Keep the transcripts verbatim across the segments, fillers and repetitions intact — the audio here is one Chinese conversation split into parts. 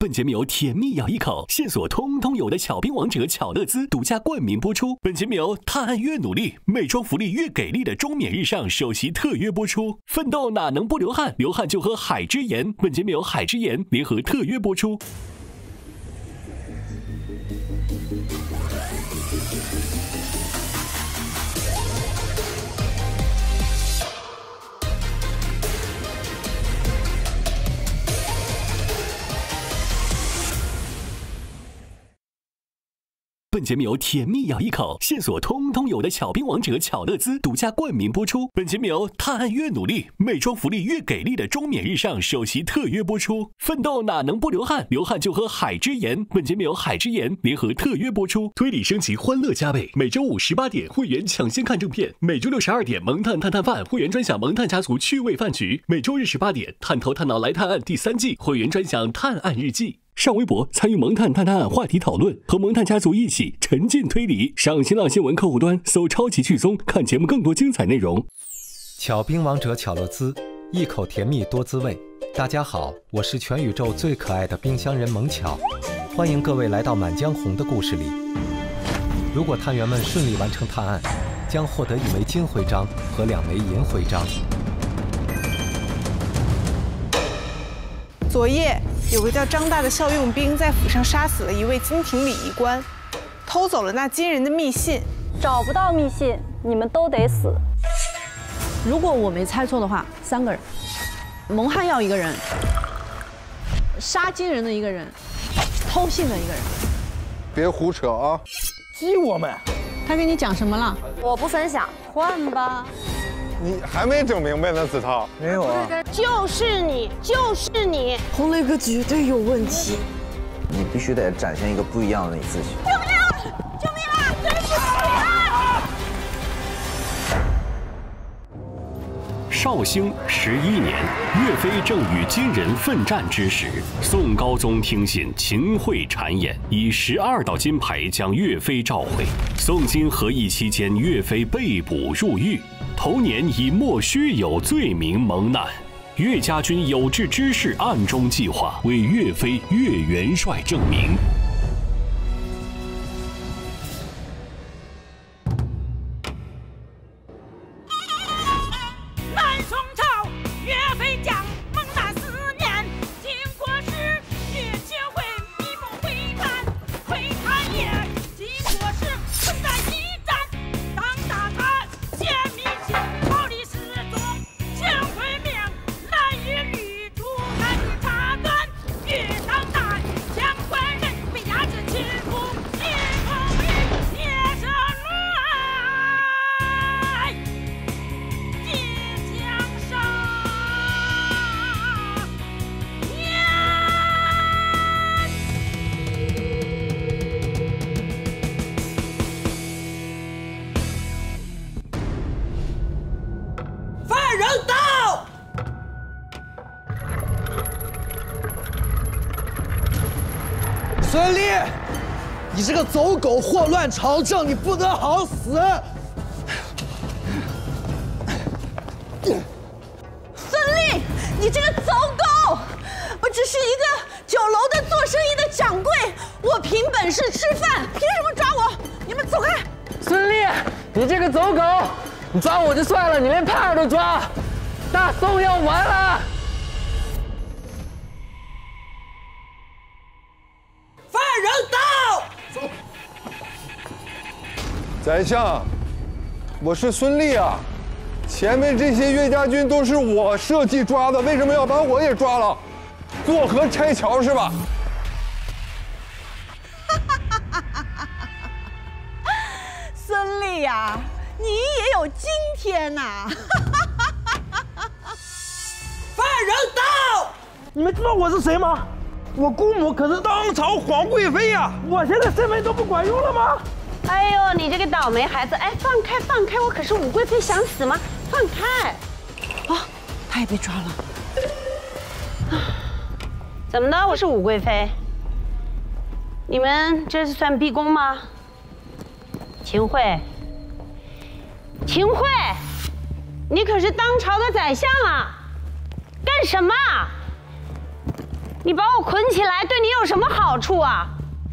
本节目由甜蜜咬一口，线索通通有的巧兵王者巧乐兹独家冠名播出。本节目由探案越努力，美妆福利越给力的中缅日上首席特约播出。奋斗哪能不流汗？流汗就喝海之盐。本节目由海之盐联合特约播出。本节目由甜蜜咬一口，线索通通有的巧兵王者巧乐兹独家冠名播出。本节目由探案越努力，美妆福利越给力的中缅日上首席特约播出。奋斗哪能不流汗？流汗就喝海之盐。本节目由海之盐联合特约播出。推理升级，欢乐加倍。每周五十八点，会员抢先看正片；每周六十二点，萌探探探饭，会员专享萌探家族趣味饭局；每周日十八点，探头探脑来探案第三季，会员专享探案日记。上微博参与萌探探探案话题讨论，和萌探家族一起沉浸推理。上新浪新闻客户端搜超级剧综，看节目更多精彩内容。 巧兵王者巧乐兹，一口甜蜜多滋味。大家好，我是全宇宙最可爱的冰箱人萌巧，欢迎各位来到《满江红》的故事里。如果探员们顺利完成探案，将获得一枚金徽章和两枚银徽章。 昨夜有个叫张大的校用兵在府上杀死了一位金庭礼仪官，偷走了那金人的密信。 找不到密信，你们都得死。 如果我没猜错的话，三个人：蒙汉药一个人，杀金人的一个人，偷信的一个人。 别胡扯啊！ 激我们！ 他跟你讲什么了？ 我不分享，换吧。 你还没整明白呢，子韬。 没有啊。 就是你，就是你。 红雷哥绝对有问题。 你必须得展现一个不一样的你自己。 救命啊！救命啊！对不起啊！ 绍兴十一年，岳飞正与金人奋战之时，宋高宗听信秦桧谗言，以十二道金牌将岳飞召回。宋金和议期间，岳飞被捕入狱，头年以莫须有罪名蒙难。岳家军有志之士暗中计划，为岳飞、岳元帅正名。 孙立，你这个走狗，祸乱朝政，你不得好死！ 孙立，你这个走狗！我只是一个酒楼的做生意的掌柜，我凭本事吃饭，凭什么抓我？你们走开！ 孙立，你这个走狗，你抓我就算了，你连胖儿都抓，大宋要完了！ 宰相，我是孙立啊，前面这些岳家军都是我设计抓的，为什么要把我也抓了？过河拆桥是吧？ 孙立呀，你也有今天呐！ 犯人到！你们知道我是谁吗？我姑母可是当朝皇贵妃呀！我现在身份都不管用了吗？ 哎呦，你这个倒霉孩子！哎，放开，放开！我可是武贵妃，想死吗？放开！ 啊，他也被抓了。 怎么的？我是武贵妃。你们这是算逼宫吗？秦桧，秦桧，你可是当朝的宰相啊！干什么？ 你把我捆起来，对你有什么好处啊？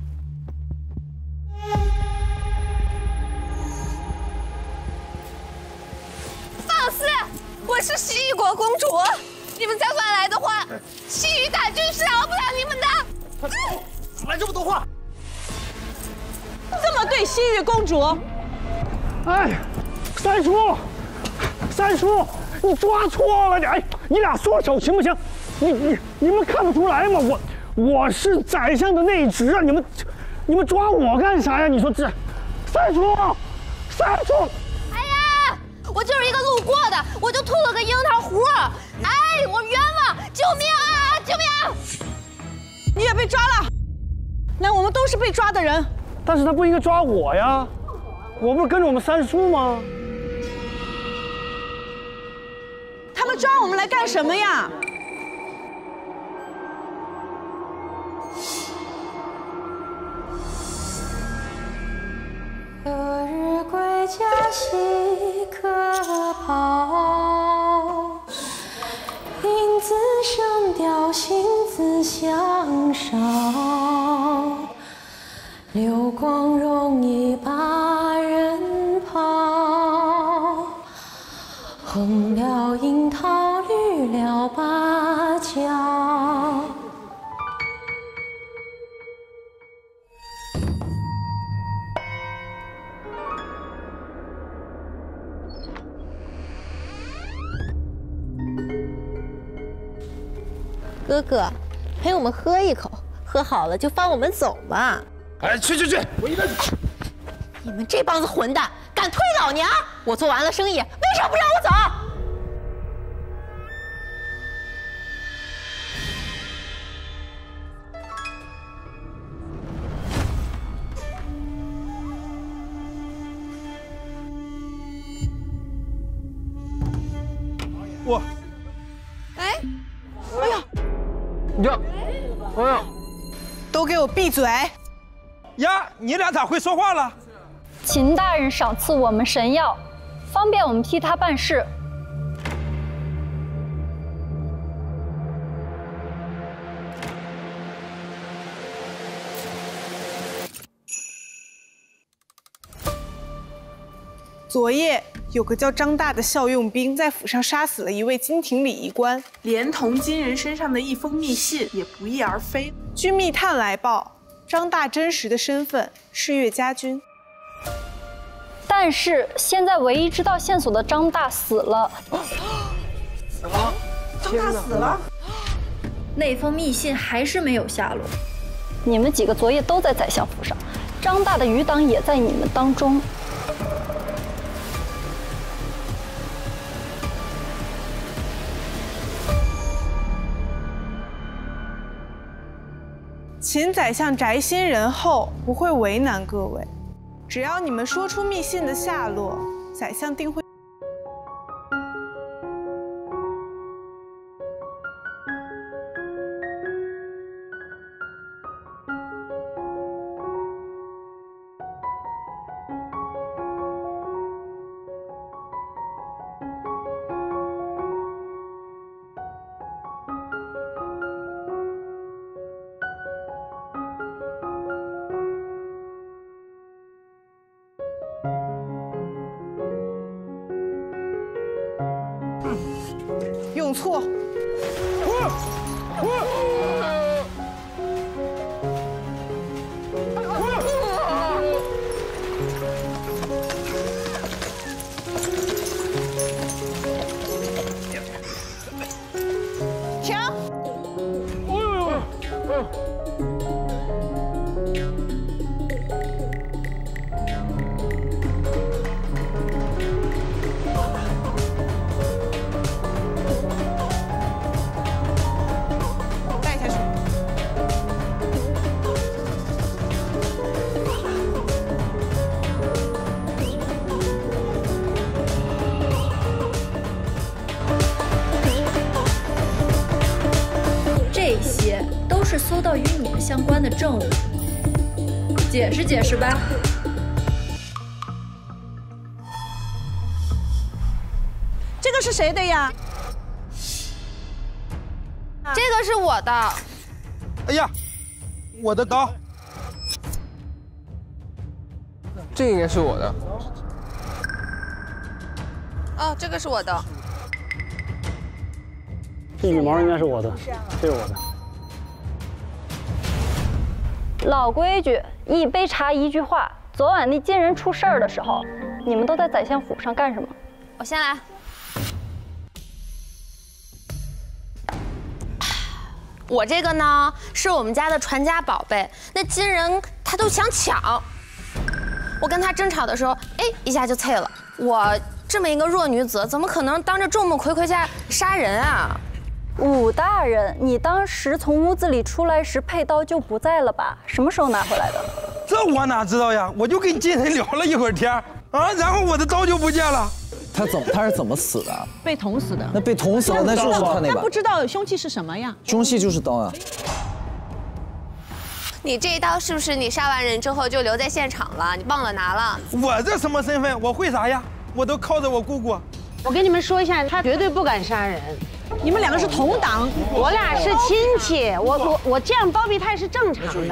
放肆！我是西域国公主，你们再乱来的话，西域大军是饶不了你们的。 怎么来这么多话？ 这么对西域公主？ 哎，三叔，三叔，你抓错了你！哎，你俩缩手行不行？你你你们看不出来吗？我我是宰相的内侄啊！你们你们抓我干啥呀？你说这，三叔，三叔。 哎呀，我就是一个路过的，我就吐了个樱桃核。哎，我冤枉！救命啊！救命！ 你也被抓了。那我们都是被抓的人。 但是他不应该抓我呀，我不是跟着我们三叔吗？ 他们抓我们来干什么呀？ 隔日归家兮可抛，因自声调性自相少。流光容易把人抛，红了樱桃，绿了芭蕉。 哥哥，陪我们喝一口，喝好了就放我们走吧。 哎，去去去！我一边去。 你们这帮子混蛋，敢推老娘！我做完了生意，为什么不让我走？ 我， 哎，哎呀， 呀，哎呀， 都给我闭嘴！ 呀，你俩咋会说话了？ 秦大人赏赐我们神药，方便我们替他办事。 昨夜有个叫张大的校用兵在府上杀死了一位金庭礼仪官，连同金人身上的一封密信也不翼而飞。据密探来报，张大真实的身份是岳家军， 但是现在唯一知道线索的张大死了。 死了？ 张大死了？ 那封密信还是没有下落。你们几个昨夜都在宰相府上，张大的余党也在你们当中。 秦宰相宅心仁厚，不会为难各位。只要你们说出密信的下落，宰相定会。用错。停！ 这些都是搜到与你们相关的证物，解释解释吧。 这个是谁的呀？ 这个是我的。 哎呀，我的刀， 这应该是我的。 哦，这个是我的。 这羽毛应该是我的，这是我的。 老规矩，一杯茶一句话。昨晚那金人出事儿的时候，你们都在宰相府上干什么？ 我先来。我这个呢，是我们家的传家宝贝。那金人他都想抢，我跟他争吵的时候，哎，一下就碎了。我这么一个弱女子，怎么可能当着众目睽睽下杀人啊？ 武大人，你当时从屋子里出来时，佩刀就不在了吧？什么时候拿回来的？ 这我哪知道呀？我就跟金人聊了一会儿天啊，然后我的刀就不见了。 他怎么他是怎么死的？ 被捅死的。 那被捅死了，那就是他那把。 那不知道凶器是什么呀？ 凶器就是刀啊。 你这一刀是不是你杀完人之后就留在现场了？你忘了拿了？ 我这什么身份？我会啥呀？我都靠着我姑姑。 我跟你们说一下，他绝对不敢杀人。 你们两个是同党， 我俩是亲戚，我我我这样包庇他是正常的。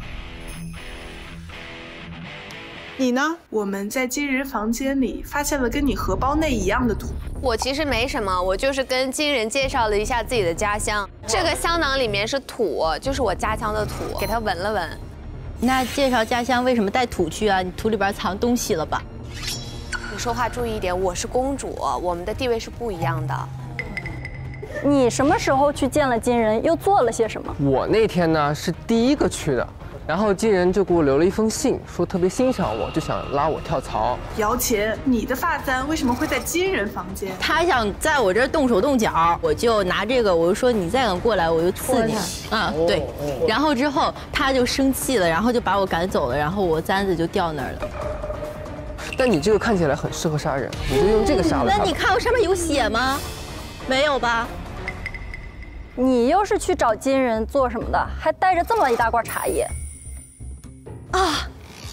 你呢？我们在金人房间里发现了跟你荷包内一样的土。 我其实没什么，我就是跟金人介绍了一下自己的家乡。这个香囊里面是土，就是我家乡的土，给他闻了闻。 那介绍家乡为什么带土去啊？你土里边藏东西了吧？ 你说话注意一点，我是公主，我们的地位是不一样的。 你什么时候去见了金人，又做了些什么？ 我那天呢是第一个去的。然后金人就给我留了一封信，说特别欣赏我，就想拉我跳槽。 姚琴，你的发簪为什么会在金人房间？ 他想在我这儿动手动脚，我就拿这个，我就说你再敢过来，我就刺你。嗯，对。然后之后他就生气了，然后就把我赶走了，然后我簪子就掉那儿了。 但你这个看起来很适合杀人，你就用这个杀了他。 那你看我上面有血吗？没有吧？ 你又是去找金人做什么的？还带着这么一大罐茶叶？ 啊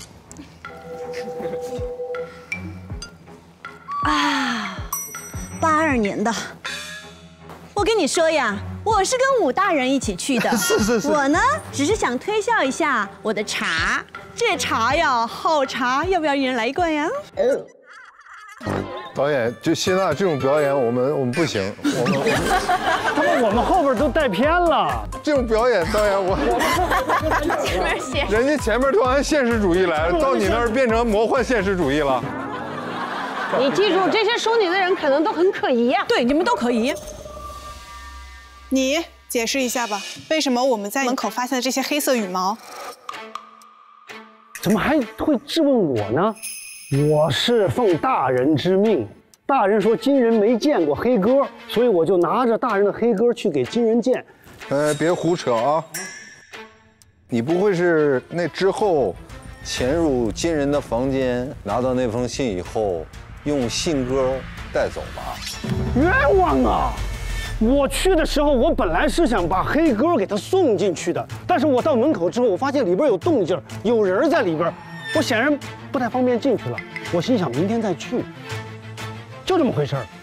啊！八二年的，我跟你说呀，我是跟武大人一起去的。 是是是。 我呢，只是想推销一下我的茶。这茶呀，好茶，要不要一人来一罐呀？ 导演，就谢娜这种表演，我们我们不行，我们他们我们后边都带偏了。 这种表演，导演我前面现人家前面都按现实主义来了，到你那儿变成魔幻现实主义了。 你记住，这些说你的人可能都很可疑呀。 对，你们都可疑。 你解释一下吧，为什么我们在门口发现了这些黑色羽毛？ 怎么还会质问我呢？我是奉大人之命，大人说金人没见过黑鸽，所以我就拿着大人的黑鸽去给金人见。 呃，别胡扯啊！你不会是那之后潜入金人的房间，拿到那封信以后，用信鸽带走吧？ 冤枉啊！我去的时候，我本来是想把黑鸽给他送进去的，但是我到门口之后，我发现里边有动静，有人在里边。我显然不太方便进去了，我心想明天再去，就这么回事儿。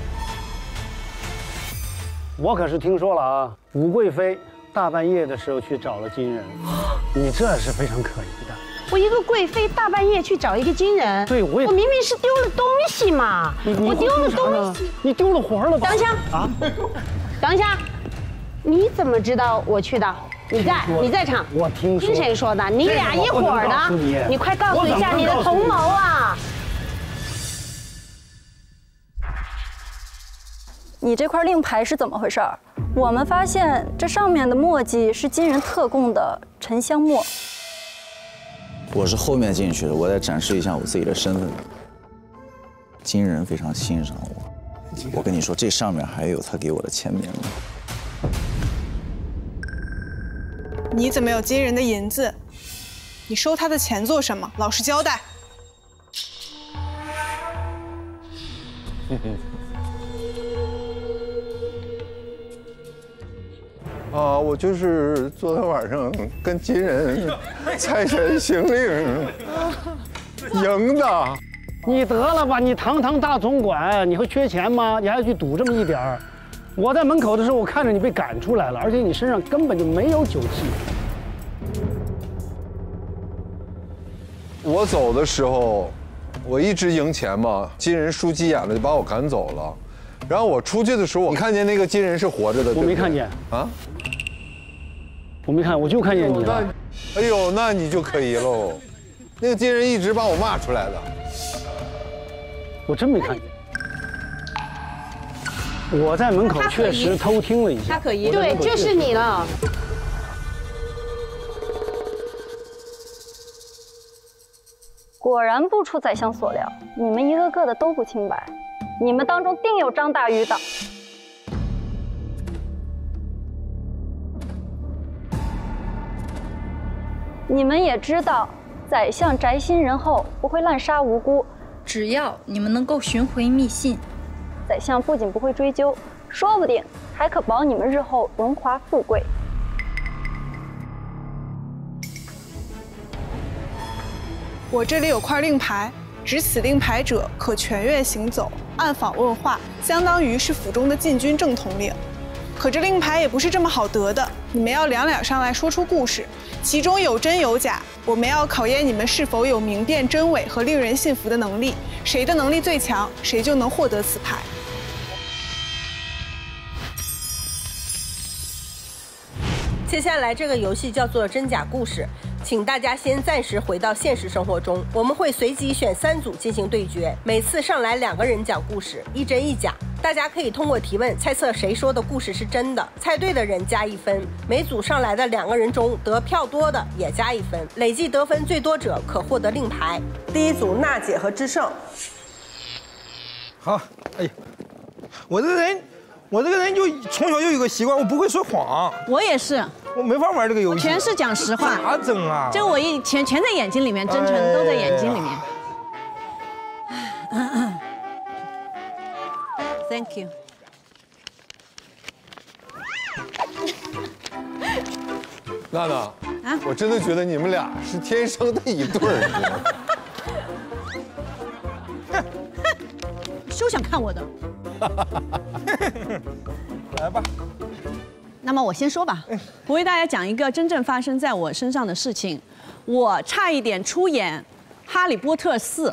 我可是听说了啊，武贵妃大半夜的时候去找了金人，你这是非常可疑的。 我一个贵妃大半夜去找一个金人， 对我也， 我明明是丢了东西嘛，我丢了东西， 你丢了魂了吧？ 等一下啊，等一下，你怎么知道我去的？你在，你在场。 我听说。 听谁说的？你俩一伙儿的。你, 你快告诉一下你的同谋啊！ 你这块令牌是怎么回事？我们发现这上面的墨迹是金人特供的沉香墨。 我是后面进去的，我再展示一下我自己的身份。金人非常欣赏我，我跟你说，这上面还有他给我的签名呢。 你怎么有金人的银子？你收他的钱做什么？老实交代。 啊，我就是昨天晚上跟金人猜拳行令赢的。 你得了吧，你堂堂大总管，你会缺钱吗？你还要去赌这么一点儿？ 我在门口的时候，我看着你被赶出来了，而且你身上根本就没有酒气。 我走的时候，我一直赢钱嘛，金人输急眼了就把我赶走了。然后我出去的时候，你看见那个金人是活着的？ 我没看见啊， 我没看，我就看见你了。 哎呦，那你就可疑喽。那个金人一直把我骂出来的， 我真没看见。我在门口确实偷听了一下， 他可疑，对，就是你了。 果然不出宰相所料，你们一个个的都不清白，你们当中定有张大余党。你们也知道，宰相宅心仁厚，不会滥杀无辜。只要你们能够寻回密信，宰相不仅不会追究，说不定还可保你们日后荣华富贵。 我这里有块令牌，执此令牌者可全院行走，暗访问话，相当于是府中的禁军正统领。可这令牌也不是这么好得的，你们要两两上来说出故事，其中有真有假。我们要考验你们是否有明辨真伪和令人信服的能力，谁的能力最强，谁就能获得此牌。 接下来这个游戏叫做真假故事，请大家先暂时回到现实生活中，我们会随机选三组进行对决，每次上来两个人讲故事，一真一假。大家可以通过提问猜测谁说的故事是真的，猜对的人加一分，每组上来的两个人中得票多的也加一分，累计得分最多者可获得令牌。第一组娜姐和智胜。 好，哎呀，我这个人，我这个人就从小就有个习惯，我不会说谎。 我也是， 我没法玩这个游戏， 全是讲实话。 咋整啊？ 这个我一全全在眼睛里面，真诚都在眼睛里面。Thank you。 娜娜，啊，我真的觉得你们俩是天生的一对儿。 休想看我的。 来吧。 那么我先说吧，我为大家讲一个真正发生在我身上的事情。我差一点出演《哈利波特四》。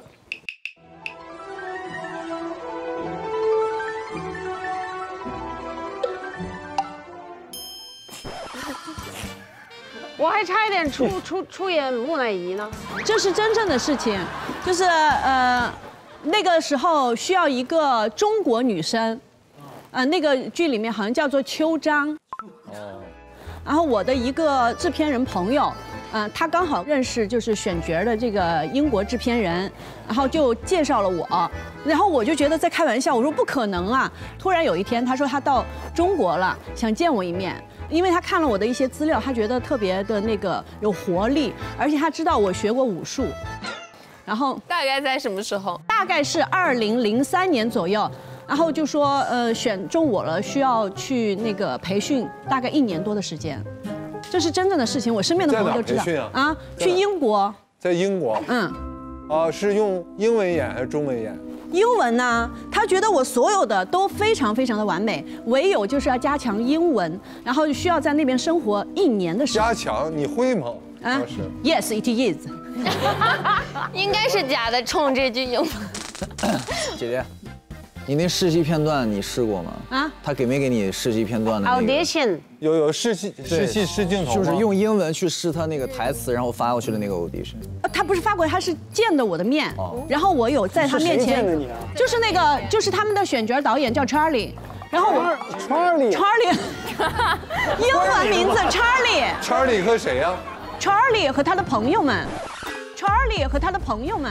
我还差一点出出出演木乃伊呢。 这是真正的事情，就是呃，那个时候需要一个中国女生，呃，那个剧里面好像叫做秋张。哦。然后我的一个制片人朋友，嗯，他刚好认识就是选角的这个英国制片人，然后就介绍了我，然后我就觉得在开玩笑，我说不可能啊。突然有一天，他说他到中国了，想见我一面。因为他看了我的一些资料，他觉得特别的那个有活力，而且他知道我学过武术，然后大概在什么时候？ 大概是二零零三年左右，然后就说呃选中我了，需要去那个培训，大概一年多的时间，这是真正的事情，我身边的朋友都知道。 在哪培训啊？ 啊，去英国。 在英国。嗯。啊，是用英文演还是中文演？ 英文呢，他觉得我所有的都非常非常的完美，唯有就是要加强英文，然后需要在那边生活一年的时间。 加强，你会吗？啊 ，Yes, it is。 应该是假的，冲这句英文。 姐姐，你那试戏片段你试过吗？啊？他给没给你试戏片段的 audition？ 有有试戏试戏试镜头， 就是用英文去试他那个台词，然后发过去的那个 audition。 他不是发过，他是见的我的面，然后我有在他面前，就是那个就是他们的选角导演叫 Charlie， 然后我 Charlie Charlie， 英文名字 Charlie。 Charlie 和谁呀 ？Charlie 和他的朋友们 ，Charlie 和他的朋友们。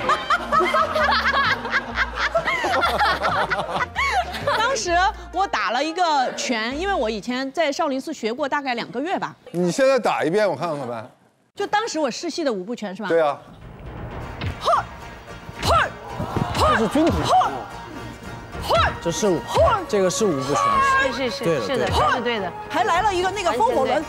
当时我打了一个拳，因为我以前在少林寺学过，大概两个月吧。 你现在打一遍我看看呗。 就当时我试戏的五步拳是吧？ 对啊。 呵，呵， 这是军体。 呵， 呵，这是五，这个是五步拳。 是是是， 对的是的，是对的。 还来了一个那个风火轮。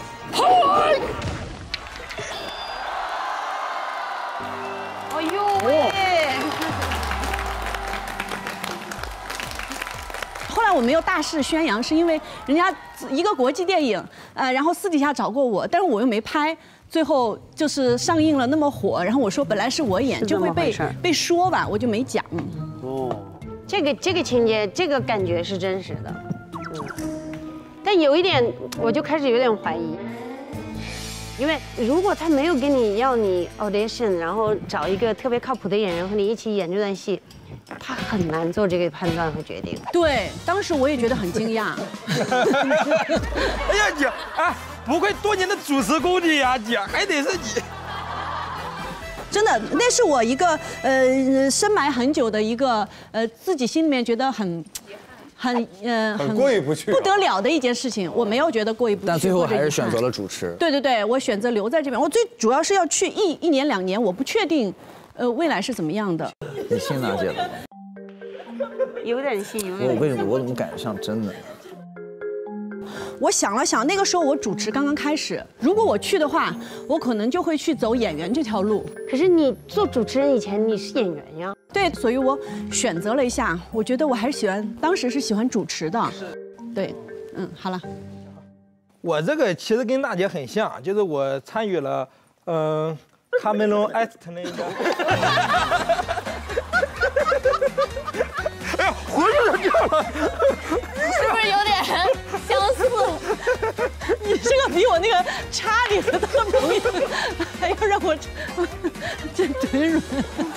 哎呦喂！ 后来来我没有大肆宣扬，是因为人家一个国际电影，呃，然后私底下找过我，但是我又没拍。最后就是上映了那么火，然后我说本来是我演，就会被被说吧，我就没讲。 哦，这个这个情节，这个感觉是真实的，嗯。但有一点，我就开始有点怀疑，因为如果他没有给你要你 audition， 然后找一个特别靠谱的演员和你一起演这段戏，他很难做这个判断和决定。 对，当时我也觉得很惊讶。 哎呀，姐，哎。不愧多年的主持功底呀，姐，还得是你。 真的，那是我一个呃深埋很久的一个呃自己心里面觉得很很呃很过意不去、 不得了的一件事情。我没有觉得过意不去， 但最后还是选择了主持。 对对对，我选择留在这边。我最主要是要去一一年两年，我不确定呃未来是怎么样的。 你信娜姐的吗？ 有点信，有点。 我为什么我怎么感觉像真的？ 我想了想，那个时候我主持刚刚开始，如果我去的话，我可能就会去走演员这条路。 可是你做主持人以前你是演员呀？ 对，所以我选择了一下，我觉得我还是喜欢，当时是喜欢主持的。对，嗯，好了。 我这个其实跟娜姐很像，就是我参与了，嗯、呃，卡梅隆·艾斯特那个。哎呀，活着都掉了， 是不是有点相似？ 你这个比我那个查理的特别，还要让我这嘴软。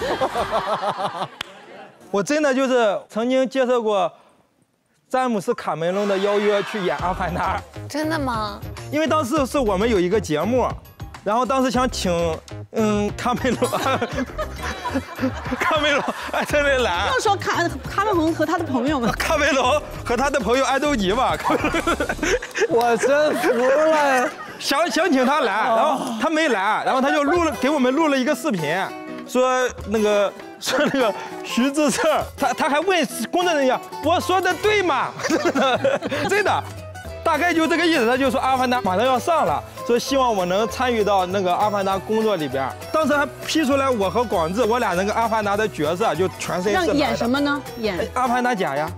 我真的就是曾经接受过詹姆斯·卡梅隆的邀约去演《阿凡达》。 真的吗？ 因为当时是我们有一个节目。然后当时想请，嗯，卡梅隆，卡梅隆艾特雷来。 要说卡卡梅隆和他的朋友们。 卡梅隆和他的朋友安东尼吧。 我真服了。 想想请他来，然后他没来，然后他就录了给我们录了一个视频，说那个说那个徐志胜，他他还问工作人员，我说的对吗？真的。大概就这个意思，他就说《阿凡达》马上要上了，说希望我能参与到那个《阿凡达》工作里边。当时还批出来我和广志，我俩那个《阿凡达》的角色就全身是。 让演什么呢？演《 阿凡达》甲呀。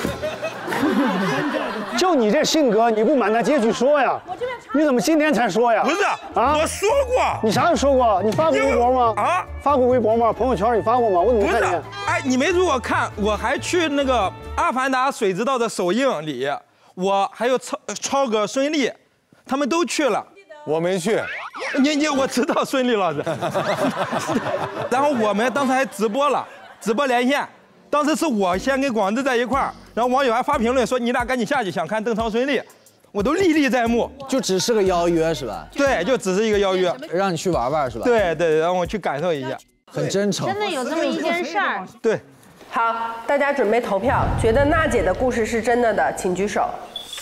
就你这性格，你不满大街去说呀？你怎么今天才说呀？ 不是啊，我说过。 你啥时候说过？你发过微博吗？啊，发过微博吗？朋友圈你发过吗？我怎么没看见？ 哎，你没如果看，我还去那个《阿凡达：水之道》的首映礼。我还有超超哥、孙俪，他们都去了， 我没去。 你你我知道孙俪老师。然后我们当时还直播了，直播连线。当时是我先跟广志在一块儿，然后网友还发评论说你俩赶紧下去，想看邓超、孙俪，我都历历在目。 就只是个邀约是吧？ 对，就只是一个邀约， 让你去玩玩是吧？ 对对，让我去感受一下， 很真诚。 真的有这么一件事儿。 对。 好，大家准备投票，觉得娜姐的故事是真的的，请举手。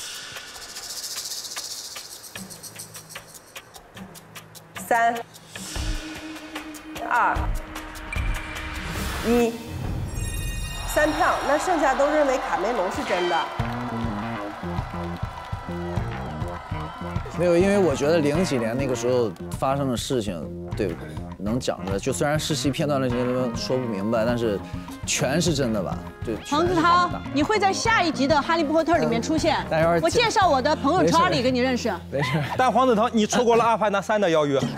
三、二、一，三票。那剩下都认为卡梅隆是真的。 没有，因为我觉得零几年那个时候发生的事情，对，能讲出来。就虽然世袭片段那些都说不明白，但是全是真的吧？对。 黄子韬，你会在下一集的《哈利波特》里面出现。嗯、我介绍我的朋友圈里跟你认识。 没事。 但黄子韬，你错过了《阿凡达三》的邀约。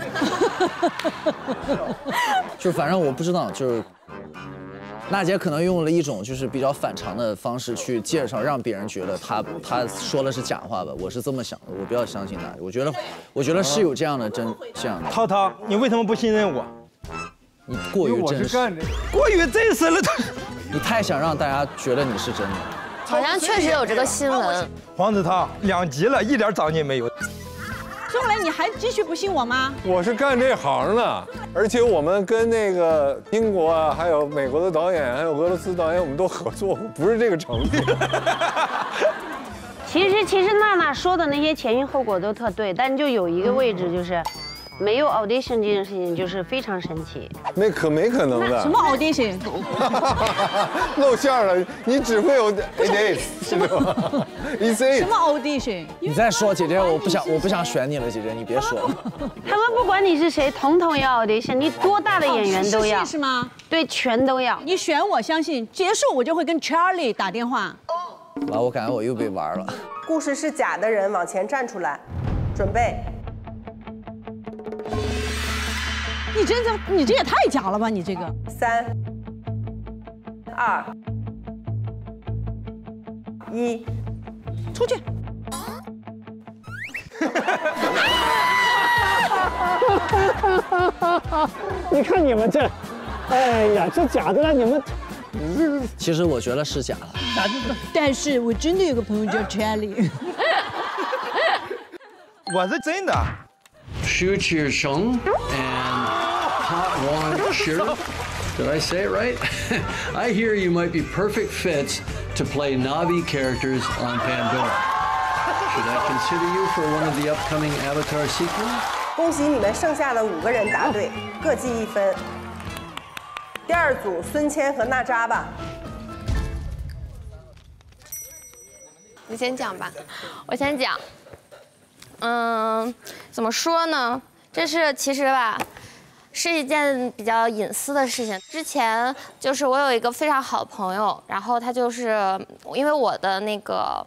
就反正我不知道，就是。娜姐可能用了一种就是比较反常的方式去介绍，让别人觉得她她说的是假话吧，我是这么想的，我不要相信她。我觉得，我觉得是有这样的真这样的。 涛涛，你为什么不信任我？ 你过于真实， 过于真实了。 你太想让大家觉得你是真的。 好像确实有这个新闻。 黄子韬两集了，一点长进没有。 钟磊，你还继续不信我吗？ 我是干这行的，而且我们跟那个英国啊，还有美国的导演，还有俄罗斯导演，我们都合作过，不是这个程度。 其实，其实娜娜说的那些前因后果都特对，但就有一个位置就是。没有 audition 这件事情就是非常神奇， 没可没可能的。 什么 audition？ 露馅了，你只会有 it is 什么 is it 什么 audition？ 你再说，姐姐，我不想我不想选你了，姐姐你别说了。 他们不管你是谁，统统要 audition， 你多大的演员都要， 是吗？ 对，全都要。 你选我相信，结束我就会跟 Charlie 打电话。 完，我感觉我又被玩了。 故事是假的人往前站出来，准备。 你这这你这也太假了吧！你这个三、二、一， 出去。 你看你们这，哎呀，这假的了，你们。 其实我觉得是假的， 但是我真的有个朋友叫 Charlie。 我是真的。 Xu Qisheng and Hot Wang Shi. Did I say it right? I hear you might be perfect fits to play Na'vi characters on Pandora. Should I consider you for one of the upcoming Avatar sequels? 恭喜你们剩下的五个人答对，各记一分。第二组孙谦和娜扎吧。 你先讲吧，我先讲。嗯，怎么说呢？这是其实吧，是一件比较隐私的事情。之前就是我有一个非常好的朋友，然后他就是因为我的那个。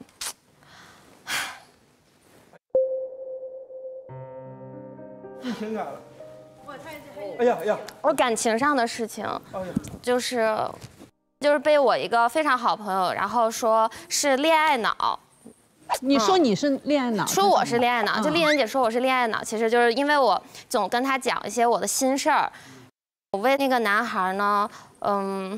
疫情感了。哎呀哎呀！ 我感情上的事情，就是就是被我一个非常好朋友，然后说是恋爱脑。 你说你是恋爱脑？ 说我是恋爱脑，就丽人姐说我是恋爱脑，其实就是因为我总跟她讲一些我的心事儿。我为那个男孩呢，嗯，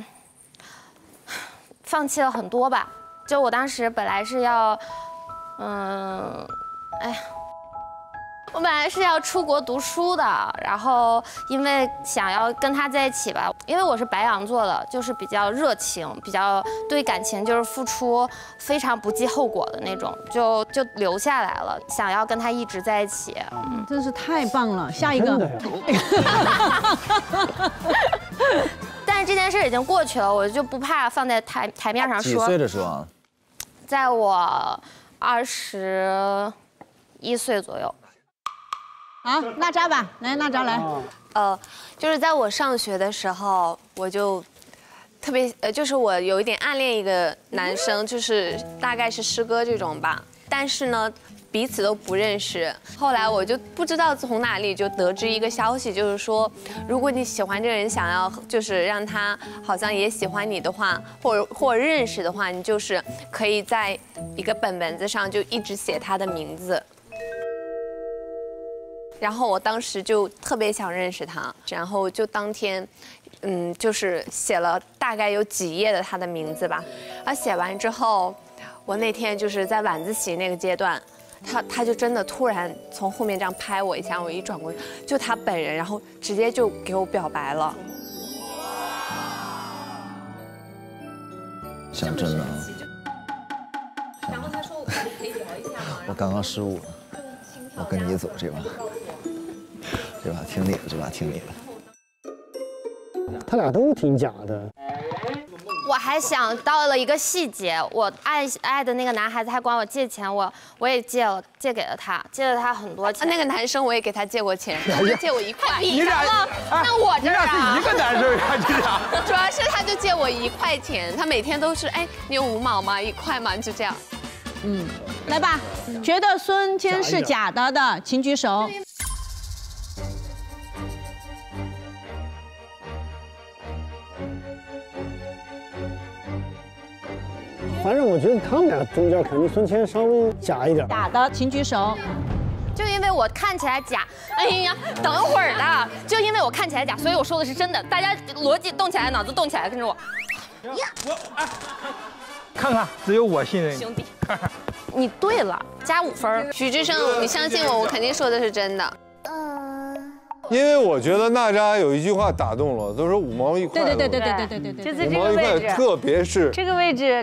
放弃了很多吧。就我当时本来是要，嗯，哎呀。我本来是要出国读书的，然后因为想要跟他在一起吧，因为我是白羊座的，就是比较热情，比较对感情就是付出非常不计后果的那种，就就留下来了，想要跟他一直在一起。 嗯，真是太棒了，下一个。 但是这件事已经过去了，我就不怕放在台台面上说。 几岁的时候啊？ 在我二十一岁左右。 好，娜扎吧，来，娜扎来。 呃，就是在我上学的时候，我就特别呃，就是我有一点暗恋一个男生，就是大概是师哥这种吧。但是呢，彼此都不认识。后来我就不知道从哪里就得知一个消息，就是说，如果你喜欢这个人，想要就是让他好像也喜欢你的话，或者或者认识的话，你就是可以在一个本本子上就一直写他的名字。然后我当时就特别想认识他，然后就当天，嗯，就是写了大概有几页的他的名字吧。然后写完之后，我那天就是在晚自习那个阶段，他他就真的突然从后面这样拍我一下，我一转过去，就他本人，然后直接就给我表白了。 像真的啊！ 然后他说我可以聊一下吗？ 我刚刚失误了，我跟你走这把。这把听你的，这把听你的。 他俩都挺假的。 我还想到了一个细节，我爱爱的那个男孩子还管我借钱，我我也借了，借给了他，借了他很多钱。 那个男生我也给他借过钱，他就借我一块。 你俩，那我这儿啊， 你俩是一个男生呀，这俩。 主要是他就借我一块钱，他每天都是，哎，你有五毛吗？一块吗？就这样。 嗯，来吧，觉得孙坚是假的的，请举手。 反正我觉得他们俩中间肯定孙谦稍微假一点。 假的，请举手。 就因为我看起来假，哎呀，等会儿的，就因为我看起来假，所以我说的是真的。大家逻辑动起来，脑子动起来，跟着我。 呀，我哎，看看，只有我信任你。 兄弟，你对了，加五分。 许志胜，你相信我，我肯定说的是真的。 因为我觉得娜扎有一句话打动了，都说五毛一块。 对对对对对对对对对， 就在这个位置， 特别是这个位置。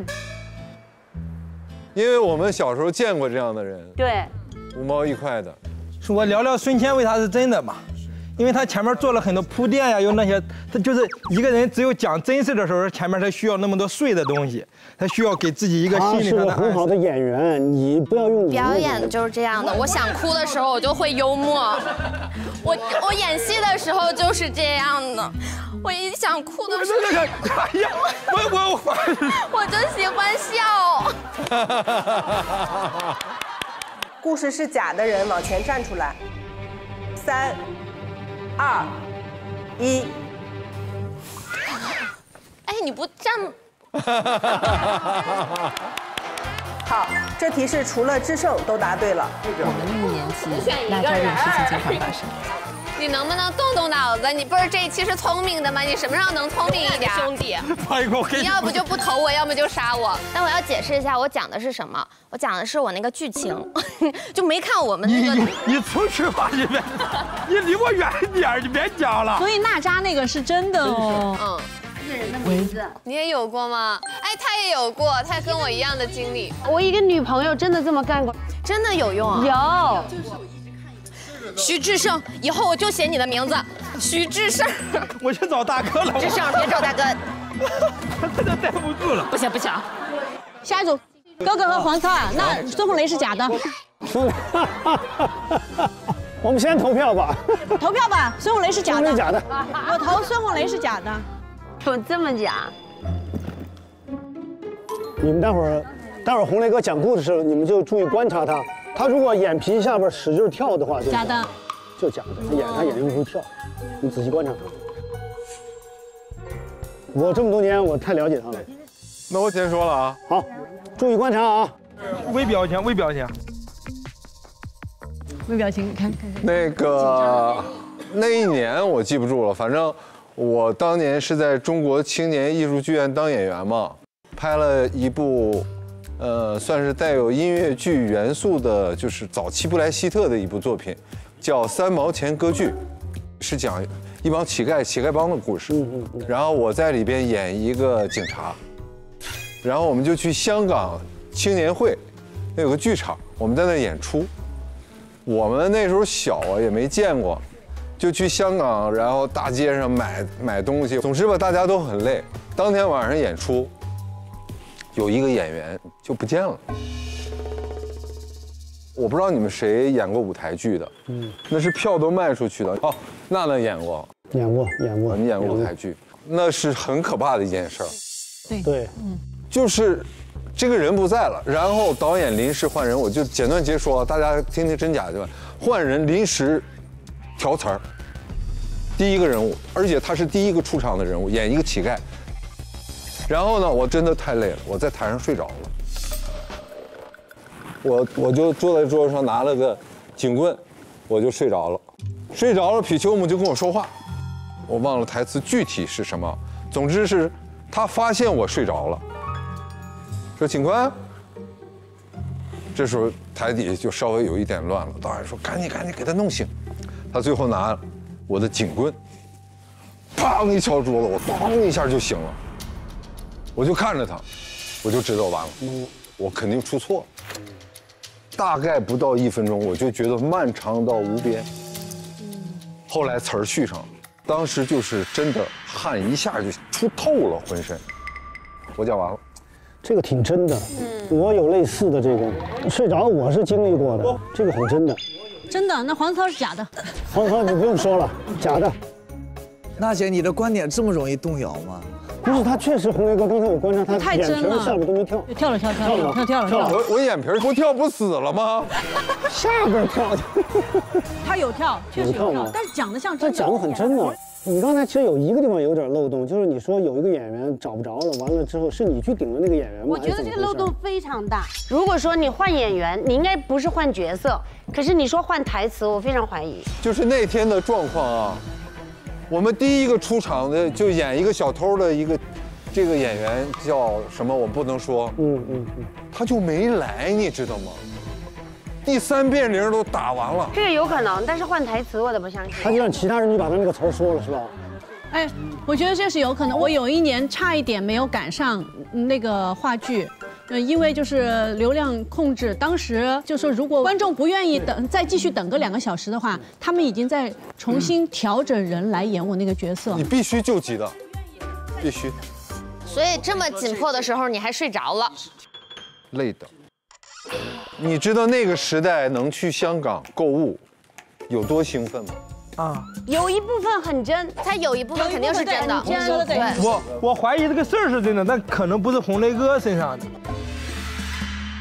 因为我们小时候见过这样的人， 对， 五毛一块的。 说我聊聊孙谦为啥是真的嘛？因为他前面做了很多铺垫呀，有那些，他就是一个人只有讲真事的时候，前面他需要那么多碎的东西，他需要给自己一个心理上的。 他是个很好的演员，你不要用。 表演就是这样的，我想哭的时候我就会幽默，我我演戏的时候就是这样的，我一想哭的时候， 哎呀，我我我就喜欢笑。 故事是假的人往前站出来，三、二、一。 哎，你不站？ 好，这题是除了智胜都答对了。 我们那个年纪，那这种事情经常发生。 你能不能动动脑子？你不是这一期是聪明的吗？你什么时候能聪明一点，兄弟？你要不就不投我，要么就杀我。但我要解释一下，我讲的是什么？我讲的是我那个剧情，就没看我们那个。 你你出去吧，你别，你离我远一点，你别讲了。 所以娜扎那个是真的哦。 嗯。是人的名字，你也有过吗？哎，他也有过，他跟我一样的经历。 我一个女朋友真的这么干过， 真的有用啊？ 有。 徐志胜，以后我就写你的名字，徐志胜。 我去找大哥了。 志胜，别找大哥。 他真的待不住了。 不行不行。 下一组，哥哥和黄涛啊，那孙红雷是假的。 我们先投票吧。 投票吧，孙红雷是假的。 是假的。 我投孙红雷是假的。 有这么假？ 你们待会儿，待会儿红雷哥讲故事的时候，你们就注意观察他。他如果眼皮下边使劲跳的话，就假的， 就假的。他眼他眼睛会跳，你仔细观察他。我这么多年，我太了解他了。 那我先说了啊， 好，注意观察啊。 微表情，微表情， 微表情，你看看。 那个那一年我记不住了，反正我当年是在中国青年艺术剧院当演员嘛，拍了一部。呃，算是带有音乐剧元素的，就是早期布莱希特的一部作品，叫《三毛钱歌剧》，是讲一帮乞丐、乞丐帮的故事。然后我在里边演一个警察，然后我们就去香港青年会，那有个剧场，我们在那演出。我们那时候小啊，也没见过，就去香港，然后大街上买买东西。总之吧，大家都很累。当天晚上演出。有一个演员就不见了，我不知道你们谁演过舞台剧的，嗯，那是票都卖出去的。哦，娜娜演过， 演过，演过， 你演过舞台剧，那是很可怕的一件事儿。 对对， 嗯， 就是这个人不在了，然后导演临时换人，我就简短截说，大家听听真假对吧？换人临时调词儿，第一个人物，而且他是第一个出场的人物，演一个乞丐。然后呢，我真的太累了，我在台上睡着了。我我就坐在桌子上拿了个警棍，我就睡着了。睡着了，皮丘姆就跟我说话，我忘了台词具体是什么。总之是他发现我睡着了，说警官。这时候台底下就稍微有一点乱了，导演说赶紧赶紧给他弄醒。他最后拿我的警棍，砰一敲桌子，我咣一下就醒了。我就看着他，我就知道完了，我肯定出错。大概不到一分钟，我就觉得漫长到无边。后来词儿续上，当时就是真的汗一下就出透了浑身。我讲完了， 这个挺真的。我有类似的这个睡着，我是经历过的，这个很真的。 真的，那黄涛是假的。 黄涛你不用说了，假的。 娜姐，你的观点这么容易动摇吗？ 不是，他确实红雷哥，刚才我观察他眼皮下边都没跳， 跳了跳跳了跳跳了跳了。 我我眼皮不跳不死了吗？ 下边跳。 他有跳，确实有跳，但是讲的像真的。 他讲的很真的。你刚才其实有一个地方有点漏洞，就是你说有一个演员找不着了，完了之后是你去顶了那个演员吗？ 我觉得这个漏洞非常大。如果说你换演员，你应该不是换角色，可是你说换台词，我非常怀疑。 就是那天的状况啊。我们第一个出场的就演一个小偷的一个，这个演员叫什么？我不能说。 嗯嗯嗯， 他就没来，你知道吗？第三遍铃都打完了。 这个有可能，但是换台词我都不相信。 他就让其他人就把他那个词儿说了，是吧？ 哎，我觉得这是有可能。我有一年差一点没有赶上那个话剧。呃，因为就是流量控制，当时就说如果观众不愿意等，再继续等个两个小时的话，他们已经在重新调整人来演我那个角色。 你必须救急的，必须。 所以这么紧迫的时候，你还睡着了， 累的。你知道那个时代能去香港购物有多兴奋吗？ 啊， 有一部分很真， 它有一部分肯定是真的。 真的对。 我我怀疑这个事儿是真的，但可能不是红雷哥身上的。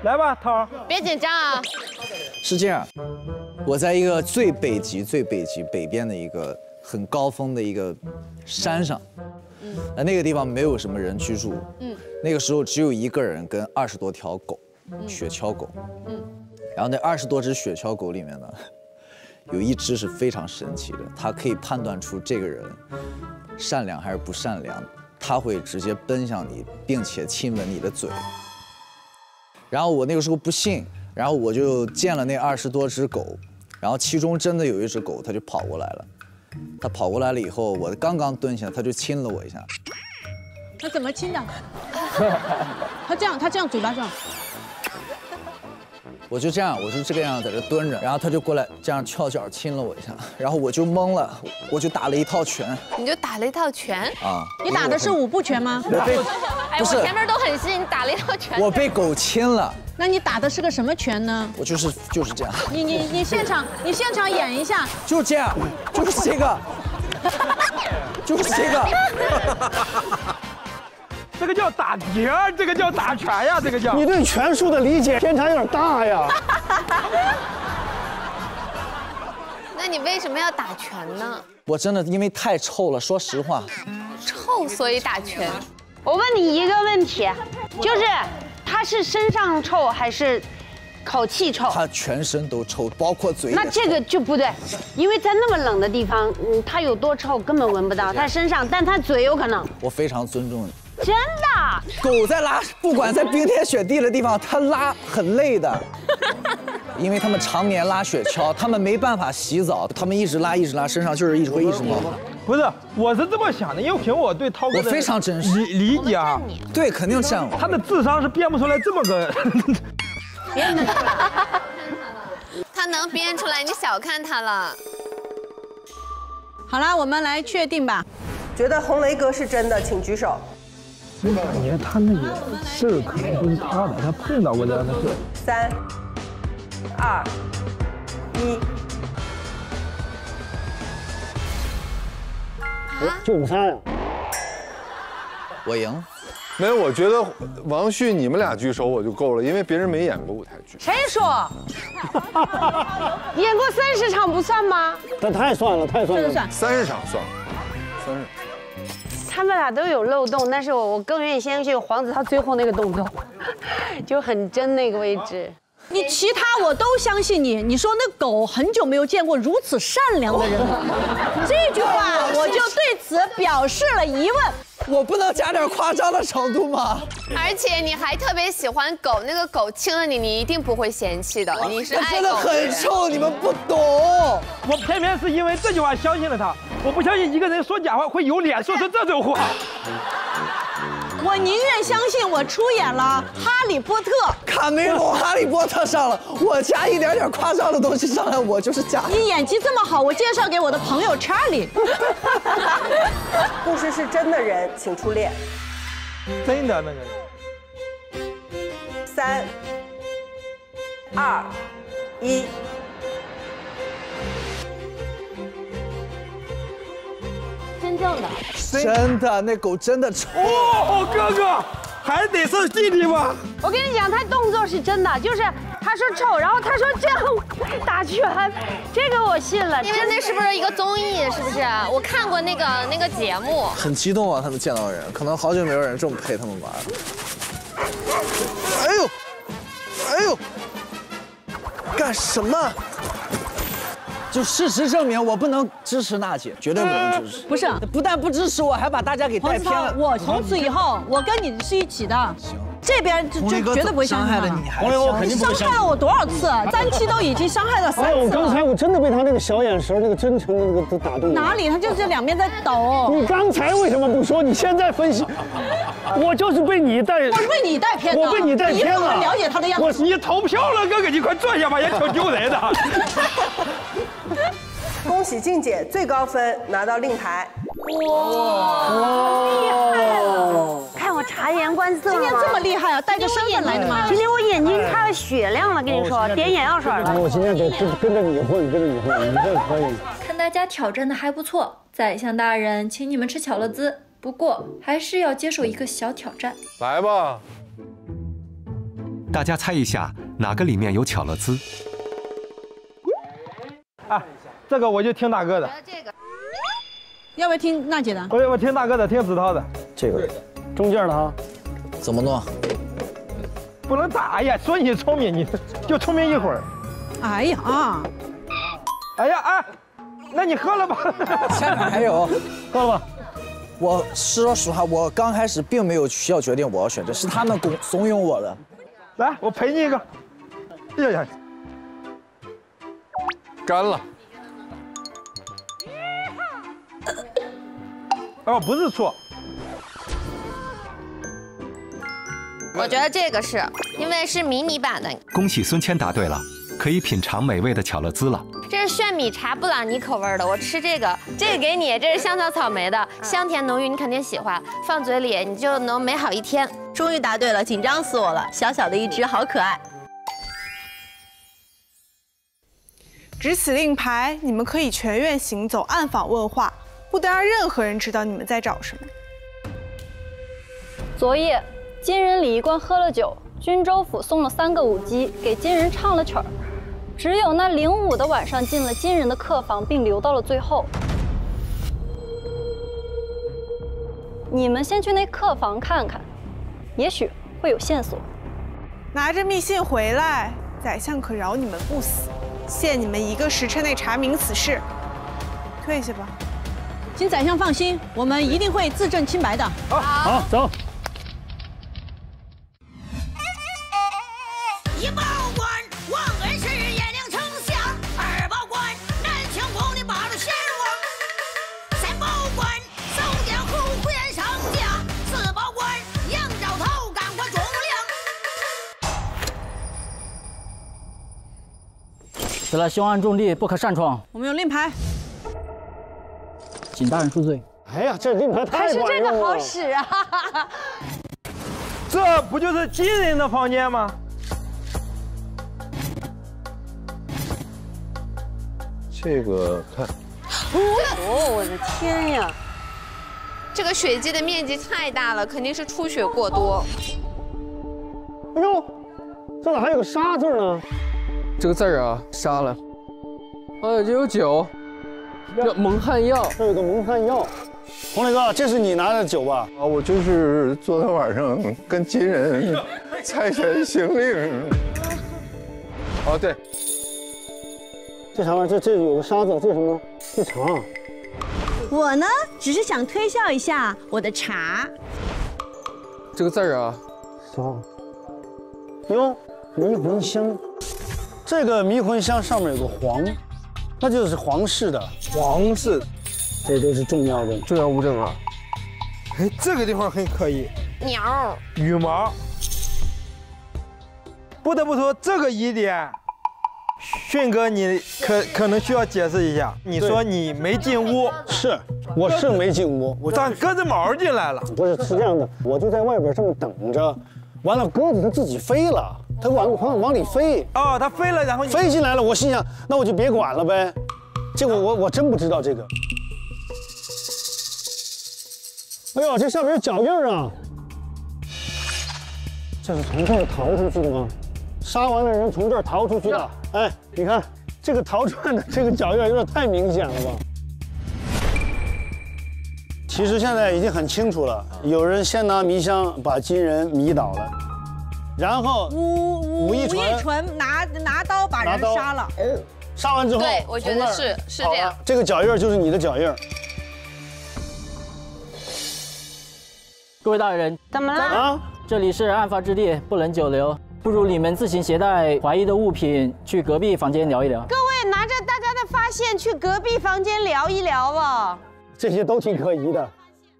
来吧，涛。 别紧张啊。 是这样，我在一个最北极、最北极北边的一个很高峰的一个山上，嗯，那那个地方没有什么人居住，嗯，那个时候只有一个人跟二十多条狗，雪橇狗，嗯，然后那二十多只雪橇狗里面呢，有一只是非常神奇的，它可以判断出这个人善良还是不善良，它会直接奔向你，并且亲吻你的嘴。然后我那个时候不信，然后我就见了那二十多只狗，然后其中真的有一只狗，它就跑过来了。它跑过来了以后，我刚刚蹲下，它就亲了我一下。 他怎么亲的？他这样，他这样嘴巴这样。 我就这样，我就这个样在这蹲着，然后他就过来这样翘脚亲了我一下，然后我就懵了，我就打了一套拳。 你就打了一套拳啊？ 你打的是五步拳吗？ 我被， 哎，我前面都很细，你打了一套拳。 我被狗亲了。 那你打的是个什么拳呢？ 我就是就是这样。 你你你现场你现场演一下。 就这样，就是这个，就是这个。 这个叫打碟儿，这个叫打拳呀，这个叫。 你对拳术的理解偏差有点大呀。 那你为什么要打拳呢？ 我真的因为太臭了，说实话。 臭，所以打拳。 我问你一个问题，就是他是身上臭还是口气臭？ 他全身都臭，包括嘴。 那这个就不对，因为在那么冷的地方，嗯，他有多臭根本闻不到，他身上，但他嘴有可能。 我非常尊重你。 真的？ 狗在拉，不管在冰天雪地的地方，它拉很累的，因为它们常年拉雪橇，它们没办法洗澡，它们一直拉一直拉，身上就是一直会一直冒汗。 不是，我是这么想的，因为凭我对涛哥我非常真实理理解啊， 对，肯定这样。 他的智商是编不出来这么个。 编的。他能编出来，你小看他了。 好了，我们来确定吧。 觉得红雷哥是真的，请举手。 我感觉他那个事儿可能不是他的，他碰到过这样的事。 三、二、一。 就我们仨呀。 我赢。 没有，我觉得王旭你们俩举手我就够了，因为别人没演过舞台剧。 谁说？演过三十场不算吗？ 这太算了，太算了。 三十场算了，三十。 他们俩都有漏洞，但是我我更愿意相信黄子韬最后那个动作，就很真那个位置。 你其他我都相信你。你说那狗很久没有见过如此善良的人了，这句话我就对此表示了疑问。 我不能加点夸张的程度吗？ 而且你还特别喜欢狗，那个狗亲了你，你一定不会嫌弃的。你是爱狗的人。 真的很臭，你们不懂。 我偏偏是因为这句话相信了他，我不相信一个人说假话会有脸说出这种话。 我宁愿相信我出演了《哈利波特》， 卡梅隆《哈利波特》上了，我加一点点夸张的东西上来，我就是假的。 你演技这么好，我介绍给我的朋友 Charlie。 故事是真的人，请出列。 真的那个。 三、二、一。 真正的。 真的，那狗真的臭。 哦，哥哥，还得是弟弟吗？ 我跟你讲，他动作是真的，就是他说臭，然后他说这样打拳，这个我信了。 因为那是不是一个综艺？是不是？我看过那个那个节目。 很激动啊，他们见到人，可能好久没有人这么陪他们玩了。哎呦，哎呦，干什么？就事实证明，我不能支持娜姐，绝对不能支持。 不是， 不但不支持我，还把大家给带偏了。 我从此以后，我跟你是一起的。行。这边就就绝对不会伤害的你。 红雷哥肯定不会伤害了我多少次？三期都已经伤害了三次了。 我刚才我真的被他那个小眼神、那个真诚的那个打动了。 哪里？他就是两边在抖。 你刚才为什么不说？你现在分析，我就是被你带， 我是被你带偏的。 我被你带偏了。 你了解他的样子。 我你投票了，哥哥，你快坐下吧，也挺丢人的。 恭喜静姐最高分拿到令牌。 哇，厉害了！看我察言观色。 今天这么厉害啊，带着身份来的吗？ 今天我眼睛看了雪亮了，跟你说，点眼药水了。 我今天得跟跟着你混，跟着你混，你这可以。 看大家挑战的还不错，宰相大人请你们吃巧乐兹，不过还是要接受一个小挑战。 来吧。 大家猜一下哪个里面有巧乐兹？ 啊，这个我就听大哥的。 这个，要不要听娜姐的？ 我我听大哥的，听子韬的。 这个，中间的哈， 怎么弄？ 不能打呀！说你聪明，你就聪明一会儿。 哎呀啊！ 哎呀啊！那你喝了吧？ 下面还有， 喝了吧。 我说实话，我刚开始并没有需要决定我要选这，是他们怂怂恿我的。 来，我陪你一个。哎呀呀！ 干了。 哦，不是醋。 我觉得这个是因为是迷你版的。 恭喜孙谦答对了，可以品尝美味的巧乐兹了。 这是炫米茶布朗尼口味的，我吃这个，这个给你，这是香草草莓的，香甜浓郁，你肯定喜欢，放嘴里你就能美好一天。 终于答对了，紧张死我了，小小的一只，好可爱。 执此令牌，你们可以全院行走，暗访问话，不得让任何人知道你们在找什么。 昨夜，金人李一官喝了酒，军州府送了三个舞姬给金人唱了曲儿。只有那零五的晚上进了金人的客房，并留到了最后。你们先去那客房看看，也许会有线索。 拿着密信回来，宰相可饶你们不死，限你们一个时辰内查明此事。退下吧。 请宰相放心，我们一定会自证清白的。 好，好，走。 一报官，王恩是延陵丞相；二报官，南清宫的八路贤王；三报官，守殿虎虎延上将；四报官，杨兆头赶快忠良。 此乃凶案重地，不可擅闯。 我们有令牌， 请大人恕罪。 哎呀，这令牌太还是这管用了。 个好使啊！ 这不就是金人的房间吗？ 这个看， 哦，我的天呀！ 这个血迹的面积太大了，肯定是出血过多。 哎呦，这咋还有个杀字呢？ 这个字儿啊，杀了。哎，这有酒，叫蒙汗药。 这有个蒙汗药。洪磊哥，这是你拿的酒吧？ 啊，我就是昨天晚上跟金人猜拳行令。哦，对。 这啥玩意儿？这这有个沙子，这是什么？这茶。 我呢，只是想推销一下我的茶。 这个字儿啊， 啥？哟，迷魂香。这个迷魂香上面有个黄，那就是皇室的。 皇室， 这都是重要的重要物证啊。 哎，这个地方很可以。 鸟， 羽毛。不得不说，这个疑点。迅哥，你可可能需要解释一下。你说你没进屋， 是，我是没进屋，我咋鸽子毛进来了？ 不是，是这样的，我就在外边这么等着，完了鸽子它自己飞了，它往往往里飞。 哦，它飞了，然后你飞进来了，我心想，那我就别管了呗。结果我我真不知道这个。哎呦，这上面有脚印啊！这是从这儿逃出去的吗？杀完了人从这儿逃出去的。哎，你看这个逃窜的这个脚印有点太明显了吧？其实现在已经很清楚了，有人先拿迷香把金人迷倒了，然后武武义纯拿拿刀把人杀了。 杀完之后， 对，我觉得是是这样。 这个脚印就是你的脚印。 各位大人， 怎么了？ 啊， 这里是案发之地，不能久留。不如你们自行携带怀疑的物品去隔壁房间聊一聊。 各位拿着大家的发现去隔壁房间聊一聊吧。 这些都挺可疑的。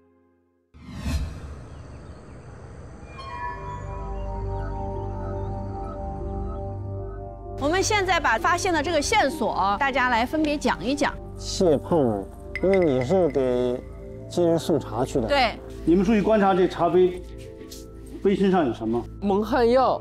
我们现在把发现的这个线索，大家来分别讲一讲。 谢胖，因为你是给金人送茶去的。 对。 你们注意观察这茶杯，杯身上有什么？ 蒙汗药。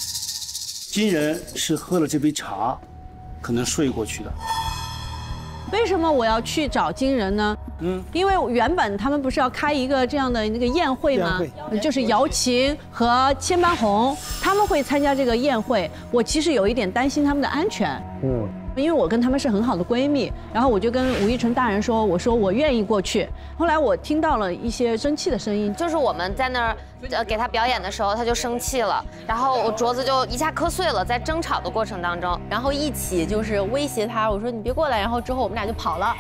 金人是喝了这杯茶，可能睡过去的。 为什么我要去找金人呢？嗯，因为原本他们不是要开一个这样的那个宴会吗？就是姚琴和千般红他们会参加这个宴会，我其实有一点担心他们的安全。嗯。因为我跟他们是很好的闺蜜，然后我就跟吴亦纯大人说，我说我愿意过去。后来我听到了一些生气的声音， 就是我们在那儿呃给他表演的时候，他就生气了，然后我镯子就一下磕碎了，在争吵的过程当中， 然后一起就是威胁他，我说你别过来，然后之后我们俩就跑了。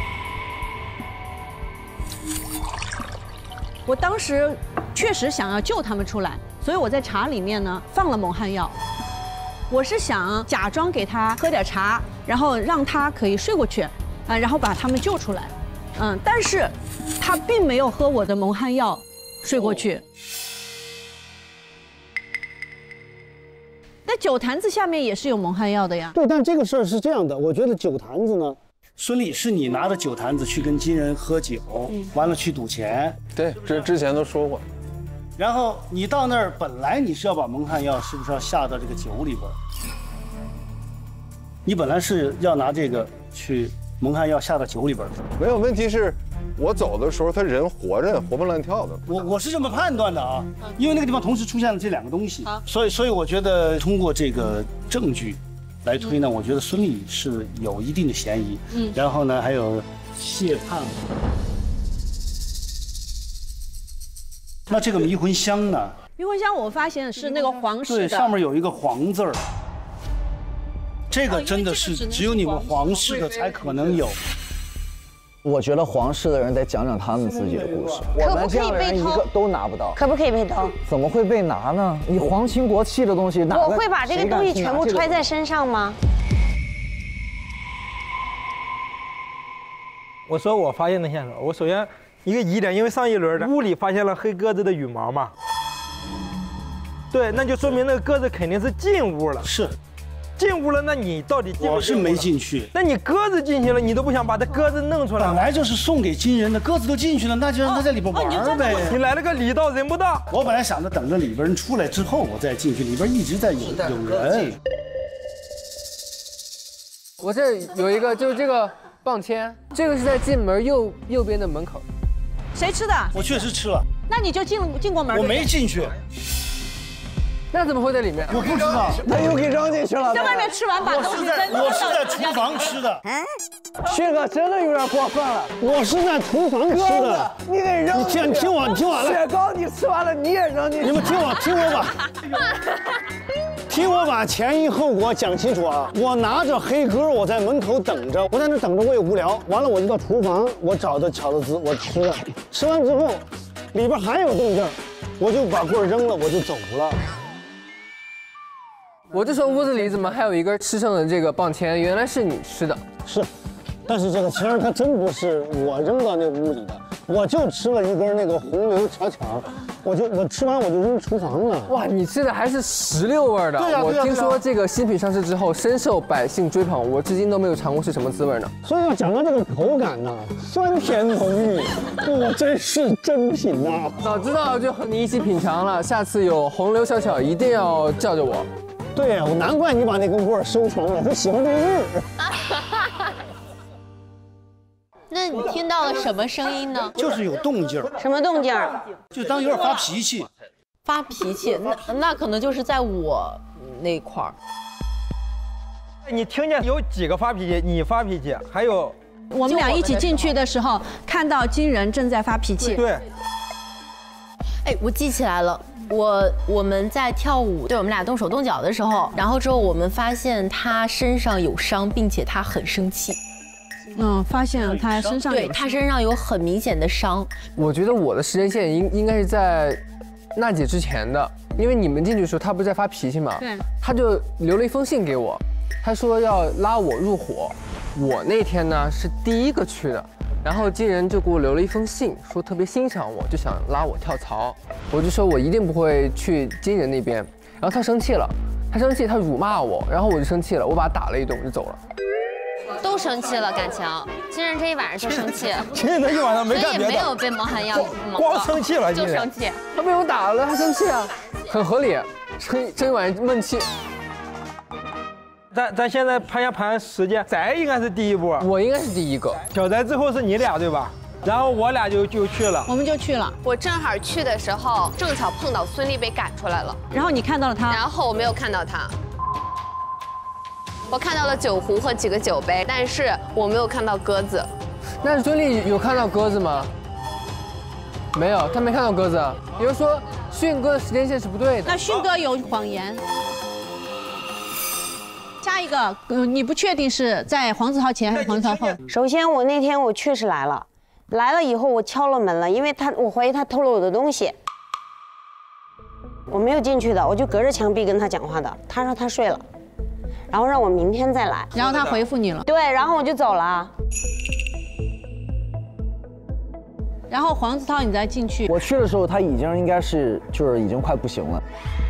我当时确实想要救他们出来，所以我在茶里面呢放了蒙汗药。我是想假装给他喝点茶，然后让他可以睡过去，啊，然后把他们救出来，嗯，但是他并没有喝我的蒙汗药睡过去。那酒坛子下面也是有蒙汗药的呀。 对，但这个事儿是这样的，我觉得酒坛子呢，孙俪是你拿着酒坛子去跟金人喝酒，嗯、完了去赌钱。 对，这之前都说过。 然后你到那儿，本来你是要把蒙汗药是不是要下到这个酒里边？你本来是要拿这个去蒙汗药下到酒里边的。 没有问题是，我走的时候他人活着，活蹦乱跳的。 我我是这么判断的啊，因为那个地方同时出现了这两个东西，所以所以我觉得通过这个证据来推呢，我觉得孙俪是有一定的嫌疑。嗯，然后呢还有谢盼。那这个迷魂香呢？ 迷魂香我发现是那个皇室的， 对，上面有一个皇字儿。这个真的是只有你们皇室的才可能有。 我觉得皇室的人得讲讲他们自己的故事，我们这样的人一个都拿不到。 可不可以被偷？ 怎么会被拿呢？你皇亲国戚的东西， 我会把这个东西全部揣在身上吗？ 我说我发现的线索，我首先。一个疑点，因为上一轮的屋里发现了黑鸽子的羽毛嘛，对，那就说明那个鸽子肯定是进屋了。 是， 进屋了，那你到底进我是没进去。 那你鸽子进去了，你都不想把这鸽子弄出来？ 本来就是送给金人的，鸽子都进去了，那就让他在里边玩呗。 你来了个礼到人不到。 我本来想着等着里边人出来之后我再进去，里边一直在有有人。 我这有一个，就是这个棒签，这个是在进门右右边的门口。 谁吃的？ 我确实吃了。 那你就进进过门？ 我没进去。 那怎么会在里面？ 我不知道， 他又给扔进去了。 在外面吃完把东西扔。 我是在厨房吃的。 嗯，薛哥真的有点过分了。 我是在厨房吃的。 你给扔。 你听，你听我，你听完了。 雪糕你吃完了，你也扔进去。 你们听我，听我把，听我把前因后果讲清楚啊！我拿着黑鸽，我在门口等着，我在那等着，我也无聊。完了，我就到厨房，我找的巧乐兹，我吃了。吃完之后，里边还有动静，我就把棍扔了，我就走了。 我就说屋子里怎么还有一根吃剩的这个棒签？原来是你吃的。 是，但是这个签儿它真不是我扔到那屋里的，我就吃了一根那个红牛巧巧，我就我吃完我就扔厨房了。 哇，你吃的还是石榴味的。 对呀、啊， 我听说这个新品上市之后深受百姓追捧，我至今都没有尝过是什么滋味呢。 所以要讲到这个口感呢、啊，酸甜浓郁，我真是珍品呐、啊。 早知道就和你一起品尝了，下次有红牛巧巧一定要叫着我。 对呀，我难怪你把那根棍收藏了，他喜欢这个味儿。 那你听到了什么声音呢？ 就是有动静。 什么动静？ 就当有点发脾气。 发脾气，那那可能就是在我那块儿。 你听见有几个发脾气？你发脾气，还有我们俩一起进去的时候，看到金人正在发脾气。 对。 哎，我记起来了。我我们在跳舞，对我们俩动手动脚的时候，然后之后我们发现他身上有伤，并且他很生气。 嗯，发现他身上有对他身上有很明显的伤。 我觉得我的时间线应应该是在娜姐之前的，因为你们进去的时候，他不是在发脾气嘛， 对， 他就留了一封信给我，他说要拉我入伙。我那天呢是第一个去的。然后金人就给我留了一封信，说特别欣赏我，就想拉我跳槽。我就说我一定不会去金人那边。然后他生气了，他生气，他辱骂我，然后我就生气了，我把他打了一顿，我就走了。 都生气了，感情。金人这一晚上就生气， 金人一晚上没干别的， 所以没有被蒙汗药蒙， 光生气了， 就生气。 他被我打了，他生气啊，很合理，生生一晚上闷气。 咱咱现在盘下盘时间，翟应该是第一波， 我应该是第一个， 小翟之后是你俩对吧？然后我俩就就去了， 我们就去了。 我正好去的时候，正巧碰到孙俪被赶出来了， 然后你看到了他， 然后我没有看到他。我看到了酒壶和几个酒杯，但是我没有看到鸽子。 那孙俪有看到鸽子吗？没有，他没看到鸽子。也就是说，迅哥的时间线是不对的。 那迅哥有谎言。下一个，嗯，你不确定是在黄子韬前还是黄子韬后？ 首先，我那天我确实来了，来了以后我敲了门了，因为他我怀疑他偷了我的东西，我没有进去的，我就隔着墙壁跟他讲话的。他说他睡了，然后让我明天再来。 然后他回复你了。 对，然后我就走了。 然后黄子韬你再进去。 我去的时候他已经应该是就是已经快不行了。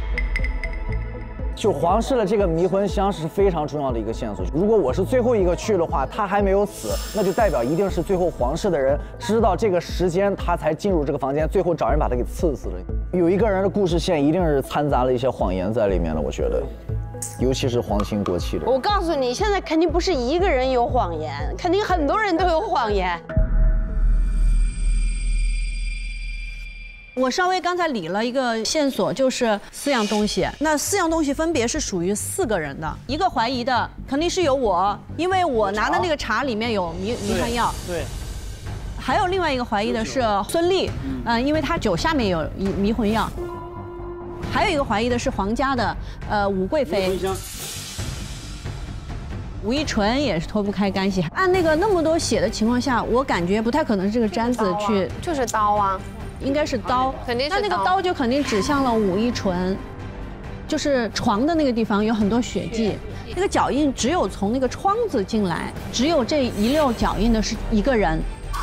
就皇室的这个迷魂香是非常重要的一个线索。如果我是最后一个去的话，他还没有死，那就代表一定是最后皇室的人知道这个时间，他才进入这个房间，最后找人把他给刺死了。有一个人的故事线一定是掺杂了一些谎言在里面的，我觉得，尤其是皇亲国戚的。 我告诉你，现在肯定不是一个人有谎言，肯定很多人都有谎言。 我稍微刚才理了一个线索，就是四样东西。那四样东西分别是属于四个人的。一个怀疑的肯定是有我，因为我拿的那个茶里面有迷迷幻药。对。还有另外一个怀疑的是孙俪，嗯，因为她酒下面有迷迷魂药。还有一个怀疑的是皇家的，呃，武贵妃。吴亦纯也是脱不开干系。按那个那么多血的情况下，我感觉不太可能是这个簪子去， 就是刀啊。 应该是刀， 肯定是刀。 那那个刀就肯定指向了武亦纯，就是床的那个地方有很多血迹，那个脚印只有从那个窗子进来，只有这一溜脚印的是一个人，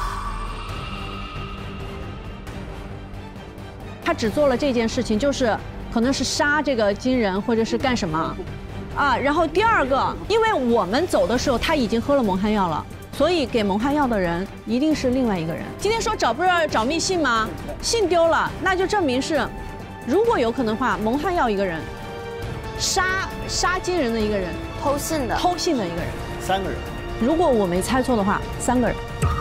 他只做了这件事情，就是可能是杀这个金人或者是干什么，啊，然后第二个，因为我们走的时候他已经喝了蒙汗药了。所以给蒙汗药的人一定是另外一个人。今天说找不着找密信吗？信丢了，那就证明是，如果有可能的话，蒙汗药一个人，杀杀金人的一个人， 偷信的偷信的一个人， 三个人。 如果我没猜错的话，三个人。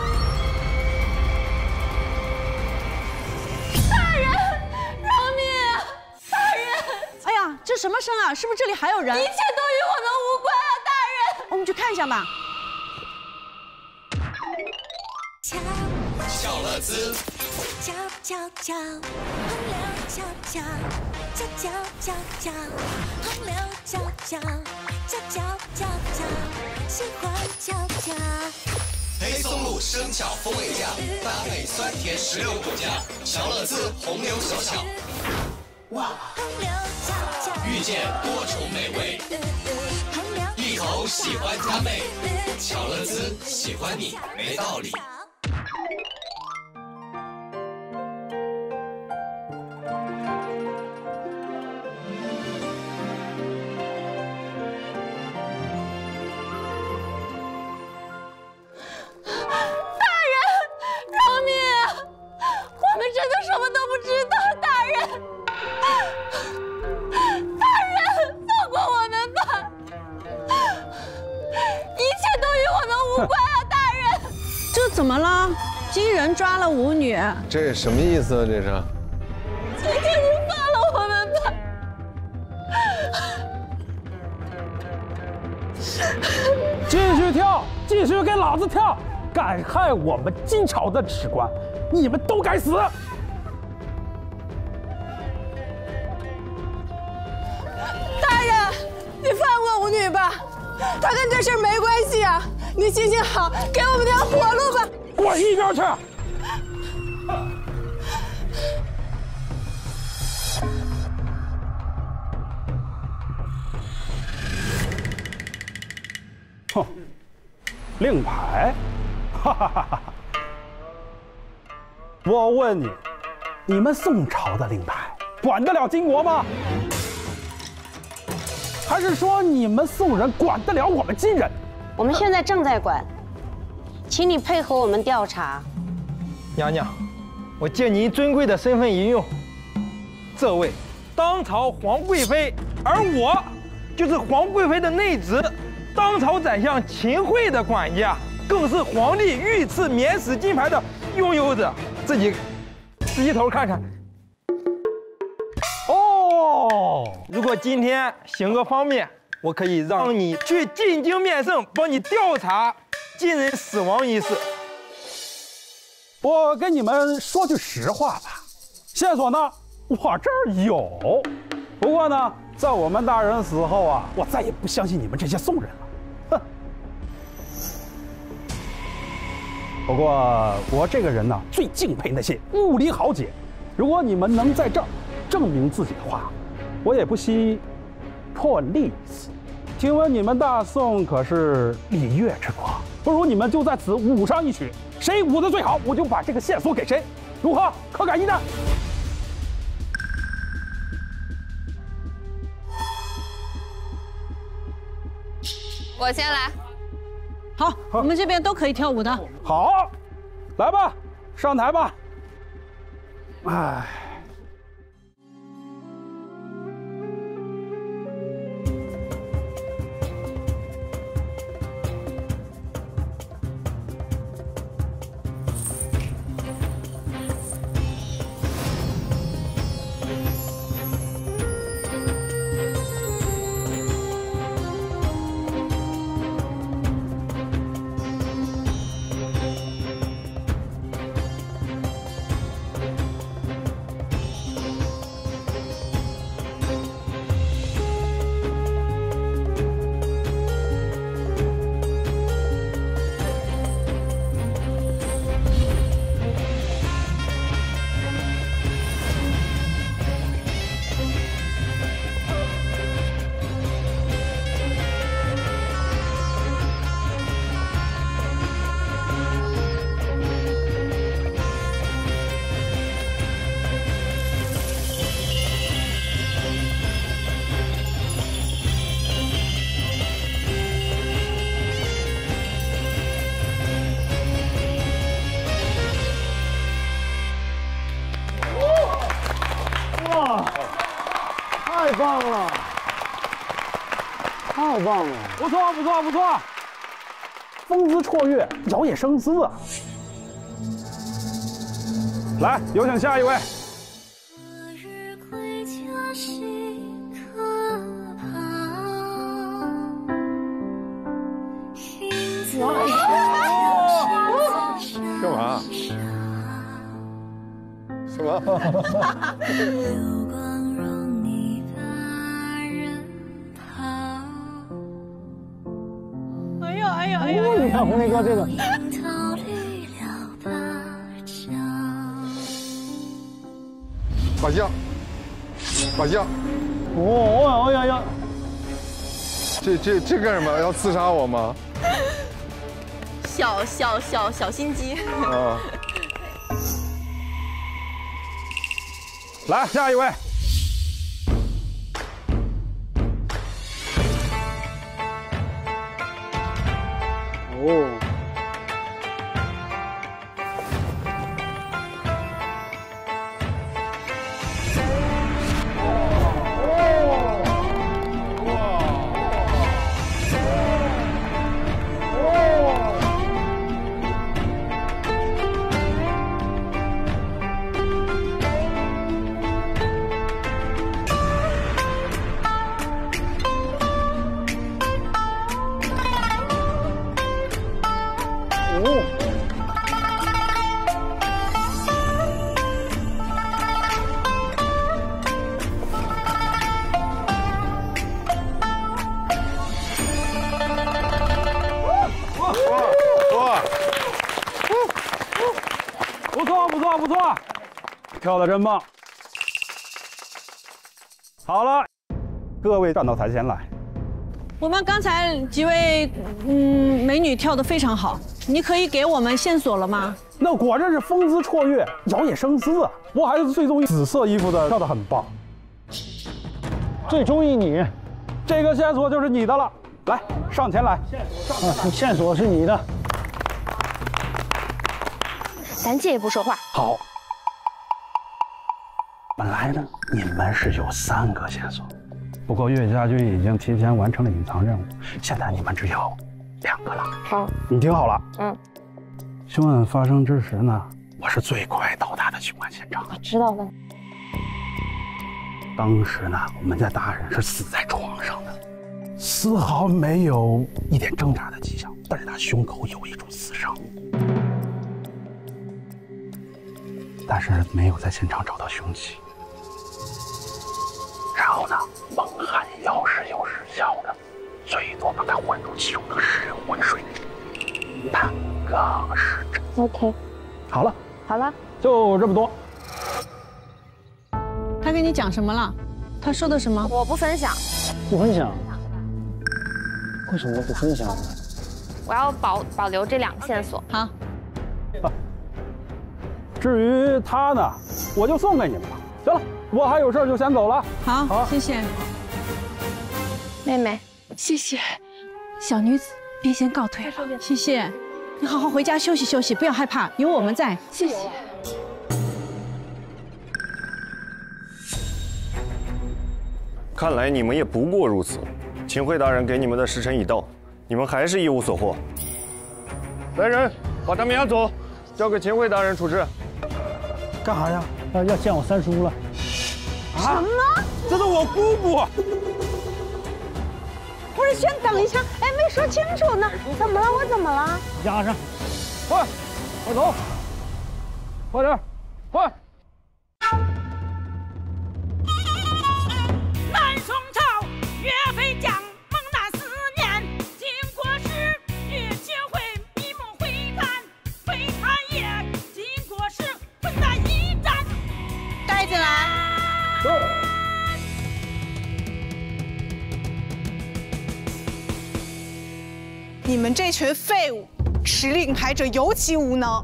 大人，饶命！大人！ 哎呀，这什么声啊？是不是这里还有人？ 一切都与我们无关啊，大人！ 我们去看一下吧。 小乐滋，敲敲敲，洪流敲敲，敲敲敲敲，洪流敲敲，敲敲敲敲，喜欢敲敲。 黑松露生巧风味酱，搭配酸甜十六果酱，小乐滋红牛小巧。哇！遇见多重美味，一口喜欢加倍，小乐滋喜欢你没道理。 怎么了？金人抓了舞女， 这什么意思啊？这是？ 今天你放了我们吧！继续跳，继续给老子跳！敢害我们金朝的史官，你们都该死！ 大人，你放过舞女吧，她跟这事没关系啊！你心情好，给我们条活路吧！ 滚一边去！哼，令牌，哈哈哈哈！我问你，你们宋朝的令牌管得了金国吗？还是说你们宋人管得了我们金人？ 我们现在正在管，请你配合我们调查。 娘娘，我借您尊贵的身份一用，这位当朝皇贵妃，而我就是皇贵妃的内侄，当朝宰相秦桧的管家，更是皇帝御赐免死金牌的拥有者。自己低头看看。哦，如果今天行个方便，我可以让你去进京面圣，帮你调查金人死亡一事。 我跟你们说句实话吧，线索呢，我这儿有。不过呢，在我们大人死后啊，我再也不相信你们这些宋人了。哼。不过我这个人呢，最敬佩那些武林豪杰。如果你们能在这儿证明自己的话，我也不惜破例一次。听闻你们大宋可是礼乐之国，不如你们就在此舞上一曲，谁舞得最好，我就把这个线索给谁，如何？可敢一战？ 我先来。 好，我们这边都可以跳舞的。 好，来吧，上台吧。哎。 太棒了，太棒了，不错不错不错，风姿绰约，摇曳生姿啊！来，有请下一位。 干嘛？什么？ 哎呦哎呦哎呦！ 你看红梅哥这个， 法相，法相， 哦，哎呀呀！ 这这这干什么？要刺杀我吗？ 小小小小心机。 啊！ 来，下一位。哦。不错不错不错，跳得真棒！好了，各位站到台前来。 我们刚才几位嗯美女跳得非常好，你可以给我们线索了吗？ 那果然是风姿绰约，摇曳生姿啊！我还是最中意紫色衣服的，跳得很棒。最中意你，这个线索就是你的了。来，上前来。啊，线索是你的。 咱借也不说话。 好。本来呢，你们是有三个线索， 不过岳家军已经提前完成了隐藏任务，现在你们只有两个了。 好， 你听好了， 嗯， 凶案发生之时呢，我是最快到达的凶案现场。 我知道的。 当时呢，我们家大人是死在床上的，丝毫没有一点挣扎的迹象，但是他胸口有一处撕伤，但是没有在现场找到凶器。然后呢，蒙汗药是有时效的，最多把它混入其中的湿浑水，半个时辰。 OK， 好了， 好了， 就这么多。 他跟你讲什么了？他说的什么？ 我不分享。 不分享？为什么不分享呢？ 我要保保留这两个线索。 好。 啊，至于他呢，我就送给你们了。行了，我还有事就先走了。 好，好，谢谢。 妹妹， 谢谢。小女子便先告退了。 谢谢。你好好回家休息休息，不要害怕，有我们在。 谢谢。 看来你们也不过如此。秦桧大人给你们的时辰已到，你们还是一无所获。来人，把他们押走，交给秦桧大人处置。 干啥呀？要要见我三叔了。 什么？ 这是我姑姑。 不是，先等一下，哎，没说清楚呢。怎么了？我怎么了？ 押上，快，快走，快点，快！ 南宋朝岳飞将猛男思念，经过时与秦桧闭目会谈，会谈也经过时混战一战。 带进来。 走。 你们这群废物，持令牌者尤其无能。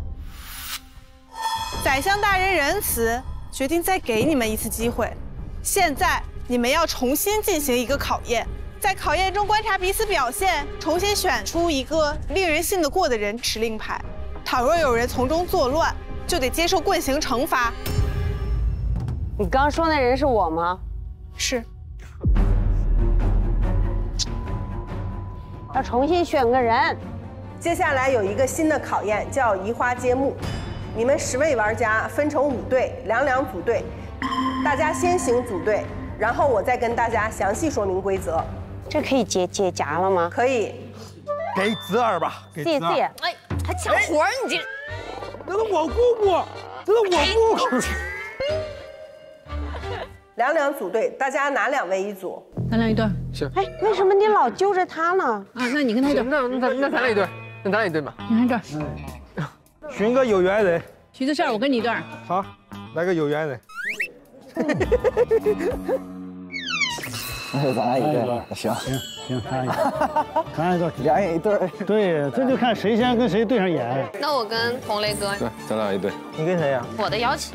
宰相大人仁慈，决定再给你们一次机会。现在你们要重新进行一个考验，在考验中观察彼此表现，重新选出一个令人信得过的人持令牌。倘若有人从中作乱，就得接受棍刑惩罚。 你刚刚说那人是我吗？ 是。 要重新选个人。 接下来有一个新的考验，叫移花接木。你们十位玩家分成五队，两两组队，大家先行组队，然后我再跟大家详细说明规则。 这可以解解夹了吗？ 可以。 给子儿吧，给子儿。 谢谢。哎，还抢活儿，你这。 这是我姑姑，这是我姑姑。 两两组队，大家哪两位一组？ 咱俩一对。 行。 哎，为什么你老揪着他呢？ 啊，那你跟他一对。 那那那咱俩一对，那咱俩一对嘛。 你看这儿。 寻个有缘人。 徐子胜，我跟你一对。 好，来个有缘人。 那就咱俩一对。行行行，咱俩一对，咱俩一对， 俩人一对。 对，这就看谁先跟谁对上眼。 那我跟红雷哥。 对，咱俩一对。 你跟谁呀？ 我的邀请。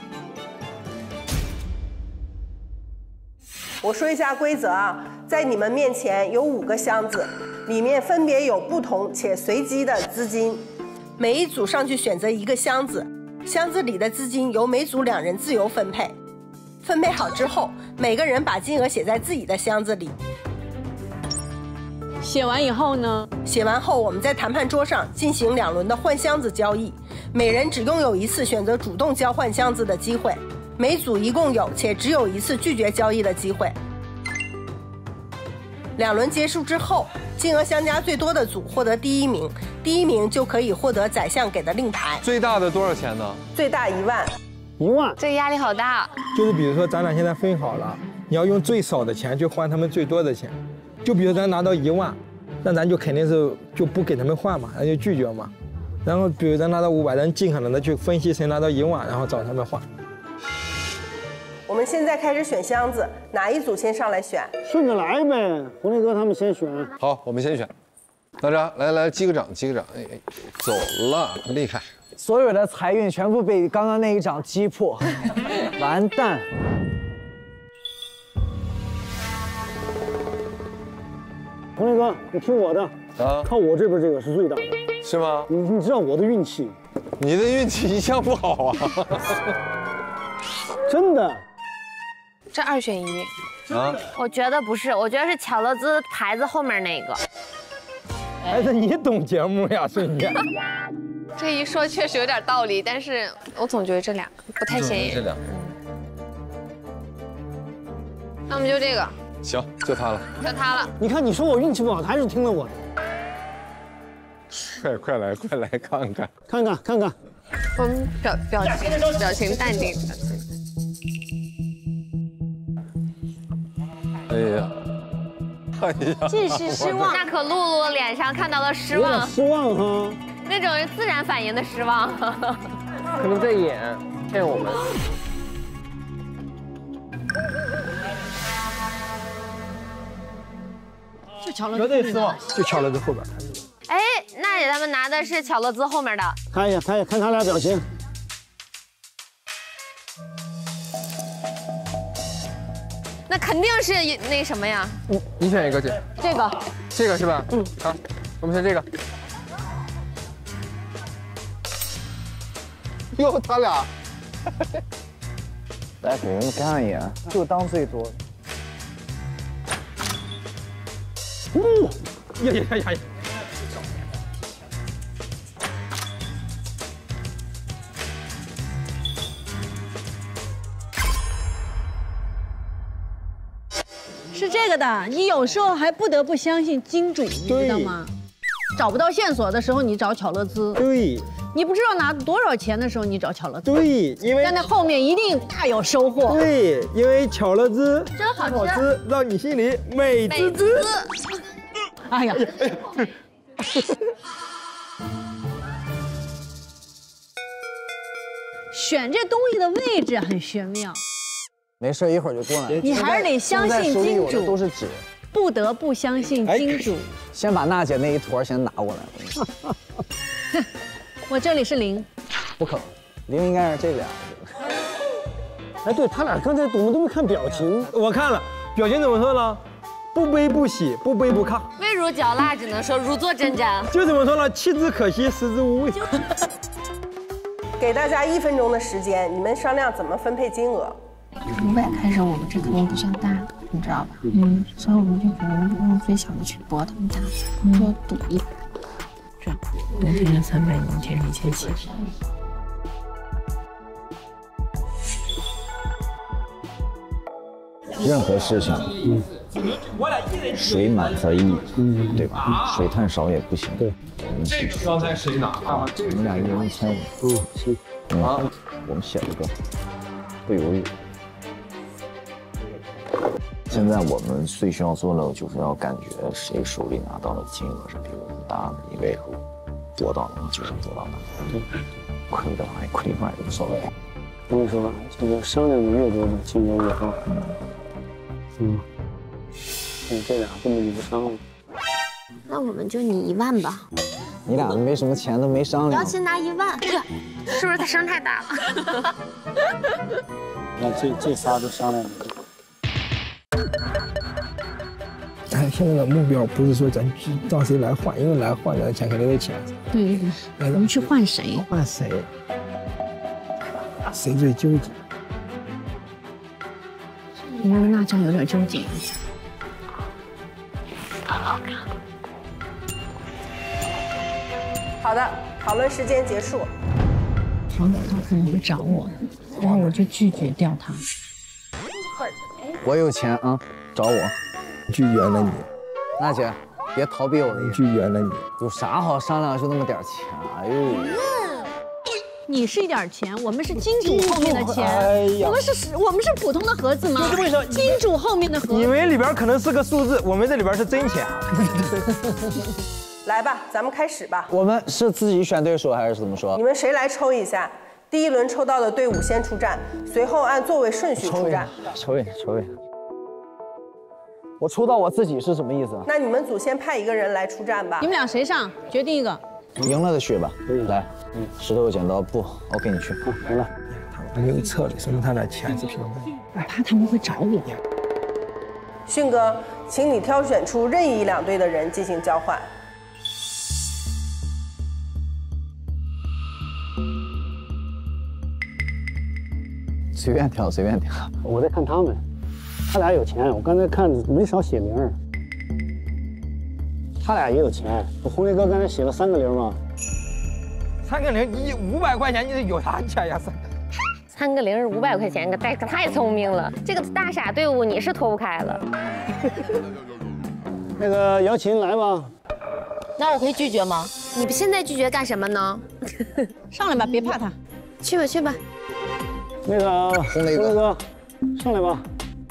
我说一下规则啊，在你们面前有五个箱子，里面分别有不同且随机的资金，每一组上去选择一个箱子，箱子里的资金由每组两人自由分配。分配好之后，每个人把金额写在自己的箱子里。 写完以后呢？ 写完后，我们在谈判桌上进行两轮的换箱子交易，每人只拥有一次选择主动交换箱子的机会。每组一共有且只有一次拒绝交易的机会。两轮结束之后，金额相加最多的组获得第一名，第一名就可以获得宰相给的令牌。 最大的多少钱呢？ 最大一万。 一万。 这个压力好大。 就是比如说咱俩现在分好了，你要用最少的钱去换他们最多的钱。就比如咱拿到一万，那咱就肯定是就不给他们换嘛，咱就拒绝嘛。然后比如咱拿到五百，咱尽可能的去分析谁拿到一万，然后找他们换。 我们现在开始选箱子，哪一组先上来选？ 顺着来呗，红雷哥他们先选。 好，我们先选。大家来来击个掌，击个掌。哎哎，走了，厉害！ 所有的财运全部被刚刚那一掌击破，完蛋！ 红雷哥，你听我的啊，靠我这边这个是最大的， 是吗？ 你你知道我的运气， 你的运气一向不好啊， 真的。 这二选一， 啊？ 我觉得不是，我觉得是巧乐兹牌子后面那个。 还是你懂节目呀，瞬间。 这一说确实有点道理，但是我总觉得这两个不太显眼。 这两个。 那我们就这个。 行，就它了。 就它了。 你看，你说我运气不好，他还是听了我的。 快快来，快来看看， 看看看看。 我们表表情表情淡定。 哎呀，哎呀， 尽是失望。那可露露脸上看到了失望。 失望哈。 那种自然反应的失望。 可能在演骗我们。 就巧乐绝对失望，就巧乐兹后边。 哎，那他们拿的是巧乐兹后面的。 看一下，看一下，看他俩表情。 那肯定是那什么呀？ 你你选一个姐。 这个。 这个是吧？嗯。好，我们选这个。 哟，他俩。 来给人看一眼，就当最多。 呜、哦！呀呀呀呀！ 是这个的，你有时候还不得不相信金主，你知道吗？找不到线索的时候，你找巧乐兹。 对。 你不知道拿多少钱的时候，你找巧乐兹。 对，因为在那后面一定大有收获。 对，因为巧乐兹真好吃， 好吃，让你心里美滋滋。 哎呀！选这东西的位置很玄妙。 没事，一会儿就过来。 你还是得相信金主， 都是纸， 不得不相信金主。 先把娜姐那一坨先拿过来。 我这里是零， 不可能，零应该是这俩。 哎，对他俩刚才我们都没看表情， 我看了，表情怎么说呢？不悲不喜，不卑不亢。 味如嚼蜡，只能说如坐针毡。 就怎么说呢？弃之可惜，食之无味。 给大家一分钟的时间，你们商量怎么分配金额。 五百开始，我们这肯定不算大的，你知道吧？嗯，所以我们就只能用最小的去搏他们家，多赌一把。这样，我这人三百，你这人一千七。 任何事情，嗯，水满则溢，嗯，对吧？水太少也不行。对， 这个刚才谁拿啊？ 我们俩一人一千五。嗯，行。啊，我们写了个，不犹豫。现在我们最需要做的就是要感觉谁手里拿到的金额是比我们大的，因为得到的就是得到的，亏的还亏卖无所谓。 我跟你说，这个商量的越多，金额越高。嗯，你这俩根本就不商量。 那我们就你一万吧。 你俩没什么钱，都没商量。 要先拿一万，是不是他声太大了？ 那这这仨都商量了。 咱现在的目标不是说咱让谁来换，因为来换咱钱肯定得钱。 对对对，我们去换谁？ 换谁？谁最纠结？ 因为那张有点纠结。 好的，讨论时间结束。 好歹他可能会找我，然后我就拒绝掉他。 我有钱啊，找我。 拒绝了你， 娜姐，别逃避我的意思。 拒绝了你， 有啥好商量？就那么点钱，哎呦！ 你是一点钱，我们是金主后面的钱。哎呀，我们是，我们是普通的盒子吗？ 就是为什么金主后面的盒子？ 以为里边可能是个数字，我们这里边是真钱。 来吧，咱们开始吧。 我们是自己选对手还是怎么说？ 你们谁来抽一下？第一轮抽到的队伍先出战，随后按座位顺序出战。 抽一下，抽一下。我抽到我自己是什么意思？ 那你们组先派一个人来出战吧。 你们俩谁上？决定一个。 赢了的去吧。来，石头剪刀布 ，OK， 你去。 赢了。他们没有策略，说明他俩钱是平分。 我怕他们会找我。 迅哥，请你挑选出任意一两队的人进行交换。 随便挑，随便挑。 我在看他们。 他俩有钱，我刚才看没少写名。他俩也有钱，我红雷哥刚才写了三个零吗？ 三个零，一五百块钱，你有啥钱呀？三三个零是五百块钱，可太可太聪明了。这个大傻队伍你是脱不开了。 那个姚琴来吧。 那我可以拒绝吗？你现在拒绝干什么呢？ 上来吧，别怕他。 去吧去吧。 那个红雷哥，上来吧。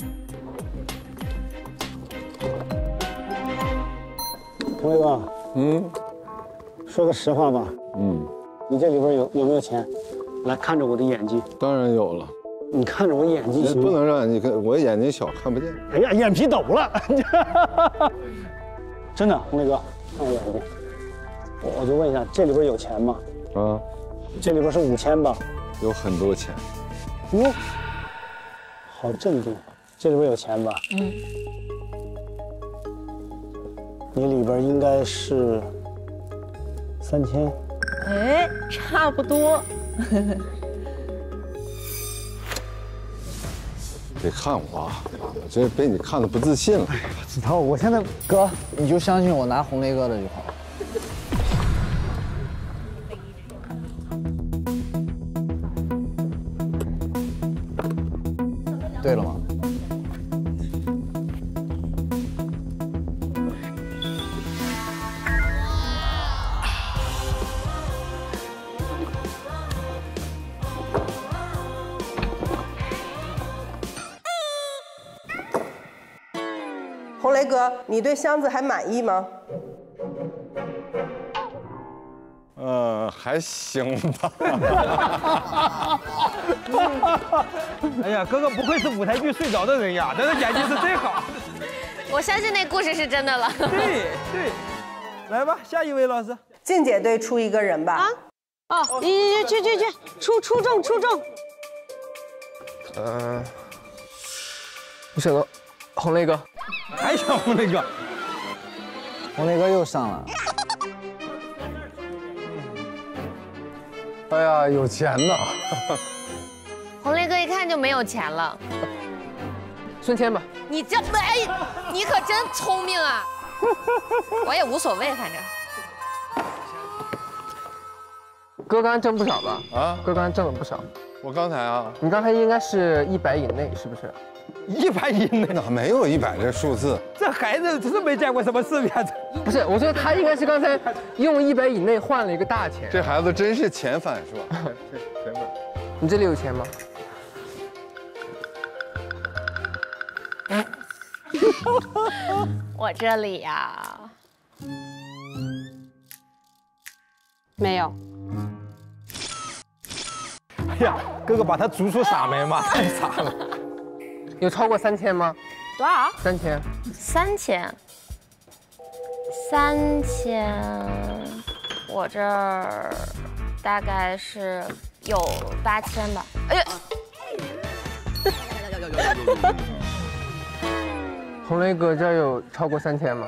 红雷哥，嗯，说个实话吧，嗯，你这里边有有没有钱？来看着我的眼睛。 当然有了。 你看着我眼睛行吗？ 不能让你看，我眼睛小看不见。 哎呀，眼皮抖了。真的，红雷哥，看我眼睛。我我就问一下，这里边有钱吗？啊，这里边是五千吧？ 有很多钱。 哟，好镇定。这里边有钱吧？嗯。你里边应该是三千。 哎，差不多。 别看我啊，我这被你看的不自信了。哎呀， 子韬，我现在哥，你就相信我拿红雷哥的就好。对了吗？ 红雷哥，你对箱子还满意吗？ 呃，还行吧。 哎呀，哥哥不愧是舞台剧睡着的人呀，他的演技是真好。 我相信那故事是真的了。 对对，来吧，下一位老师。 静姐队出一个人吧。 啊，哦，你去去去，出出众出众。 呃，我选个红雷哥。 还想红雷哥？ 红雷哥又上了。 哎呀，有钱呐！ 红雷哥一看就没有钱了。 孙谦吧。 你这哎，你可真聪明啊！我也无所谓，反正。 哥刚才挣不少吧？啊，哥刚才挣了不少。 我刚才啊， 你刚才应该是一百以内，是不是？ 一百以内哪没有一百这数字？ 这孩子真是没见过什么世面。 不是，我觉得他应该是刚才用一百以内换了一个大钱。 这孩子真是钱反是吧？钱反。 你这里有钱吗？ 我这里呀，没有。 哎呀，哥哥把他逐出傻门嘛，太傻了。 有超过三千吗？ 多少？ 三千。 三千。三千，我这儿大概是有八千吧。哎呀！ 红雷哥这儿有超过三千吗？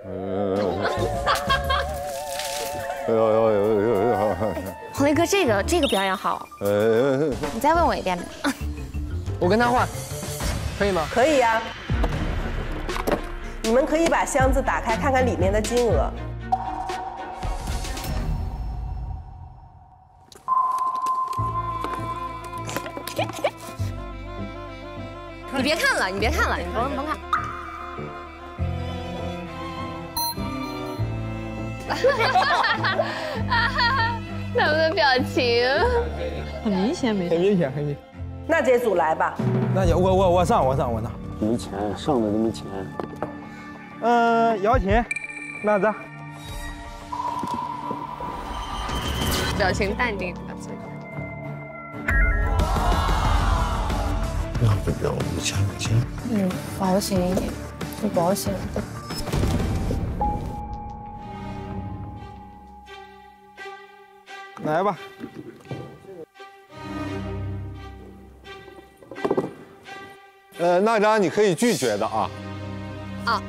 哎呦呦呦呦呦！ 红雷哥，这个这个表演好。呃，你再问我一遍呗。 我跟他换。可以吗？ 可以呀、啊。你们可以把箱子打开，看看里面的金额。 你别看了，你别看了，你甭甭看。他们的表情很明显，没很明显，很明显。 娜姐组来吧。 娜姐，我我我上，我上，我上。 没钱，上的都没钱。 嗯，姚琴，娜子。 表情淡定。 要不要五千五千？ 嗯，保险一点，做保险的。 来吧。 呃，娜扎你可以拒绝的啊。 啊。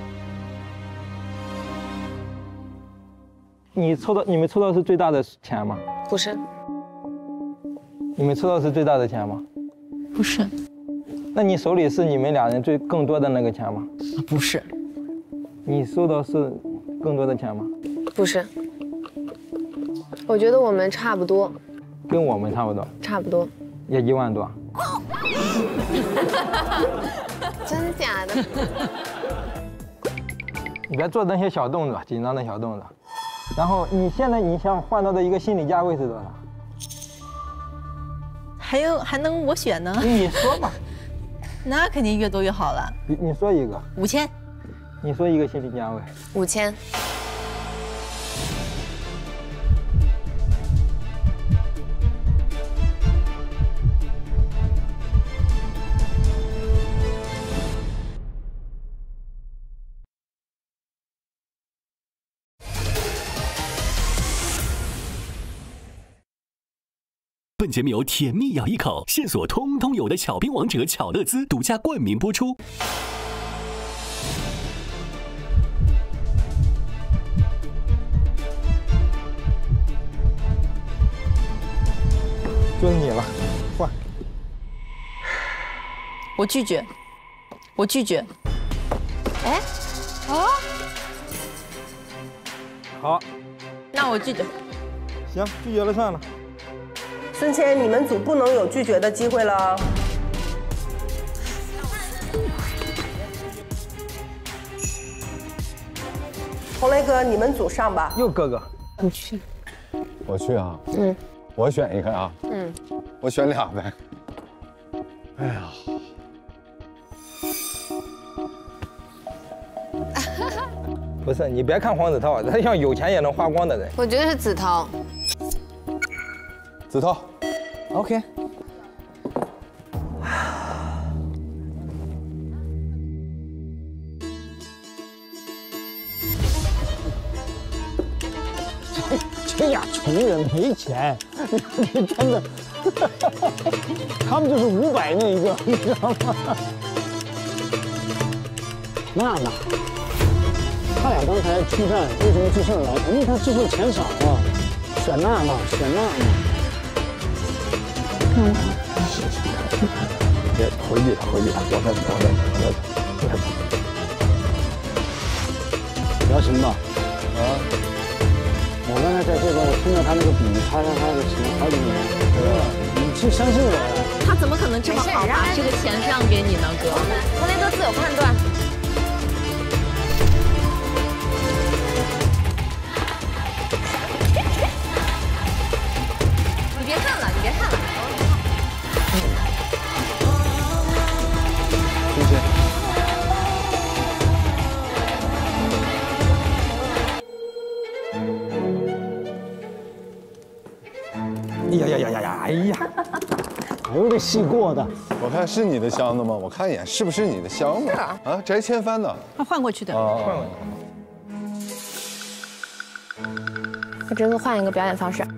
你抽到，你们抽到是最大的钱吗？ 不是。 你们抽到是最大的钱吗？ 不是。 那你手里是你们俩人最更多的那个钱吗？ 不是。 你收到是更多的钱吗？ 不是。我觉得我们差不多。 跟我们差不多。 差不多。 也一万多。 真假的？ 你别做那些小动作，紧张的小动作。然后你现在你想换到的一个心理价位是多少？ 还有还能我选呢？ 你说吧。 那肯定越多越好了。 你你说一个。 五千。 你说一个心理价位。 五千。 本节目由甜蜜咬一口线索通通有的巧冰王者巧乐兹独家冠名播出。 就是你了，换。 我拒绝，我拒绝。 哎，哦， 好， 那我拒绝。 行，拒绝了算了。 孙谦，你们组不能有拒绝的机会了。红雷哥，你们组上吧。 又哥哥， 你去。 我去啊。 嗯。 我选一个啊。 嗯。 我选俩呗。哎呀。 不是，你别看黄子韬，他像有钱也能花光的人。 我觉得是子韬。 子韬。 OK。 这俩穷人没钱，你真的，他们就是五百那一个，你知道吗？娜娜，他俩刚才出战为什么就剩来？因为他最后钱少啊，选娜娜，选娜娜。 嗯。 别回去，回去，我再我再我再。姚琴吧，啊。我刚才在这边，我听到他那个笔擦擦擦的琴好几年，对吧？你去相信我呀。 他怎么可能这么好把这个钱让给你呢，哥？ 红雷哥自有判断。你别看了，你别看了。 谢谢。 哎呀呀呀呀呀！哎呀， 哎呦，这戏过的， 我看是你的箱子吗？我看一眼，是不是你的箱子？啊，翟千帆的。 他换过去的。 啊， 换过去。我这次换一个表演方式。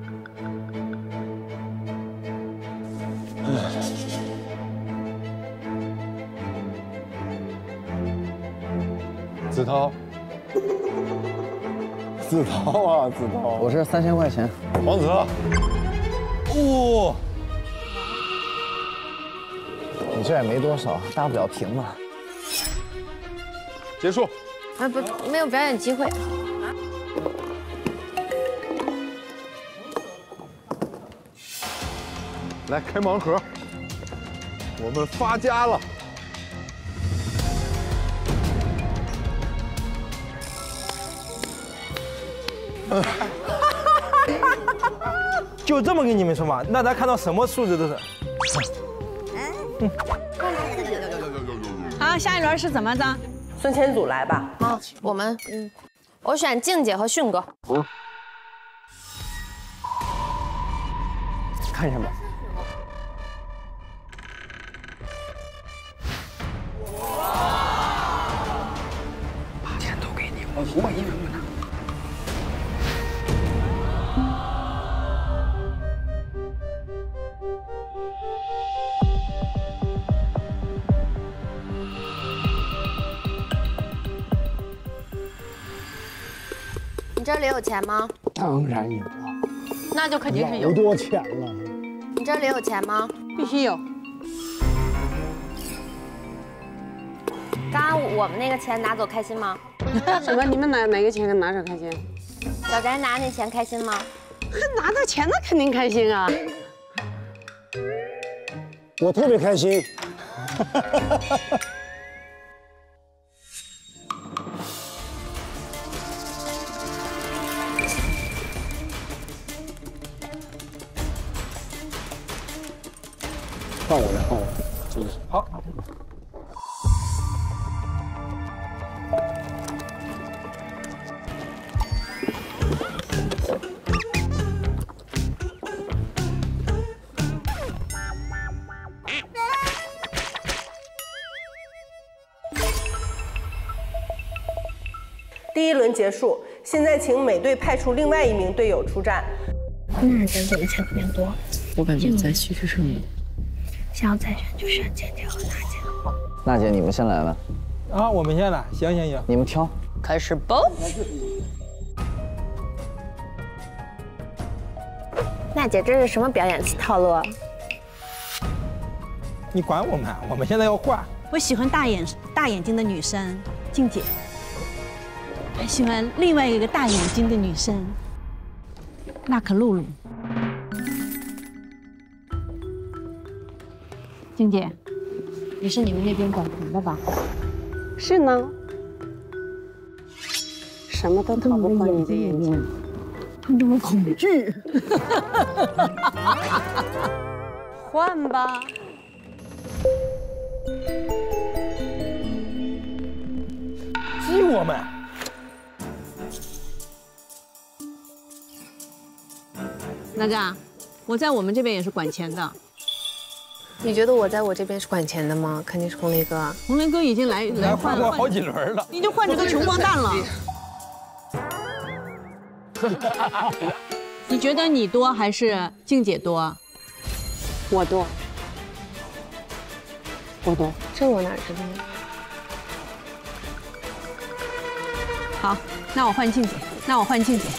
子韬。子韬啊，子韬。 我是三千块钱。 黄子韬。 哦， 你这也没多少，大不了平嘛。 结束。 啊不，没有表演机会。 来开盲盒，我们发家了。 就这么跟你们说嘛，那咱看到什么数字都是。 嗯。好，下一轮是怎么着？ 孙谦组来吧。 好，我们嗯，我选静姐和迅哥。 嗯。看一下吧。 把钱都给你，我我一分不拿。 你这里有钱吗？ 当然有了， 那就肯定是有。 好多钱了。 你这里有钱吗？ 必须有。 刚刚我们那个钱拿走开心吗？ 什么？你们哪哪个钱拿走开心？ 小翟拿那钱开心吗？ 拿到钱那肯定开心啊！ 我特别开心。换我来，换我，真是好。 第一轮结束，现在请每队派出另外一名队友出战。 那咱怎么钱特别多？ 我感觉在叙事上面， 想要再选就选姐姐和娜姐。 娜姐，你们先来吧。 啊，我们先来，行行行， 你们挑， 开始吧。 娜姐，这是什么表演套路啊？ 你管我们？我们现在要换。 我喜欢大眼大眼睛的女生，静姐。还喜欢另外一个大眼睛的女生，娜可露露。静姐，你是你们那边管团的吧？ 是呢。什么都逃不过你的眼睛。 他这么恐惧。 换吧。 激我们。 哪吒，我在我们这边也是管钱的。 你觉得我在我这边是管钱的吗？肯定是红雷哥啊。 红雷哥已经来来换过好几轮了， 你就换这个穷光蛋了。你觉得你多还是静姐多？ 我多。我多。 这我哪知道？ 好，那我换静姐，那我换静姐。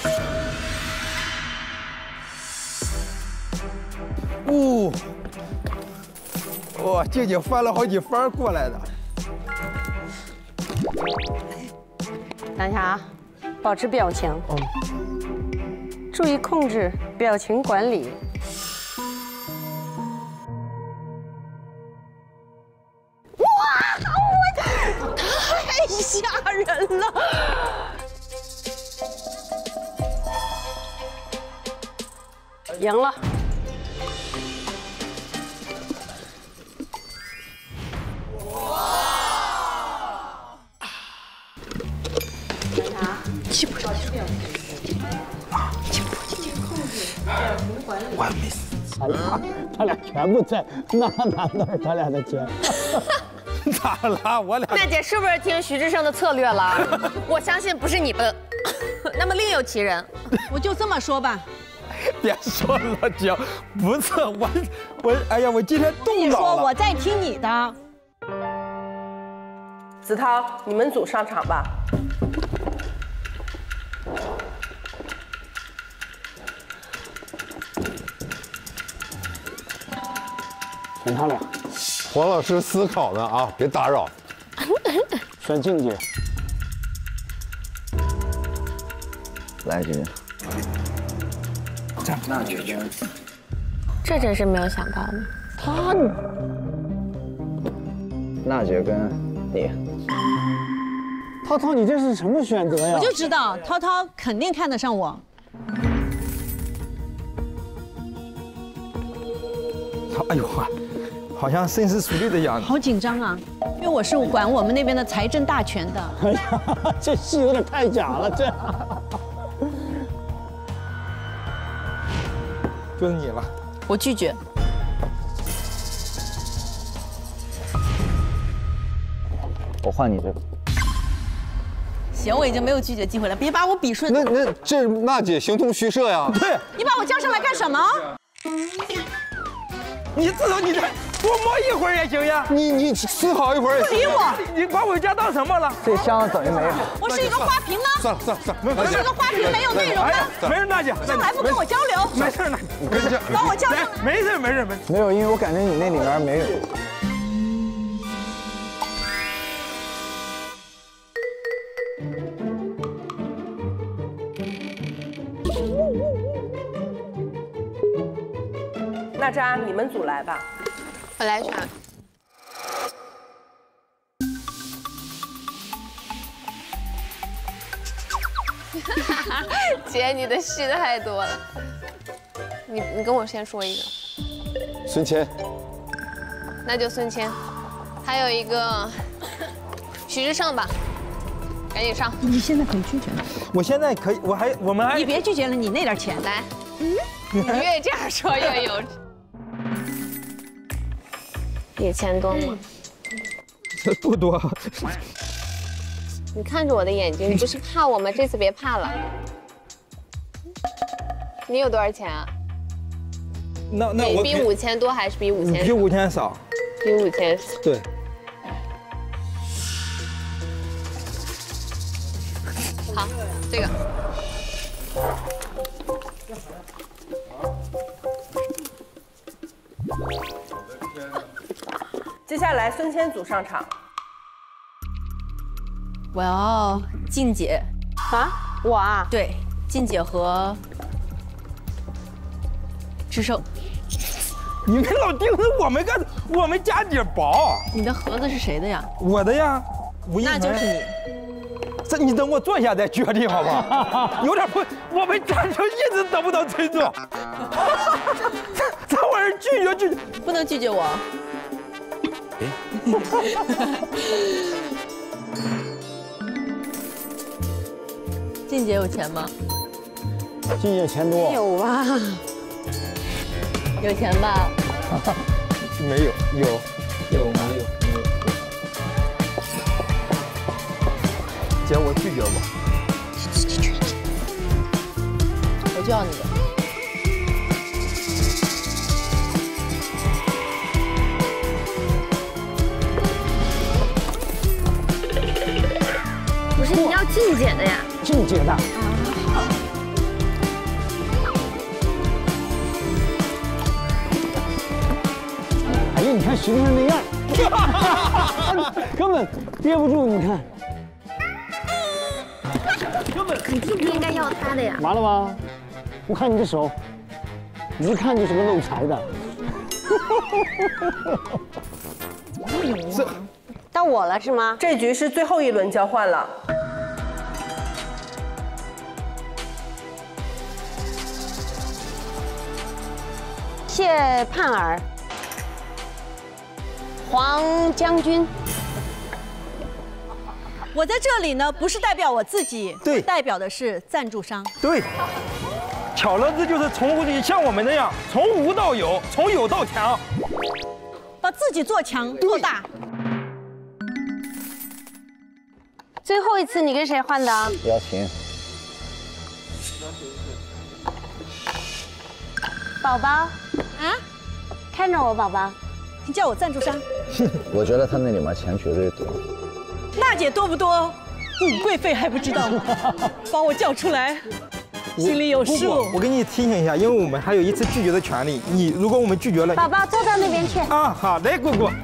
哦，哇，静姐翻了好几番过来的。 等一下啊，保持表情。嗯。注意控制表情管理。 哇，我太吓人了！ 赢了。 气不上去，气不进去控制表情管理。 我还没死。 他俩，他俩全部在娜娜那儿，他俩的钱。 咋了？我俩。 娜姐是不是听徐志胜的策略了？我相信不是你们，那么另有其人。 我就这么说吧。 别说了，姐，不是我，我哎呀，我今天动你脑了。 说我在听你的。 子韬，你们组上场吧。 选他俩。 黄老师思考呢啊，别打扰。 选静姐。 来这边。 这那绝绝。 这真是没有想到的。 他。 娜姐跟你。 涛涛，你这是什么选择呀？ 我就知道涛涛肯定看得上我。 哎呦呵，好像深思熟虑的样子。 好紧张啊，因为我是管我们那边的财政大权的。 哎呀，这戏有点太假了，这。 就是你了。 我拒绝。 我换你这个。 行，我已经没有拒绝机会了，别把我比顺。 那那这娜姐形同虚设呀。 对。 你把我叫上来干什么？ 你至少你再多摸一会儿也行呀。 你你思考一会儿也行。 不理我！ 你把我家当什么了？ 这箱子等于没有。 我是一个花瓶吗？ 算了算了算了， 我是一个花瓶，没有内容的。 没事，娜姐， 上来不跟我交流。 没事，娜姐， 你跟这把我叫上来。 没事没事没事。 没有，因为我感觉你那里面没有。 娜扎，你们组来吧。 我来选。姐，你的戏太多了。你你跟我先说一个。 孙谦。 那就孙谦，还有一个徐志胜吧，赶紧上。 你现在可以拒绝了。 我现在可以，我还我们还你别拒绝了，你那点钱来。嗯，你越这样说越有。有钱多吗？ 这不多。 你看着我的眼睛，你不是怕我吗？这次别怕了。你有多少钱啊？ 那那我比五千多还是比五千？ 比五千少。 比五千少。 对。 好，这个。 接下来孙谦组上场。 我要静姐啊，我啊， 对，静姐和志胜。 你们老盯着我们干，我们家底薄。 你的盒子是谁的呀？ 我的呀，吴亦凡。 那就是你。 这你等我坐下再决定好不好？有点不，我们家就一直得不到尊重。这玩意儿拒绝拒绝， 不能拒绝我。静姐有钱吗？ 静姐钱多。 有啊。 有钱吧？ 没有，有， 有没有？没有。 姐，我拒绝我。 我就要你的。 不是，你要静姐的呀。 静姐的。哎呀，你看徐先生那样，根本憋不住，你看。 你是不是应该要他的呀？ 完了吗？我看你这手，一看就是个漏财的。 这到我了是吗？ 这局是最后一轮交换了。 谢盼儿，黄将军。 我在这里呢，不是代表我自己， 对， 代表的是赞助商。 对，巧乐兹就是从像我们那样，从无到有，从有到强， 把自己做强做大。 最后一次你跟谁换的？ 姚琴。 宝宝，啊，看着我，宝宝， 你叫我赞助商。 我觉得他那里面钱绝对多。 娜姐多不多？尹贵妃还不知道吗？把我叫出来，心里有数。 我给你提醒一下，因为我们还有一次拒绝的权利。你如果我们拒绝了， 宝宝坐到那边去。 啊，好的，姑姑。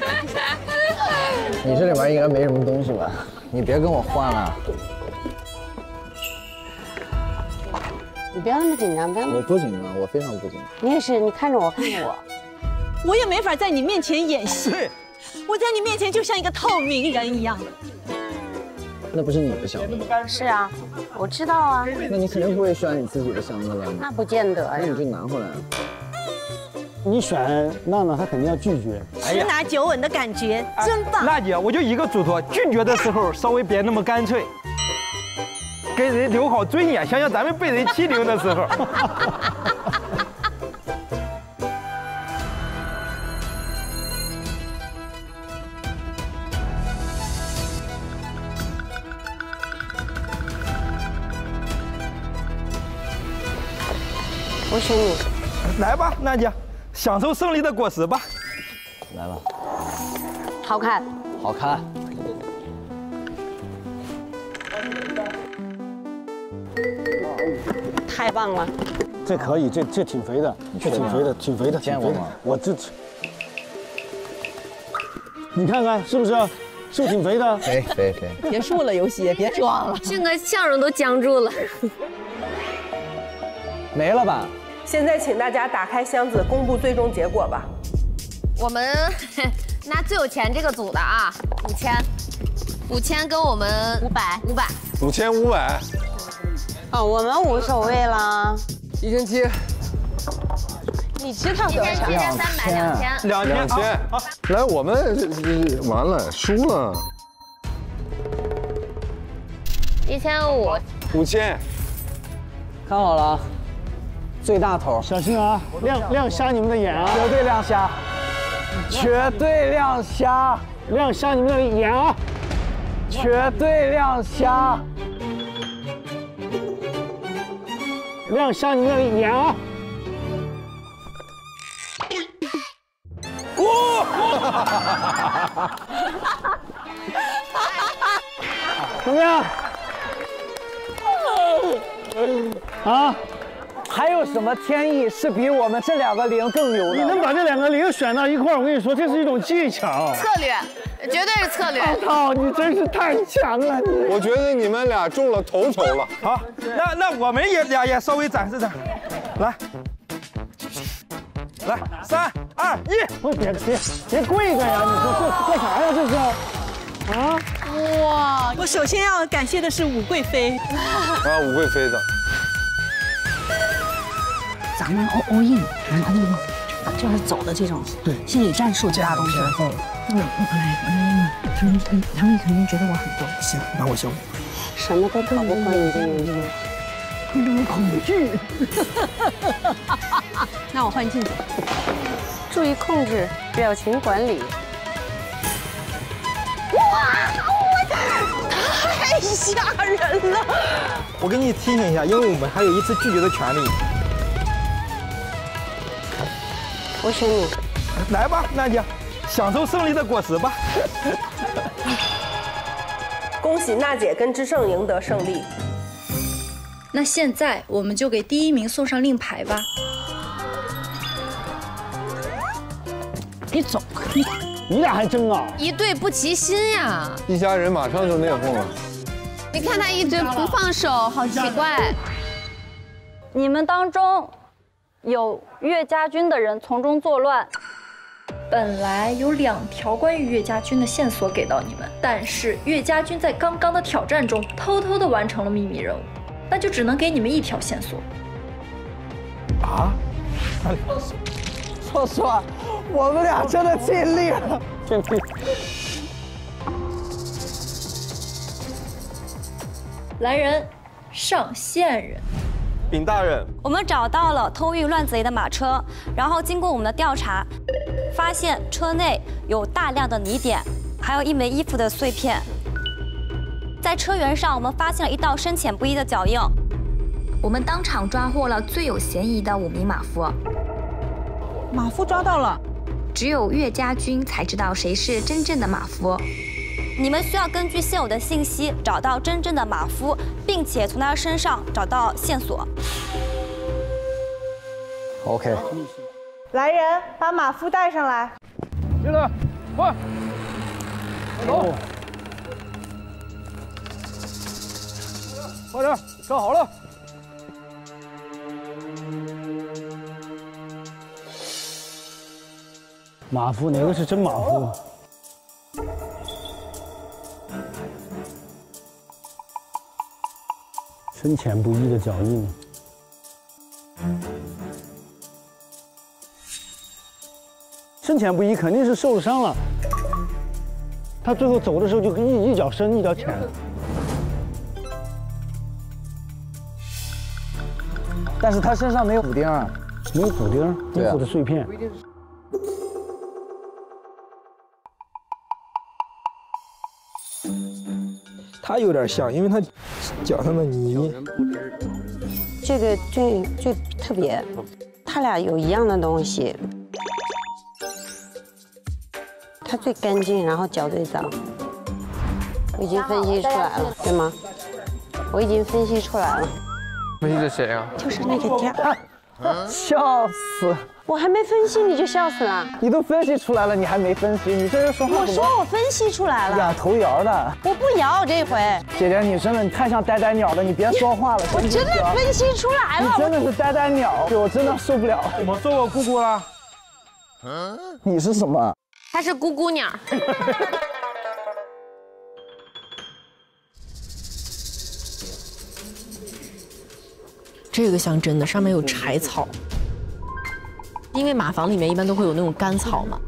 你这里面应该没什么东西吧？你别跟我换了。 你不要那么紧张，不要。 我不紧张，我非常不紧张。 你也是，你看着我，看着我。 我也没法在你面前演戏。我在你面前就像一个透明人一样。 那不是你的箱子吗？ 是啊，我知道啊。 那你肯定不会选你自己的箱子了。 那不见得呀。 那你就拿回来。 你选娜娜，她肯定要拒绝。 十拿九稳的感觉，真棒。 娜姐，我就一个嘱托，拒绝的时候稍微别那么干脆，给人留好尊严。想想咱们被人欺凌的时候。 我选你， 来吧，娜姐，享受胜利的果实吧。 来吧， 好看， 好看。 太棒了， 这可以，这这挺肥的，这挺肥的，挺肥的， 见过吗？ 我这，你看看是不是？是不是挺肥的？ 肥肥肥。 结束了游戏，别装了。 这个笑容都僵住了。 没了吧？ 现在请大家打开箱子，公布最终结果吧。 我们拿最有钱这个组的啊，五千，五千跟我们五百，五百， 五千五百。 哦，我们无所谓啦。 一千七。 你知道多少？一千七加三百，两千。 两千。两千。来，我们完了，输了。 一千五。 五千。 看好了啊，最大头， 小心啊，亮亮瞎你们的眼啊！ 绝对亮瞎，绝对亮瞎， 亮瞎你们的眼啊！ 绝对亮瞎， 亮瞎你们的眼啊！哇！怎么样？啊？ 还有什么天意是比我们这两个零更牛的？ 你能把这两个零选到一块儿，我跟你说，这是一种技巧， 策略，绝对是策略。 我操，你真是太强了！你， 我觉得你们俩中了头筹了。 好，那那我们也俩也稍微展示展示，来，来，三二一， 不别别别跪着呀！你说做做啥呀？这是？啊！ 哇！我首先要感谢的是武贵妃。 啊，武贵妃的。 咱们 all all in，然后那个就是走的这种对心理战术这样东西。嗯，来，嗯，他们他们他们肯定觉得我很多。 行，那我修。 什么都逃不过你的眼睛。 那种恐惧。 那我换镜子。 注意控制，表情管理。 哇！太吓人了！ 我给你提醒一下，因为我们还有一次拒绝的权利。 我选你， 来吧，娜姐，享受胜利的果实吧。 恭喜娜姐跟知胜赢得胜利。 那现在我们就给第一名送上令牌吧。 别走，你你俩还争啊？ 一对不齐心呀！ 一家人马上就内讧了。 你看他一直不放手，好奇怪。 你们当中有岳家军的人从中作乱。本来有两条关于岳家军的线索给到你们，但是岳家军在刚刚的挑战中偷偷的完成了秘密任务，那就只能给你们一条线索。 啊？ 说实话，我们俩真的尽力了，尽力。 来人，上线人。 禀大人， 我们找到了偷运乱贼的马车，然后经过我们的调查，发现车内有大量的泥点，还有一枚衣服的碎片。在车辕上，我们发现了一道深浅不一的脚印。我们当场抓获了最有嫌疑的五名马夫。 马夫抓到了， 只有岳家军才知道谁是真正的马夫。你们需要根据现有的信息找到真正的马夫，并且从他身上找到线索。 OK。 来人，把马夫带上来。 进来，快，走，快点，站好了。马夫哪个是真马夫？深浅不一的脚印。深浅不一，肯定是受了伤了。他最后走的时候就一一脚深一脚浅。 但是他身上没有补丁啊， 没有补丁，衣服的碎片。 他有点像，因为他脚上的泥。 这个最最特别，他俩有一样的东西。他最干净，然后脚最脏。我已经分析出来了，对吗？我已经分析出来了。 分析的谁啊？ 就是那个家。 笑死！ 我还没分析你就笑死了？ 你都分析出来了，你还没分析？你这人说话我说我分析出来了。 呀，头摇的。 我不摇这回。 姐姐，你真的你太像呆呆鸟了，你别说话了。 我真的分析出来了。 你真的是呆呆鸟，我真的受不了。 我做过姑姑了。 你是什么？ 她是姑姑鸟。 这个像真的，上面有柴草，因为马房里面一般都会有那种干草嘛。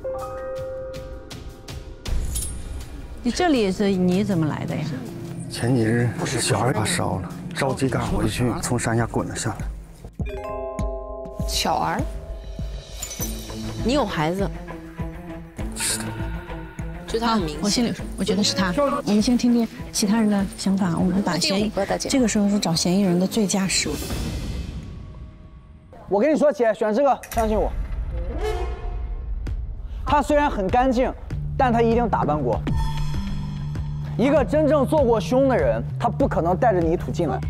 你这里是你怎么来的呀？ 前几日小孩发烧了，着急赶回去，从山下滚了下来。 小儿，你有孩子？ 是的。 就他很明显， 我心里说，我觉得是他。我们先听听其他人的想法，我们把嫌疑，这个时候是找嫌疑人的最佳时机。 我跟你说，姐，选这个，相信我。他虽然很干净，但他一定打扮过。一个真正做过凶的人，他不可能带着泥土进来。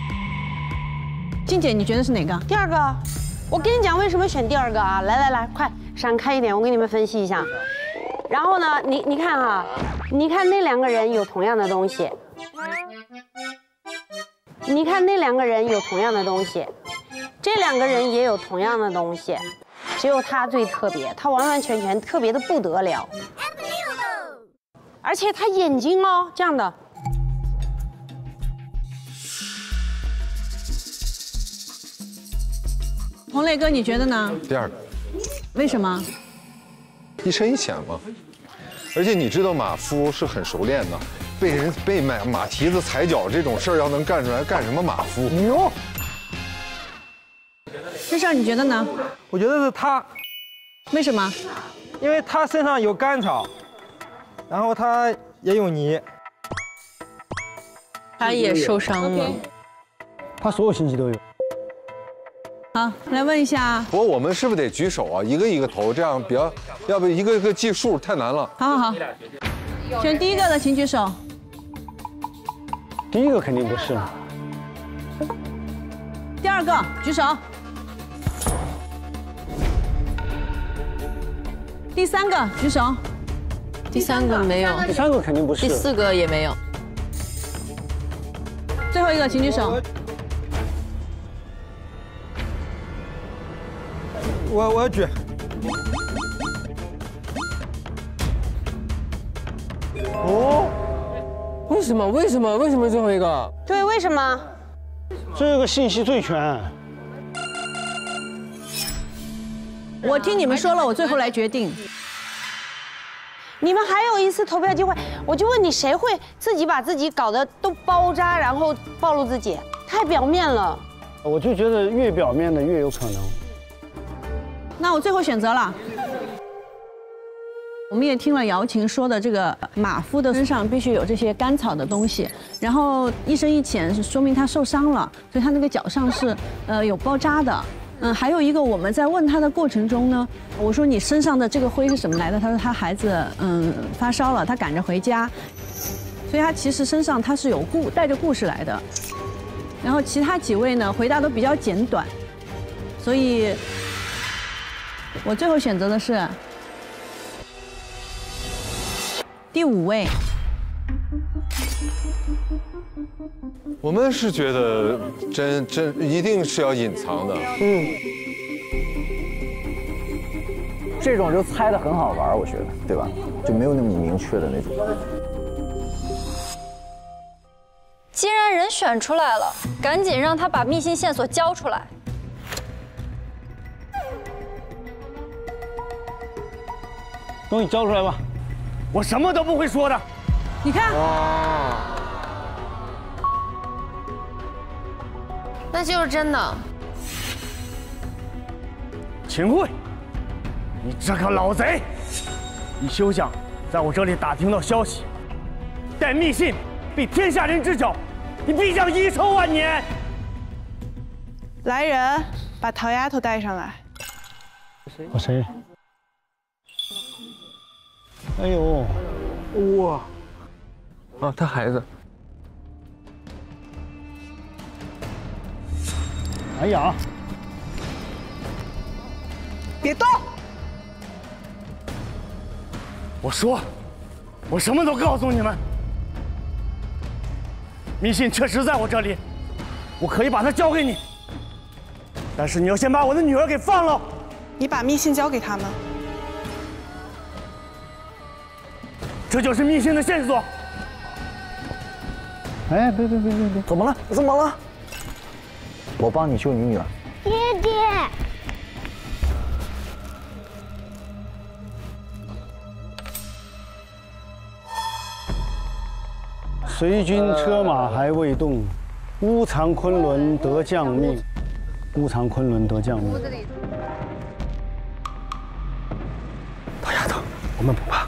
静姐，你觉得是哪个？ 第二个。我跟你讲，为什么选第二个啊？来来来，快闪开一点，我给你们分析一下。然后呢，你你看哈，你看那两个人有同样的东西，你看那两个人有同样的东西，这两个人也有同样的东西，只有他最特别，他完完全全特别的不得了，而且他眼睛哦这样的。 洪磊哥，你觉得呢？ 第二个。 为什么？ 一深一浅嘛，而且你知道马夫是很熟练的，被人被马马蹄子踩脚这种事儿要能干出来，干什么马夫？ 牛。 这事儿你觉得呢？ 我觉得是他。 为什么？ 因为他身上有干草，然后他也有泥。 他也受伤了。 他所有信息都有。 好，来问一下。 不过我们是不是得举手啊？一个一个投，这样比较，要不一个一个计数太难了。 好好好，选第一个的请举手。 第一个肯定不是。 第二个举手。第三个举手。 第三个没有。 第三个肯定不是。 第四个也没有。 最后一个请举手。 我我要举。 哦，为什么？为什么？为什么最后一个？ 对，为什么？ 这个信息最全。 我听你们说了，我最后来决定。 你们还有一次投票机会，我就问你，谁会自己把自己搞得都包扎，然后暴露自己？太表面了。 我就觉得越表面的越有可能。 那我最后选择了。我们也听了姚琴说的，这个马夫的身上必须有这些干草的东西，然后一深一浅是说明他受伤了，所以他那个脚上是呃有包扎的。嗯，还有一个我们在问他的过程中呢，我说你身上的这个灰是什么来的？他说他孩子嗯发烧了，他赶着回家，所以他其实身上他是有故带着故事来的。然后其他几位呢回答都比较简短，所以。我最后选择的是第五位。 我们是觉得真真一定是要隐藏的。 嗯，这种就猜的很好玩，我觉得，对吧？就没有那么明确的那种。 既然人选出来了，赶紧让他把密信线索交出来。 东西交出来吧， 我什么都不会说的。 你看， 哇， 那就是真的。 秦桧，你这个老贼，你休想在我这里打听到消息，带密信被天下人知晓，你必将遗臭万年。 来人，把桃丫头带上来。 我谁？哎呦， 哇！啊，他孩子。 哎呀， 别动！ 我说，我什么都告诉你们。密信确实在我这里，我可以把它交给你，但是你要先把我的女儿给放了。 你把密信交给他们， 这就是密信的线索。 哎，别别别别别！ 怎么了？怎么了？我帮你救你女儿。 爹爹。 随军车马还未动，乌藏昆仑得将命。乌藏昆仑得将命。大丫头，我们不怕。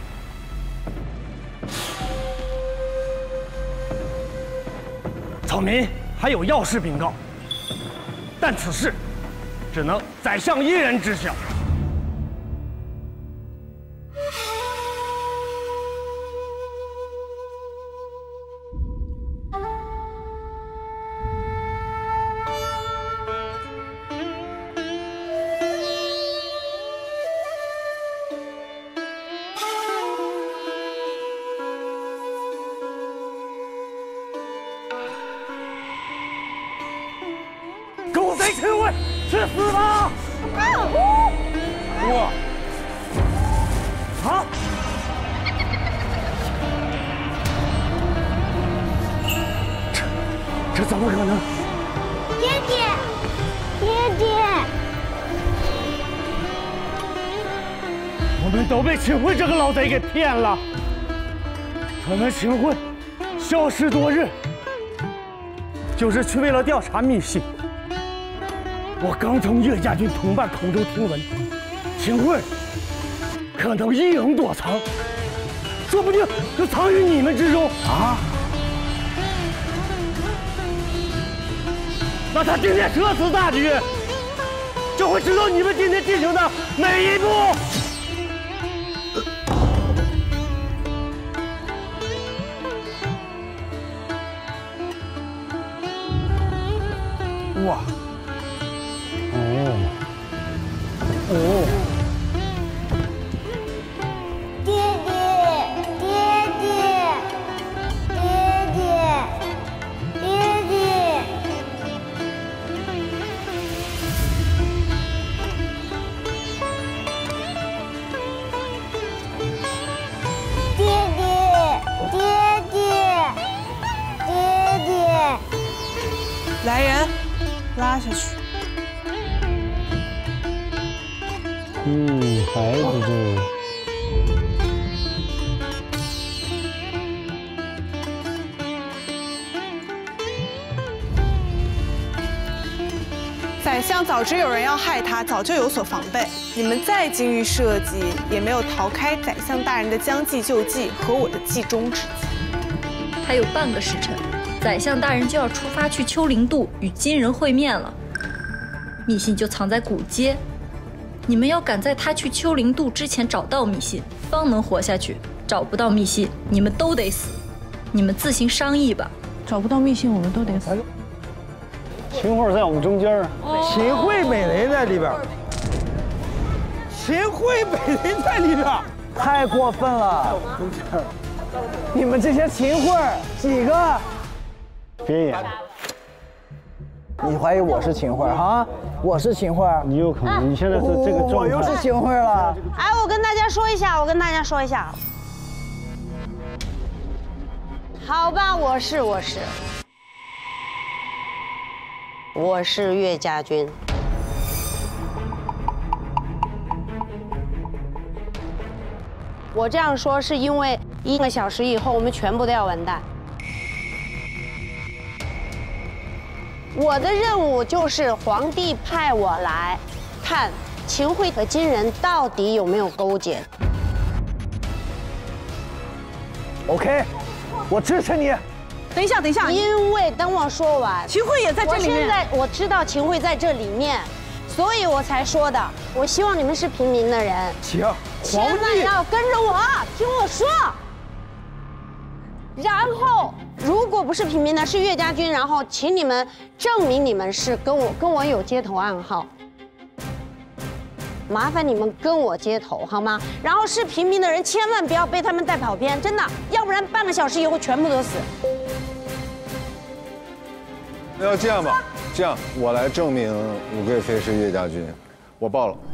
草民还有要事禀告，但此事只能宰相一人知晓。 狗贼秦桧，去死吧！我啊！这这怎么可能？ 爹爹，爹爹， 我们都被秦桧这个老贼给骗了。他们秦桧消失多日，就是去为了调查密信。 我刚从岳家军同伴口中听闻，秦桧可能一应躲藏，说不定就藏于你们之中啊！那他今天设此大局，就会知道你们今天进行的每一步。 哇！ 哦，哦， 爹爹，爹爹，爹爹，爹爹，爹爹，爹爹，爹爹， 来人，拉下去。 嗯，孩子这。 宰相早知有人要害他，早就有所防备。你们再精于设计，也没有逃开宰相大人的将计就计和我的计中之计。 还有半个时辰，宰相大人就要出发去丘陵渡与金人会面了。密信就藏在古街。 你们要赶在他去丘陵渡之前找到密信，方能活下去。找不到密信，你们都得死。你们自行商议吧。 找不到密信，我们都得死。 秦桧在我们中间啊！ 秦桧美人在里边，秦桧美人在里边， 太过分了！你们这些秦桧几个？ 别演。 你怀疑我是秦桧哈？我是秦桧， 你有可能，你现在是这个状态， 我又是秦桧了。 哎，我跟大家说一下，我跟大家说一下，好吧，我是我是，我是岳家军。我这样说是因为一个小时以后我们全部都要完蛋。 我的任务就是皇帝派我来看秦桧和金人到底有没有勾结。 OK， 我支持你。 等一下，等一下， 因为等我说完， 秦桧也在这里面。 我现在我知道秦桧在这里面，所以我才说的。我希望你们是平民的人， 请千万要跟着我，听我说。然后。 如果不是平民的，是岳家军，然后请你们证明你们是跟我跟我有街头暗号。 麻烦你们跟我接头好吗？然后是平民的人，千万不要被他们带跑偏，真的，要不然半个小时以后全部都死。 要这样吧，这样我来证明武贵妃是岳家军，我报了。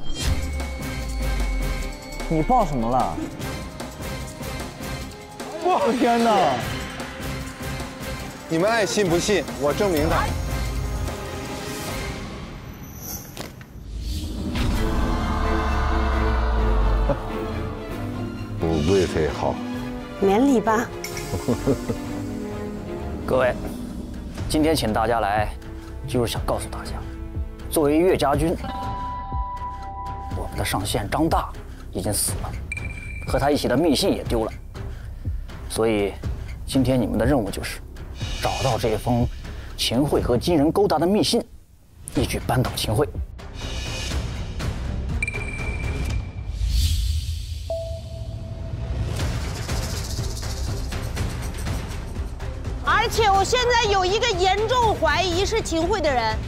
你报什么了？ 我天哪！ 你们爱信不信，我证明他。武贵妃好， 免礼吧。 各位，今天请大家来，就是想告诉大家，作为岳家军，我们的上线张大已经死了，和他一起的密信也丢了，所以今天你们的任务就是找到这封秦桧和金人勾搭的密信，一举扳倒秦桧。 而且我现在有一个严重怀疑是秦桧的人，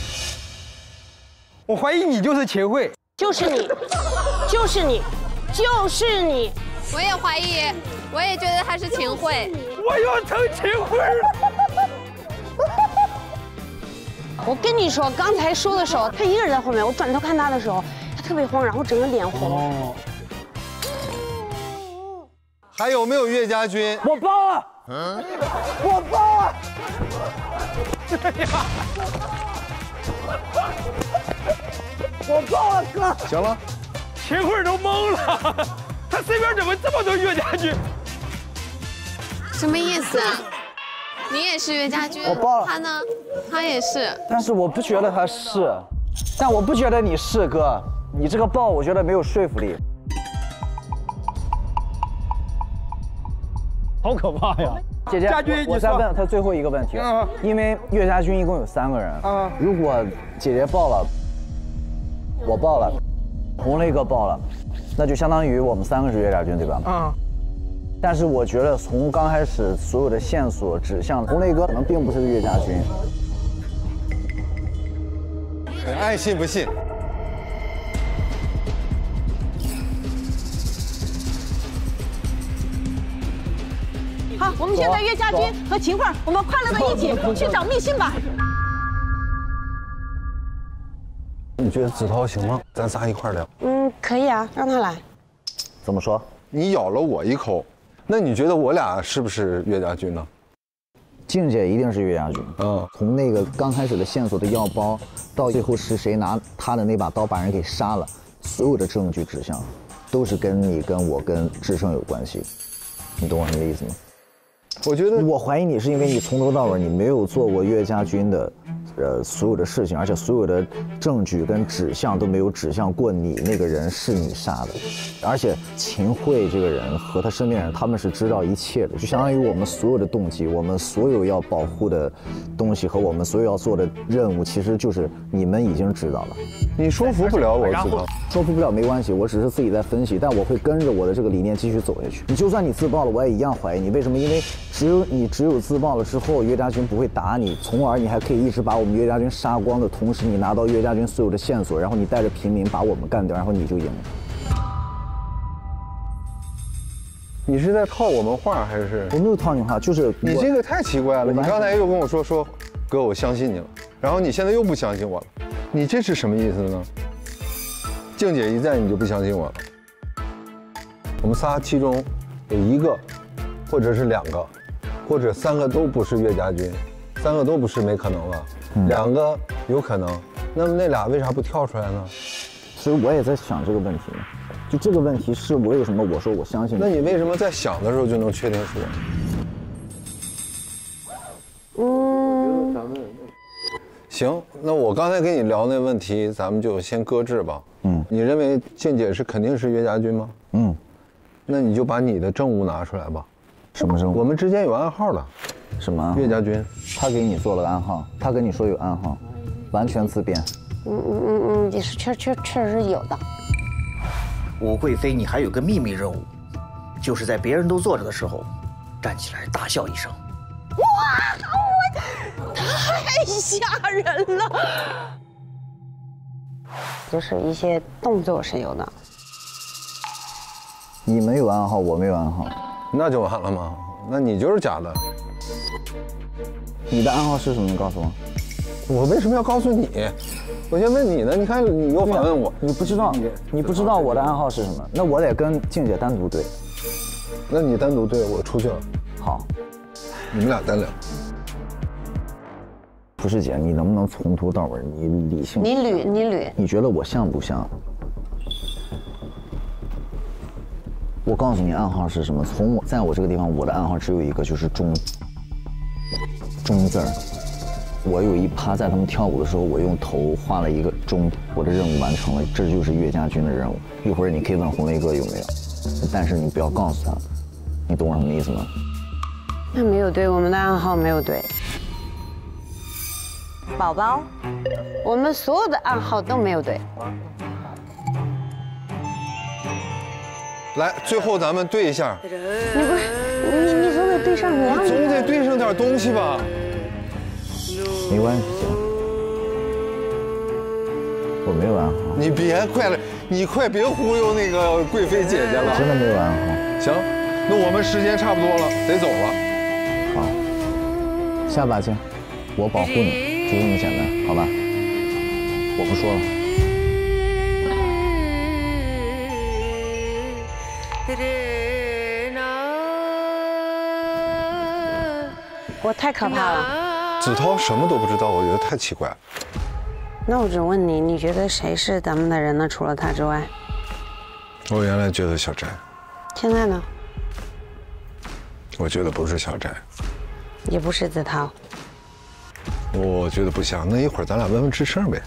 我怀疑你就是秦桧， 就是你，就是你，就是你。 我也怀疑，我也觉得他是秦桧。 我要成秦桧了。 我跟你说，刚才说的时候，他一个人在后面，我转头看他的时候，他特别慌，然后整个脸红。哦、 还有没有岳家军？ 我报了。嗯，我报了。我报了，哥。 行了， 秦桧都懵了，他身边怎么这么多岳家军？ 什么意思啊？你也是岳家军？ 我报了。 他呢？他也是。 但是我不觉得他是，但我不觉得你是哥，你这个报我觉得没有说服力。 好可怕呀！ 姐姐，我再问他最后一个问题，因为岳家军一共有三个人，如果姐姐报了，我报了，红雷哥报了，那就相当于我们三个是岳家军，对吧？嗯。但是我觉得从刚开始所有的线索指向红雷哥可能并不是岳家军。 爱信不信？ 好，我们现在岳家军和秦桧，我们快乐的一起去找密信吧。 你觉得子韬行吗？咱仨一块聊。 嗯，可以啊，让他来。 怎么说？ 你咬了我一口，那你觉得我俩是不是岳家军呢？ 静姐一定是岳家军。嗯，从那个刚开始的线索的药包，到最后是谁拿他的那把刀把人给杀了，所有的证据指向，都是跟你、跟我、跟智胜有关系。你懂我什么意思吗？ 我觉得我怀疑你是因为你从头到尾你没有做过岳家军的，呃，所有的事情，而且所有的证据跟指向都没有指向过你那个人是你杀的，而且秦桧这个人和他身边人他们是知道一切的，就相当于我们所有的动机，我们所有要保护的东西和我们所有要做的任务，其实就是你们已经知道了。 你说服不了我，知道说服不了没关系，我只是自己在分析，但我会跟着我的这个理念继续走下去。你就算你自爆了，我也一样怀疑你，为什么？因为只有你只有自爆了之后，岳家军不会打你，从而你还可以一直把我们岳家军杀光的同时，你拿到岳家军所有的线索，然后你带着平民把我们干掉，然后你就赢了。 你是在套我们话还是？ 我没有套你话，就是你这个太奇怪了。你刚才又跟我说说，哥，我相信你了，然后你现在又不相信我了，你这是什么意思呢？静姐一在你就不相信我了。我们仨其中有一个，或者是两个，或者三个都不是岳家军，三个都不是没可能了，嗯、两个有可能，那么那俩为啥不跳出来呢？ 所以我也在想这个问题，就这个问题是我为什么我说我相信你？ 那你为什么在想的时候就能确定是我？嗯，行，那我刚才跟你聊那问题，咱们就先搁置吧。嗯，你认为静姐是肯定是岳家军吗？嗯，那你就把你的证物拿出来吧。 什么证物？ 我们之间有暗号的。 什么？ 岳家军， 他给你做了暗号，他跟你说有暗号，完全自编。 嗯嗯嗯嗯，也是确确确实有的。 武贵妃，你还有个秘密任务，就是在别人都坐着的时候，站起来大笑一声。 哇，我太吓人了！ 就是一些动作是有的。 你没有暗号，我没有暗号， 那就完了吗？那你就是假的。 你的暗号是什么？你告诉我。 我为什么要告诉你？我先问你呢。你看你又反问我， 你不知道，你不知道我的暗号是什么？那我得跟静姐单独对。 那你单独对，我出去了。 好， 你们俩单聊。 不是姐，你能不能从头到尾你理性？ 你捋，你捋。 你觉得我像不像？我告诉你暗号是什么？从我在我这个地方，我的暗号只有一个，就是中。中字儿。我有一趴在他们跳舞的时候，我用头画了一个中，我的任务完成了，这就是岳家军的任务。一会儿你可以问红雷哥有没有，但是你不要告诉他，你懂我什么意思吗？ 那没有对，我们的暗号没有对。宝宝，我们所有的暗号都没有对。 来，最后咱们对一下。 你不是你你总得对上你啊！ 总得对上点东西吧？ 没关系，姐，我没有暗号。 你别快了，你快别忽悠那个贵妃姐姐了。 真的没有暗号。 行，那我们时间差不多了，得走了。 好，下把劲，我保护你，就这么简单，好吧？我不说了。 我太可怕了。 子韬什么都不知道，我觉得太奇怪了。 那我只问你，你觉得谁是咱们的人呢？除了他之外？ 我原来觉得小翟， 现在呢？ 我觉得不是小翟， 也不是子韬。 我觉得不像。那一会儿咱俩问问志胜呗。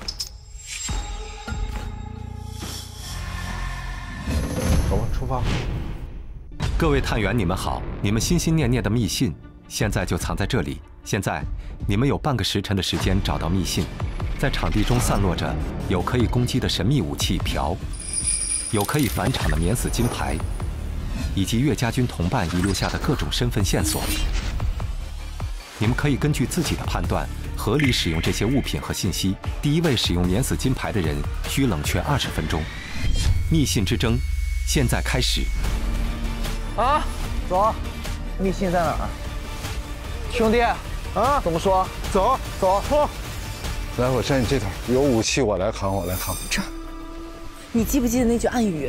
走吧，出发。 各位探员，你们好！你们心心念念的密信，现在就藏在这里。现在，你们有半个时辰的时间找到密信。在场地中散落着有可以攻击的神秘武器瓢，有可以返场的免死金牌，以及岳家军同伴遗留下的各种身份线索。你们可以根据自己的判断，合理使用这些物品和信息。第一位使用免死金牌的人需冷却二十分钟。密信之争，现在开始。 啊，走，密信在哪儿？兄弟，啊，怎么说？ 走走， 说。来，我站你这头，有武器我来扛，我来扛。 这，你记不记得那句暗语？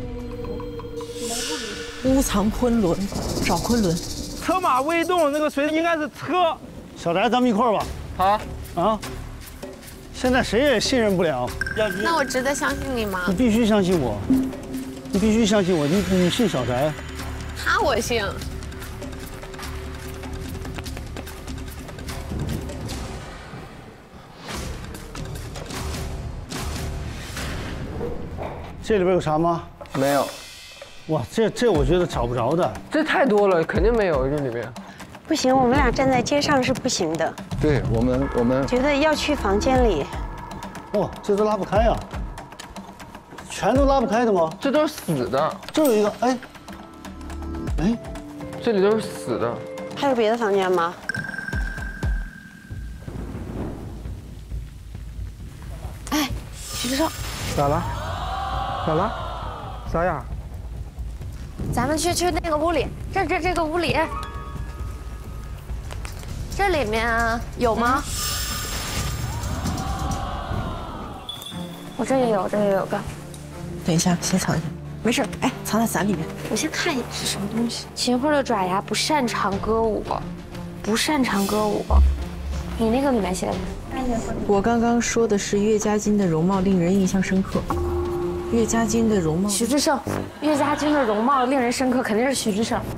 乌藏昆仑，找昆仑。 车马未动，那个谁应该是车。 小翟，咱们一块儿吧。 好。 啊。现在谁也信任不了。 那我值得相信你吗？ 你必须相信我，你必须相信我。你你信小翟？ 他我信。 这里边有啥吗？ 没有。 哇，这这我觉得找不着的。 这太多了，肯定没有这里面。 不行，我们俩站在街上是不行的。 对我们，我们觉得要去房间里。 哇，这都拉不开啊！全都拉不开的吗？ 这都是死的。 这有一个，哎，哎， 这里都是死的。 还有别的房间吗？ 哎，徐志胜， 咋了？咋了？啥呀？ 咱们去去那个屋里，这这这个屋里，这里面有吗？我这也有，这也有个。 等一下，先藏一下。没事，哎，藏在伞里面。 我先看一眼是什么东西。秦桧的爪牙不擅长歌舞，不擅长歌舞。你那个里面写的？ 我刚刚说的是岳家军的容貌令人印象深刻。岳家军的容貌， 徐志胜，岳家军的容貌令人深刻，肯定是徐志胜。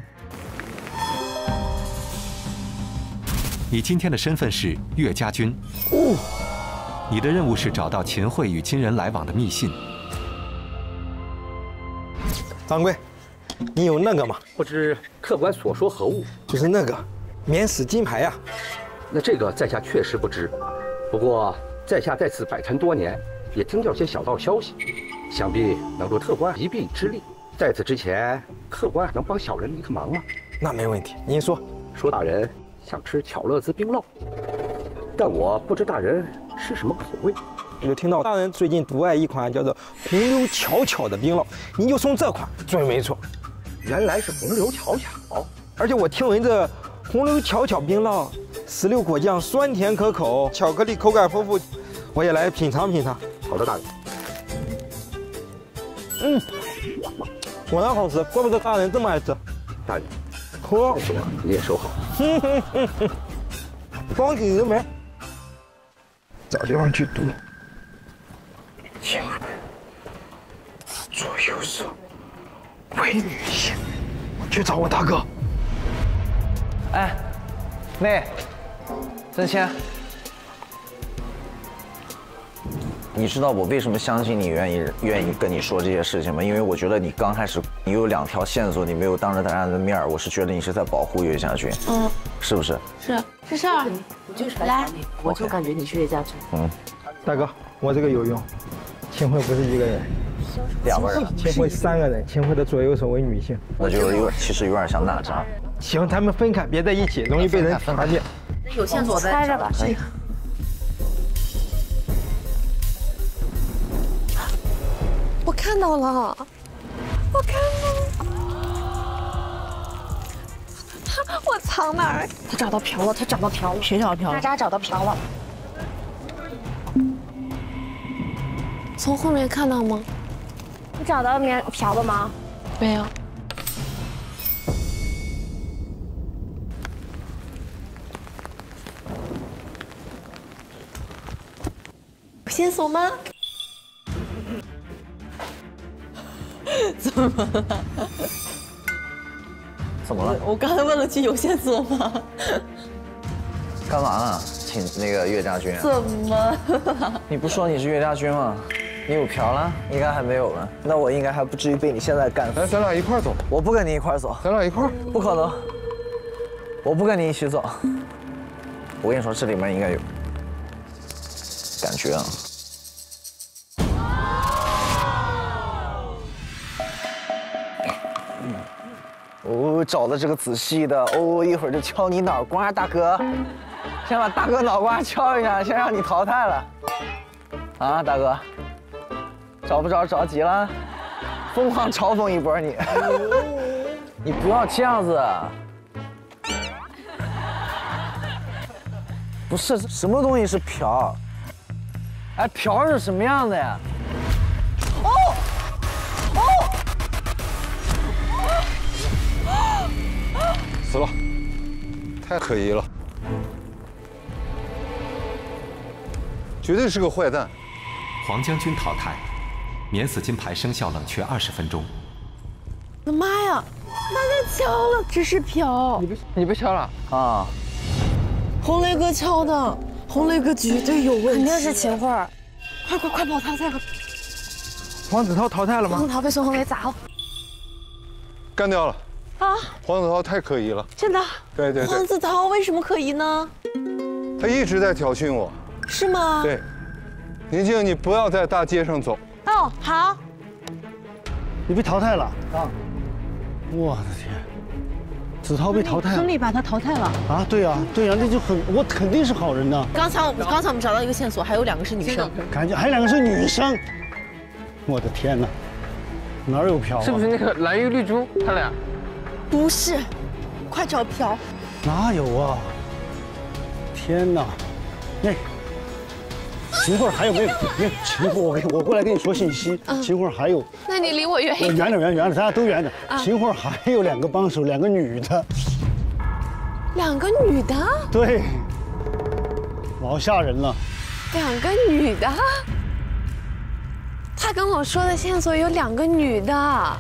你今天的身份是岳家军。哦。你的任务是找到秦桧与金人来往的密信。 掌柜，你有那个吗？ 不知客官所说何物？ 就是那个免死金牌呀。 那这个在下确实不知，不过在下在此摆摊多年，也听到些小道消息，想必能助特官一臂之力。在此之前，客官能帮小人一个忙吗？ 那没问题，您说。 说大人想吃巧乐兹冰酪，但我不知大人是什么口味。 我就听到大人最近独爱一款叫做红溜巧巧的冰酪，你就送这款准没错。 原来是红溜巧巧， 而且我听闻这红溜巧巧冰酪，石榴果酱酸甜可口，巧克力口感丰富，我也来品尝品尝。 好的，大人。 嗯，果然好吃，怪不得大人这么爱吃。 大人， 喝， 你也收好。 哼哼哼哼，光给人没。找地方去读。千万左右手为女性，去找我大哥。 哎，妹，真谦，你知道我为什么相信你愿意愿意跟你说这些事情吗？因为我觉得你刚开始你有两条线索，你没有当着大家的面，我是觉得你是在保护岳家军， 嗯， 是不是？ 是是事儿，我就是来，我就感觉你是岳家军。 嗯， 大哥，我这个有用，秦桧不是一个人， 两个人， 秦桧三个人，秦桧的左右手为女性， 那就有其实有点像哪吒。 行，咱们分开，别在一起，容易被人发现。 有线索在， 猜着吧。 哎我看到了，我看到了，我藏哪儿？ 他找到瓢了，他找到瓢了， 谁找到瓢了？ 哪吒找到瓢了。 从后面看到吗？ 你找到棉瓢了吗？ 没有。有线索吗？怎么了？ 怎么了？ 我刚才问了句有线索吗？ 干嘛呢？请那个岳家军。 怎么了？ 你不说你是岳家军吗？你有瓢了？应该还没有呢。那我应该还不至于被你现在干死。 来，咱俩一块走。 我不跟你一块走。 咱俩一块？ 不可能。我不跟你一起走。我跟你说，这里面应该有感觉啊。哦，找的这个仔细的哦，一会儿就敲你脑瓜，大哥，先把大哥脑瓜敲一下，先让你淘汰了。啊，大哥，找不着着急了，疯狂嘲讽一波你，你不要这样子。不是什么东西是瓢？哎，瓢是什么样的呀？哦，哦。 死了，太可疑了，绝对是个坏蛋。 黄将军淘汰，免死金牌生效冷却二十分钟。 我的妈呀！大家敲了，这是瓢。 你被你被敲了啊？ 红雷哥敲的，红雷哥绝对有问题， 肯定是秦桧。 快快快跑淘汰吧！ 黄子韬淘汰了吗？ 黄子韬被孙红雷砸了， 干掉了。 啊！ 黄子韬太可疑了， 真的？ 对对对。 黄子韬为什么可疑呢？ 他一直在挑衅我。 是吗？ 对。宁静，你不要在大街上走。 哦，好。 你被淘汰了啊！我的天，子韬被淘汰了。 孙俪把他淘汰了啊？对呀，对呀，那就很，我肯定是好人呐。 刚才我们刚才我们找到一个线索，还有两个是女生， 感觉还有两个是女生。我的天哪，哪有瓢啊？ 是不是那个蓝玉绿珠他俩？ 不是，快找瓢。 哪有啊？天哪，那秦桧还有没有？没有秦桧，我给我过来跟你说信息。秦桧还有。 那你离我远一点。 远点，远远点，咱俩都远点。秦桧还有两个帮手，两个女的。 两个女的？ 对，老吓人了。 两个女的？他跟我说的线索有两个女的。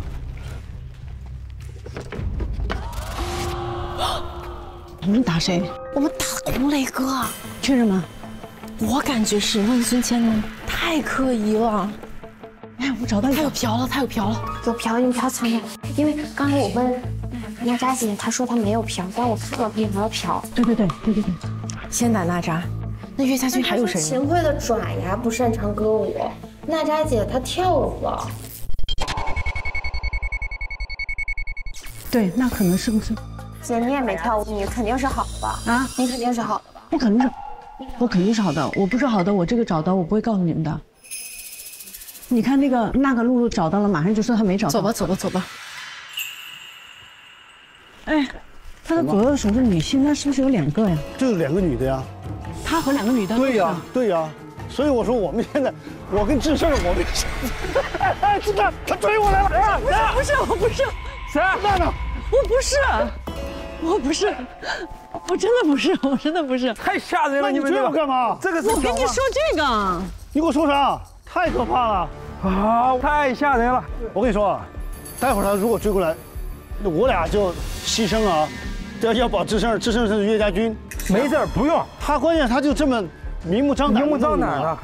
我们打谁？ 我们打红雷哥。 确认吗？ 我感觉是问孙谦呢，太可疑了。 哎，我找到他有瓢了，他有瓢了， 有瓢，用瓢藏哪？因为刚才我问娜扎姐，她说她没有瓢，但我看到她有没有瓢。 对对对对对对。 先打娜扎，那岳家军还有谁呢？ 秦桧的爪牙不擅长歌舞，娜扎姐她跳舞了。 对，那可能是不是？ 姐你也没跳舞，你肯定是好的吧？啊，你肯定是好的吧？ 不可能是。 我肯定是好的，我不是好的，我这个找到我不会告诉你们的。你看那个那个露露找到了，马上就说她没找到。 走吧，走吧，走吧。 哎，她的左右手是女性，那是不是有两个呀？ 就是两个女的呀。 她和两个女的。 对呀，对呀。所以我说我们现在，我跟志胜，我们，哎，志胜，他追我来了！哎， 不是，不是，我不是。 谁？娜娜， 我不是，我不是。我真的不是，我真的不是， 太吓人了！你们追我干嘛？ 这个是我跟你说这个， 你给我说啥？太可怕了啊！太吓人了！ 我跟你说啊，待会儿他如果追过来，我俩就牺牲啊，要要保志胜，志胜是岳家军。 没事，不用。 他关键他就这么明目张胆。 明目张胆的。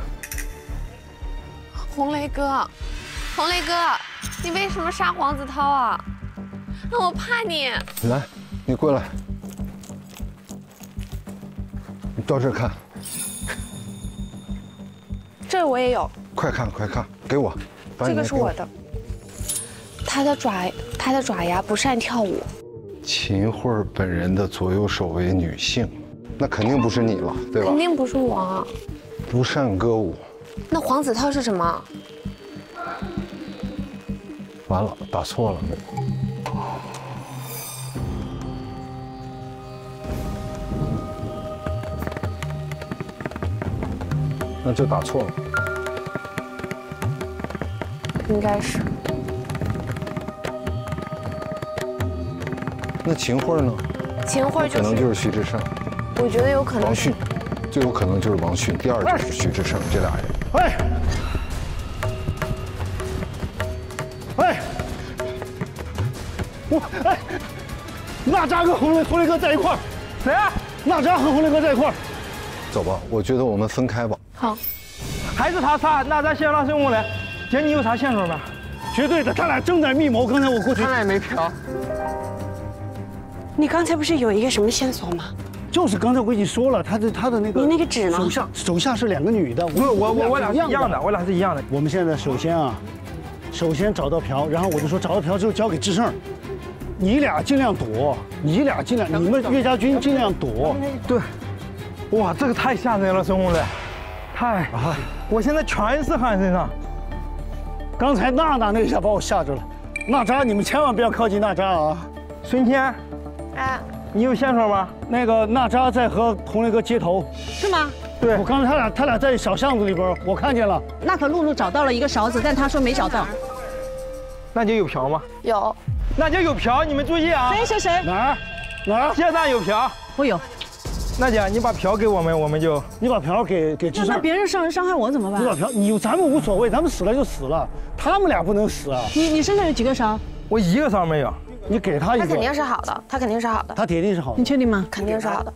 红雷哥，红雷哥，你为什么杀黄子韬啊？我怕你。 来，你过来。你到这儿看， 这我也有， 快看快看，给我， 这个是我的。他的爪，他的爪牙不善跳舞。 秦桧本人的左右手为女性，那肯定不是你了，对吧？ 肯定不是我。 不善歌舞。 那黄子韬是什么？ 完了，打错了。那就打错了， 应该是。 那秦桧呢？ 秦桧可能就是徐志胜， 我觉得有可能。 王迅，最有可能就是王迅，第二就是徐志胜，这俩人。 哎，哎，我哎，娜扎跟红雷红雷哥在一块儿， 谁啊？ 娜扎和红雷哥在一块儿。 走吧，我觉得我们分开吧。 好， 还是他杀，那咱先让孙红来。姐，你有啥线索没？ 绝对的，他俩正在密谋。刚才我过去， 他俩也没嫖。 你刚才不是有一个什么线索吗？ 就是刚才我已经说了，他的他的那个。 你那个纸呢？ 手下手下是两个女的。 我我我我俩是一样的，我俩是一样的。 我们现在首先啊，首先找到嫖，然后我就说找到嫖之后交给志胜。你俩尽量躲，你俩尽量，你们岳家军尽量躲。 对。哇，这个太吓人了，孙红雷，太啊！我现在全是汗身上。 刚才娜娜那一下把我吓着了，娜扎，你们千万不要靠近娜扎啊！ 孙天， 哎， 你有线索吗？ 那个娜扎在和红雷哥接头， 是吗？ 对， 我刚才他俩他俩在小巷子里边，我看见了。 那可露露找到了一个勺子，但她说没找到。 那就有嫖吗？ 有。 那就有嫖，你们注意啊！ 谁谁谁？ 哪儿？哪儿？ 街上有嫖。 我有。 娜姐，你把嫖给我们，我们就你把嫖给给志胜。 那别人伤伤害我怎么办？ 你把嫖，你咱们无所谓，咱们死了就死了，他们俩不能死啊！ 你你身上有几个勺？ 我一个勺没有。 你给他一个。 他肯定是好的，他肯定是好的。 他铁定是好的。 你确定吗？ 肯定是好的。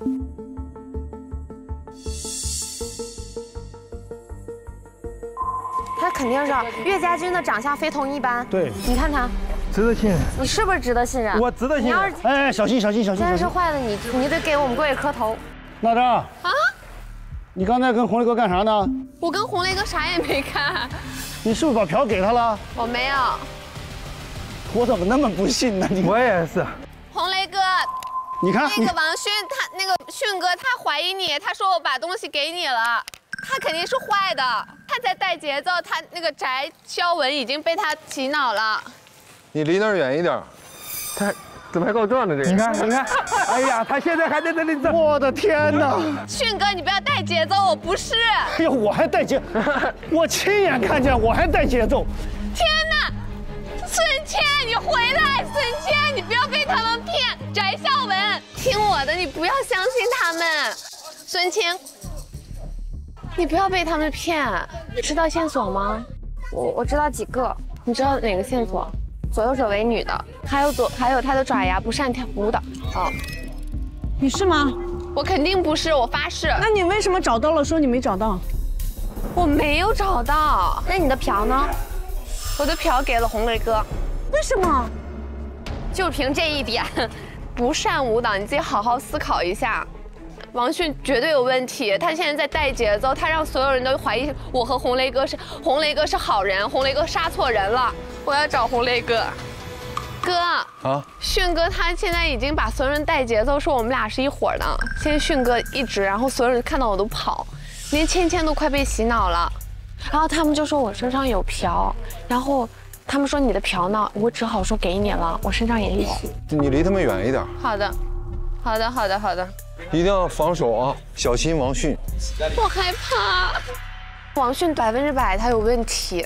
他肯定是岳家军的长相非同一般。 对， 你看他。 值得信任， 你是不是值得信任？ 我值得信任。 你要是哎，小心小心小心！ 真是坏的，你你得给我们贵磕头。 娜扎啊， 你刚才跟红雷哥干啥呢？ 我跟红雷哥啥也没干。 你是不是把嫖给他了？ 我没有。 我怎么那么不信呢？你我也是。 红雷哥， 你看那个王迅，他那个迅哥，他怀疑你，他说我把东西给你了。他肯定是坏的，他在带节奏，他那个翟潇闻已经被他洗脑了。 你离那儿远一点。 他怎么还告状呢？这个， 你看，你看，哎呀，他现在还在这里。 我的天哪！ 迅哥，你不要带节奏，我不是。 哎呦，我还带节，我亲眼看见，我还带节奏。 天哪！孙谦，你回来！孙谦，你不要被他们骗。翟潇闻，听我的，你不要相信他们。孙谦，你不要被他们骗。知道线索吗？我我知道几个。你知道哪个线索？左右手为女的，还有左还有她的爪牙不善跳舞的。哦， 你是吗？ 我肯定不是，我发誓。 那你为什么找到了说你没找到？ 我没有找到。那你的嫖呢？我的嫖给了红雷哥。 为什么？ 就凭这一点，不善舞蹈，你自己好好思考一下。王迅绝对有问题，他现在在带节奏，他让所有人都怀疑我和红雷哥是红雷哥是好人，红雷哥杀错人了。我要找红雷哥，哥。 啊？ 迅哥他现在已经把所有人带节奏，说我们俩是一伙的。现在迅哥一直，然后所有人看到我都跑，连芊芊都快被洗脑了。然后他们就说我身上有瓢，然后他们说你的瓢呢？我只好说给你了，我身上也有。 你离他们远一点。 好的，好的，好的，好的。 一定要防守啊，小心王迅。 我害怕，王迅百分之百他有问题。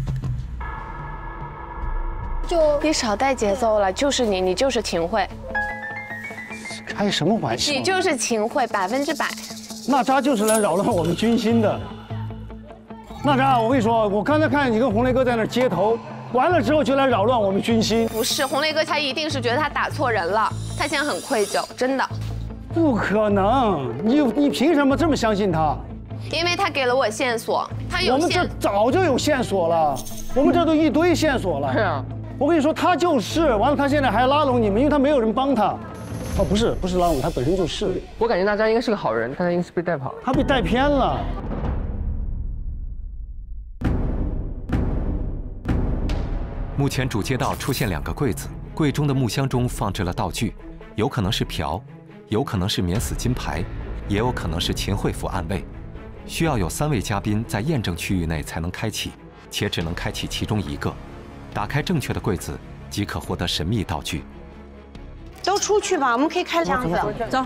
就你少带节奏了，就是你，你就是秦桧。 开什么玩笑？ 你就是秦桧，百分之百。 娜扎就是来扰乱我们军心的。娜扎，我跟你说，我刚才看你跟红雷哥在那接头，完了之后就来扰乱我们军心。 不是，红雷哥他一定是觉得他打错人了，他现在很愧疚，真的。 不可能，你你凭什么这么相信他？ 因为他给了我线索，他有线。 我们这早就有线索了，我们这都一堆线索了。 是啊， 我跟你说，他就是，完了他现在还拉拢你们，因为他没有人帮他。哦，不是，不是拉拢，他本身就是。 我感觉娜扎应该是个好人，但他应该是被带跑， 他被带偏了。 目前主街道出现两个柜子，柜中的木箱中放置了道具，有可能是瓢，有可能是免死金牌，也有可能是秦桧府暗卫。需要有三位嘉宾在验证区域内才能开启，且只能开启其中一个。打开正确的柜子，即可获得神秘道具。 都出去吧，我们可以开箱子。 走。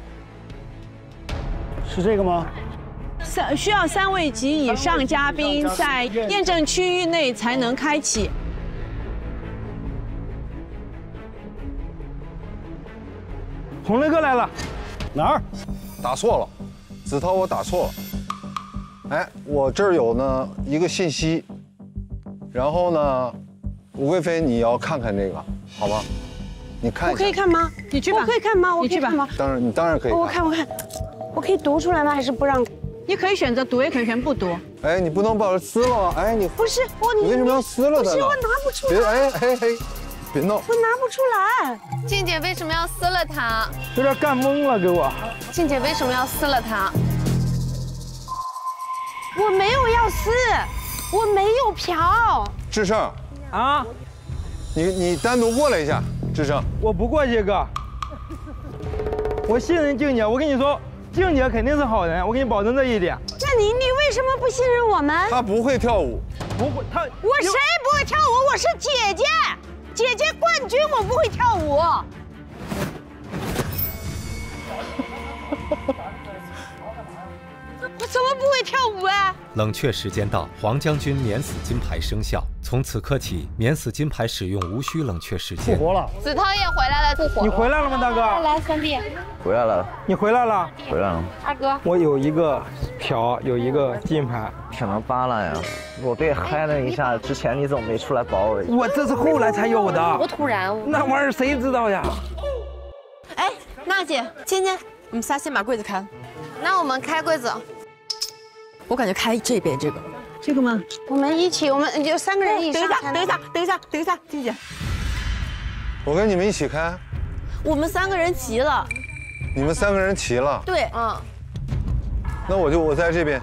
是这个吗？ 三需要三位及以上嘉宾在验证区域内才能开启。 红雷哥来了， 哪儿？ 打错了，子韬，我打错了。哎，我这儿有呢一个信息，然后呢，吴贵妃你要看看这个，好吗？你看一下。 我可以看吗？ 你去吧。 我可以看吗？我你去吧。 当然，你当然可以看。 我看，我看，我可以读出来吗？还是不让？ 你可以选择读，也可以选不读。 哎，你不能把它撕了吗？哎，你不是我， 你为什么要撕了它呢？ 不是我拿不出来。 别哎哎哎，别闹！ 我拿不出来。 静姐为什么要撕了它？ 有点干懵了，给我。 静姐为什么要撕了它？ 我没有要撕，我没有嫖。 志胜啊， 你你单独过来一下，志胜。 我不过去哥，我信任静姐，我跟你说，静姐肯定是好人，我给你保证这一点。 那你你为什么不信任我们？ 她不会跳舞， 不会，她我谁不会跳舞？我是姐姐，姐姐冠军，我不会跳舞。我怎么不会跳舞啊？ 冷却时间到，黄将军免死金牌生效。从此刻起，免死金牌使用无需冷却时间。 复活了， 子韬也回来了，复活。 你回来了吗，大哥？ 来，三弟。 回来了。 你回来了？ 回来了。 二哥， 我有一个瓢，有一个金牌， 什么扒拉呀？我被嗨了一下，之前你怎么没出来保我一下？ 我这是后来才有的。 多突然！ 那玩意儿谁知道呀？ 哎，娜姐、芊芊，我们仨先把柜子开了。 那我们开柜子。 我感觉开这边这个， 这个吗？ 我们一起，我们就三个人一起。 等一下，等一下，等一下，等一下，静姐， 我跟你们一起开。 我们三个人齐了。 你们三个人齐了？ 对，嗯。 那我就我在这边。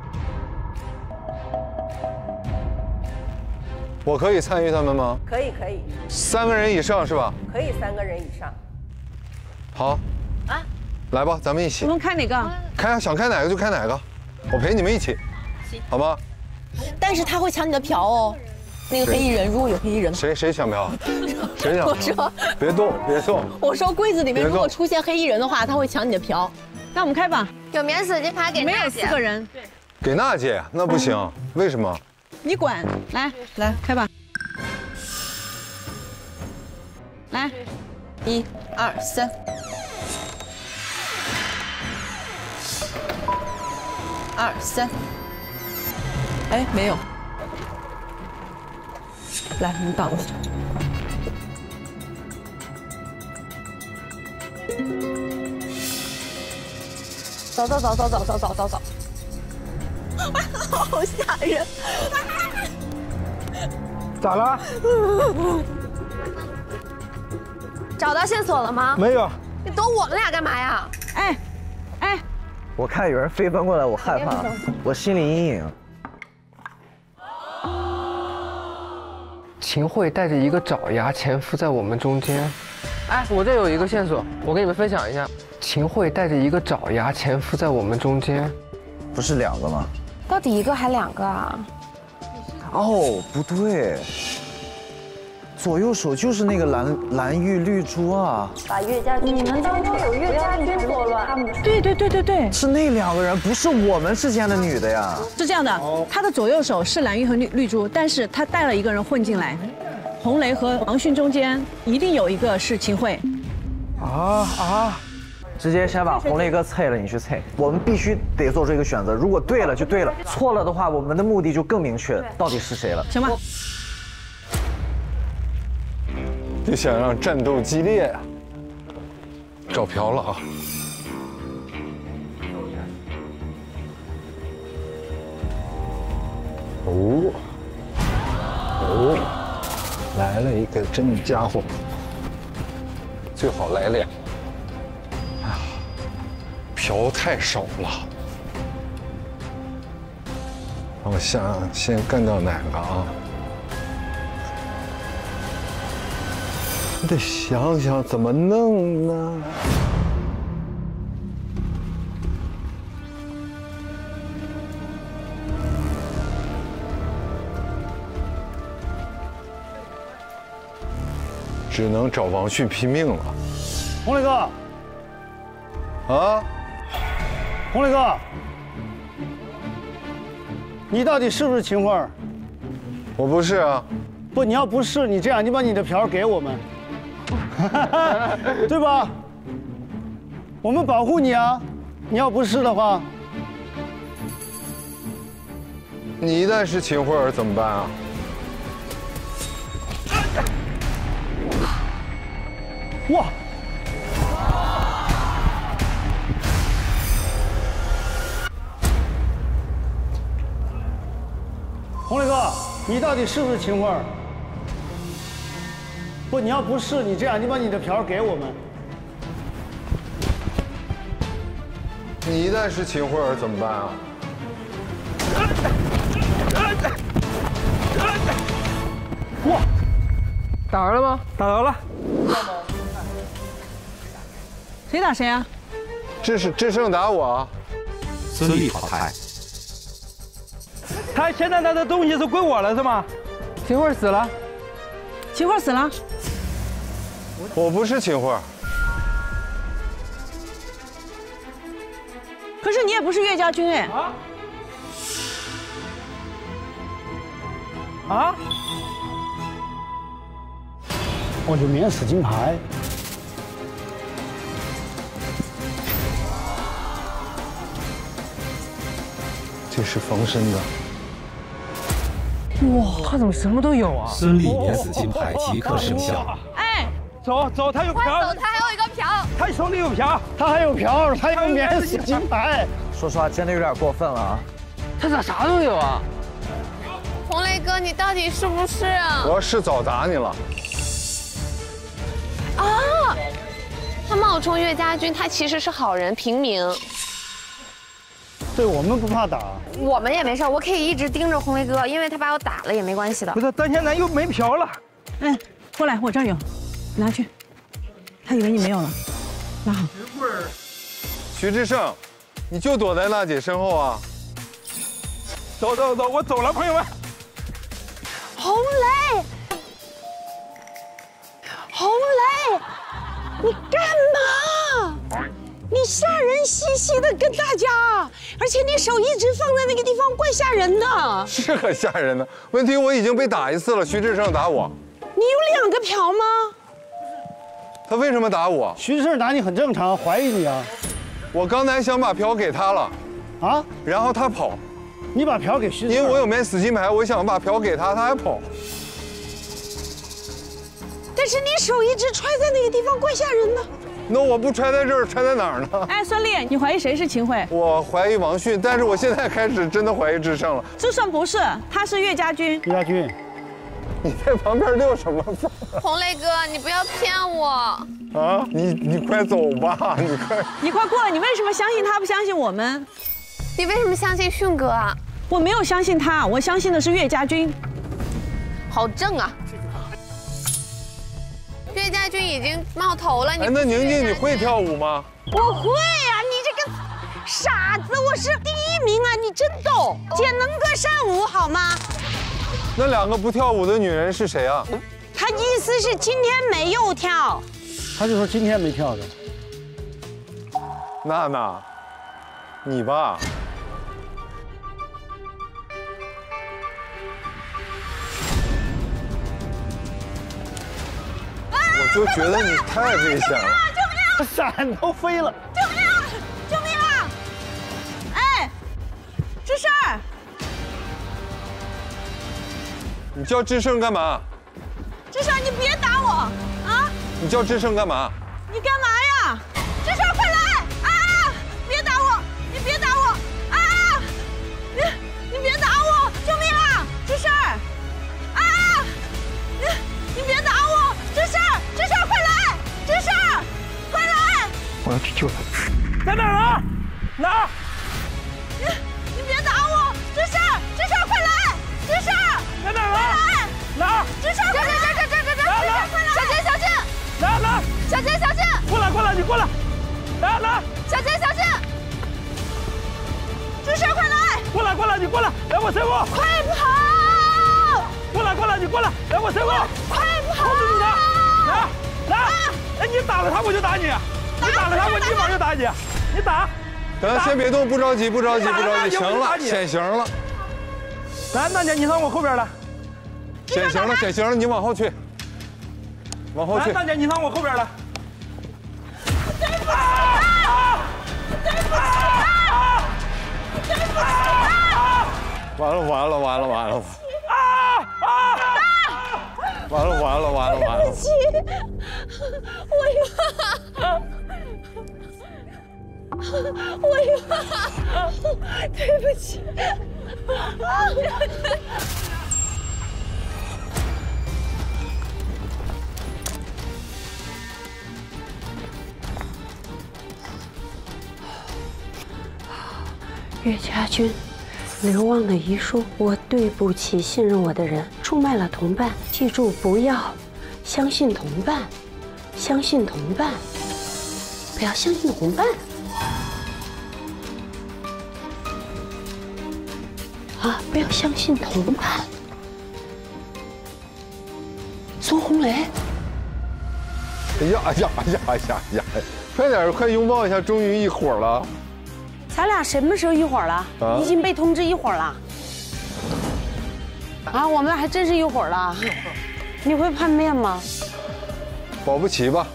我可以参与他们吗？ 可以，可以。 三个人以上是吧？ 可以三个人以上。 好。啊。来吧，咱们一起。 我们开哪个？ 开，想开哪个就开哪个。我陪你们一起，好吗？ 但是他会抢你的瓢哦，那个黑衣人，如果有黑衣人， 谁谁抢瓢？谁抢？ 我说别动，别动。 我说柜子里面如果出现黑衣人的话，他会抢你的瓢。 那我们开吧。 有免死金牌给没有四个人， 给娜姐那不行，为什么？ 你管，来来开吧。来， 一二三。二三，哎，没有，来，你挡我。走走走走走走走走走，好吓人！ 咋了？ 找到线索了吗？ 没有。 你躲我们俩干嘛呀？ 哎，哎。 我看有人飞奔过来，我害怕，我心理阴影。 秦桧带着一个爪牙潜伏在我们中间。哎，我这有一个线索，我跟你们分享一下。秦桧带着一个爪牙潜伏在我们中间， 不是两个吗？ 到底一个还两个啊？ 哦，不对，左右手就是那个蓝蓝玉绿珠啊。 把岳家军，你们当中有岳家军作乱， 对对对对对， 是那两个人，不是我们之间的女的呀。 是这样的，他的左右手是蓝玉和绿绿珠，但是他带了一个人混进来，红雷和王迅中间一定有一个是秦桧。 啊啊！直接先把红雷哥菜了，你去菜。我们必须得做出一个选择，如果对了就对了，错了的话，我们的目的就更明确，到底是谁了？ 行吧。 就想让战斗激烈呀、啊！找瓢了啊！哦哦，来了一个真家伙，最好来俩。哎呀，瓢太少了，我想先干掉哪个啊？我得想想怎么弄呢。只能找王迅拼命了。 红雷哥， 啊， 红雷哥，你到底是不是秦桧？ 我不是啊。 不，你要不是，你这样，你把你的瓢给我们，对吧？我们保护你啊！你要不是的话， 你一旦是秦桧怎么办啊？ 哇！红雷哥，你到底是不是秦桧？不，你要不是，你这样，你把你的瓢给我们。 你一旦是秦桧怎么办啊？ 哇！ 打着了吗？ 打着了。 谁打谁啊？ 这是智胜打我啊！ 孙俪淘汰。 他现在他的东西是归我了是吗？ 秦桧死了。 秦桧死了。 我不是秦桧。 可是你也不是岳家军哎。 啊？啊？ 我就免死金牌。 这是防身的。 哇，他怎么什么都有啊？ 孙俪免死金牌即刻生效。 哎，走走，他有瓢， 走，他还有一个瓢， 他手里有瓢， 他还有瓢，他有免死金牌。 说实话，真的有点过分了啊！ 他咋啥都有啊？ 红雷哥，你到底是不是啊？ 我要是早打你了。 啊！他冒充岳家军，他其实是好人，平民。 对我们不怕打， 我们也没事，我可以一直盯着红雷哥，因为他把我打了也没关系的。 不是，咱现在又没瓢了。 哎，过来，我这儿有，拿去。他以为你没有了，拿好。 徐志胜，你就躲在娜姐身后啊！ 走走走，我走了，朋友们。 红雷，红雷，你干嘛？你吓人兮兮的跟大家，而且你手一直放在那个地方，怪吓人的。 是很吓人的。问题我已经被打一次了，徐志胜打我。 你有两个瓢吗？ 他为什么打我？ 徐志胜打你很正常，怀疑你啊。 我刚才想把瓢给他了， 啊， 然后他跑。 你把瓢给徐志胜， 因为我有免死金牌，我想把瓢给他，他还跑。 但是你手一直揣在那个地方，怪吓人的。 那我不揣在这儿，揣在哪儿呢？ 哎，孙俪，你怀疑谁是秦桧？ 我怀疑王迅，但是我现在开始真的怀疑智胜了。 智胜不是，他是岳家军。 岳家军， 你在旁边溜什么风？ 红雷哥，你不要骗我啊！你你快走吧，你快你快过来！你为什么相信他，不相信我们？ 你为什么相信迅哥啊？ 我没有相信他，我相信的是岳家军。 好正啊！ 岳家军已经冒头了，你哎，那宁静你会跳舞吗？ 我会啊，你这个傻子，我是第一名啊！你真逗，姐能歌善舞好吗？ 那两个不跳舞的女人是谁啊？ 他意思是今天没有跳， 他就说今天没跳的。 娜娜，你吧。我就觉得你太危险了， 伞都飞了。 救命啊！救命啊！哎，吱声儿， 你叫智胜干嘛？ 吱声儿，你别打我啊！ 你叫智胜干嘛？ 你干嘛呀？吱声儿，快来！啊！别打我！你别打我！啊！你你别打我！救命啊！吱声儿！啊！你你别打我！吱声儿，吱声儿，快来！吱声儿，快来！ 我要去救他。在哪儿啊？哪儿？ 你你别打我！吱声儿，吱声儿，快来！吱声儿， 在哪儿啊？ 快来！ 哪儿？ 吱声儿，快来！这这这这这，吱声儿，快来！小姐，小姐， 哪儿哪儿？ 小姐，小姐， 过来过来，你过来。哪儿哪儿？ 小姐，小姐，吱声儿，快来！ 过来过来，你过来，来我身后。 快跑！ 过来过来，你过来，来我身后。 快跑！ 控制住他！来来，哎，你打了他我就打你，你打了他我立马就打你，你打。 等，先别动，不着急，不着急，不着急，行了，显形了。 来，娜姐，你上我后边来。 显形了，显形了，你往后去，往后去。 来，娜姐，你上我后边来。 对不起啊！对不起啊！对不起啊！ 完了完了完了完了！ 啊啊！ 完了完了完了完了！ 对不起，我冤，我冤，对不起。 岳家军，流亡的遗书，我对不起信任我的人，出卖了同伴，记住不要相信同伴，相信同伴，不要相信同伴。啊，不要相信同伴。孙红雷， 哎呀哎呀哎呀哎呀呀！快点，快拥抱一下，终于一伙了。 咱俩什么时候一伙了？啊、已经被通知一伙了。啊，我们还真是一伙了。你会拌面吗？ 保不齐吧。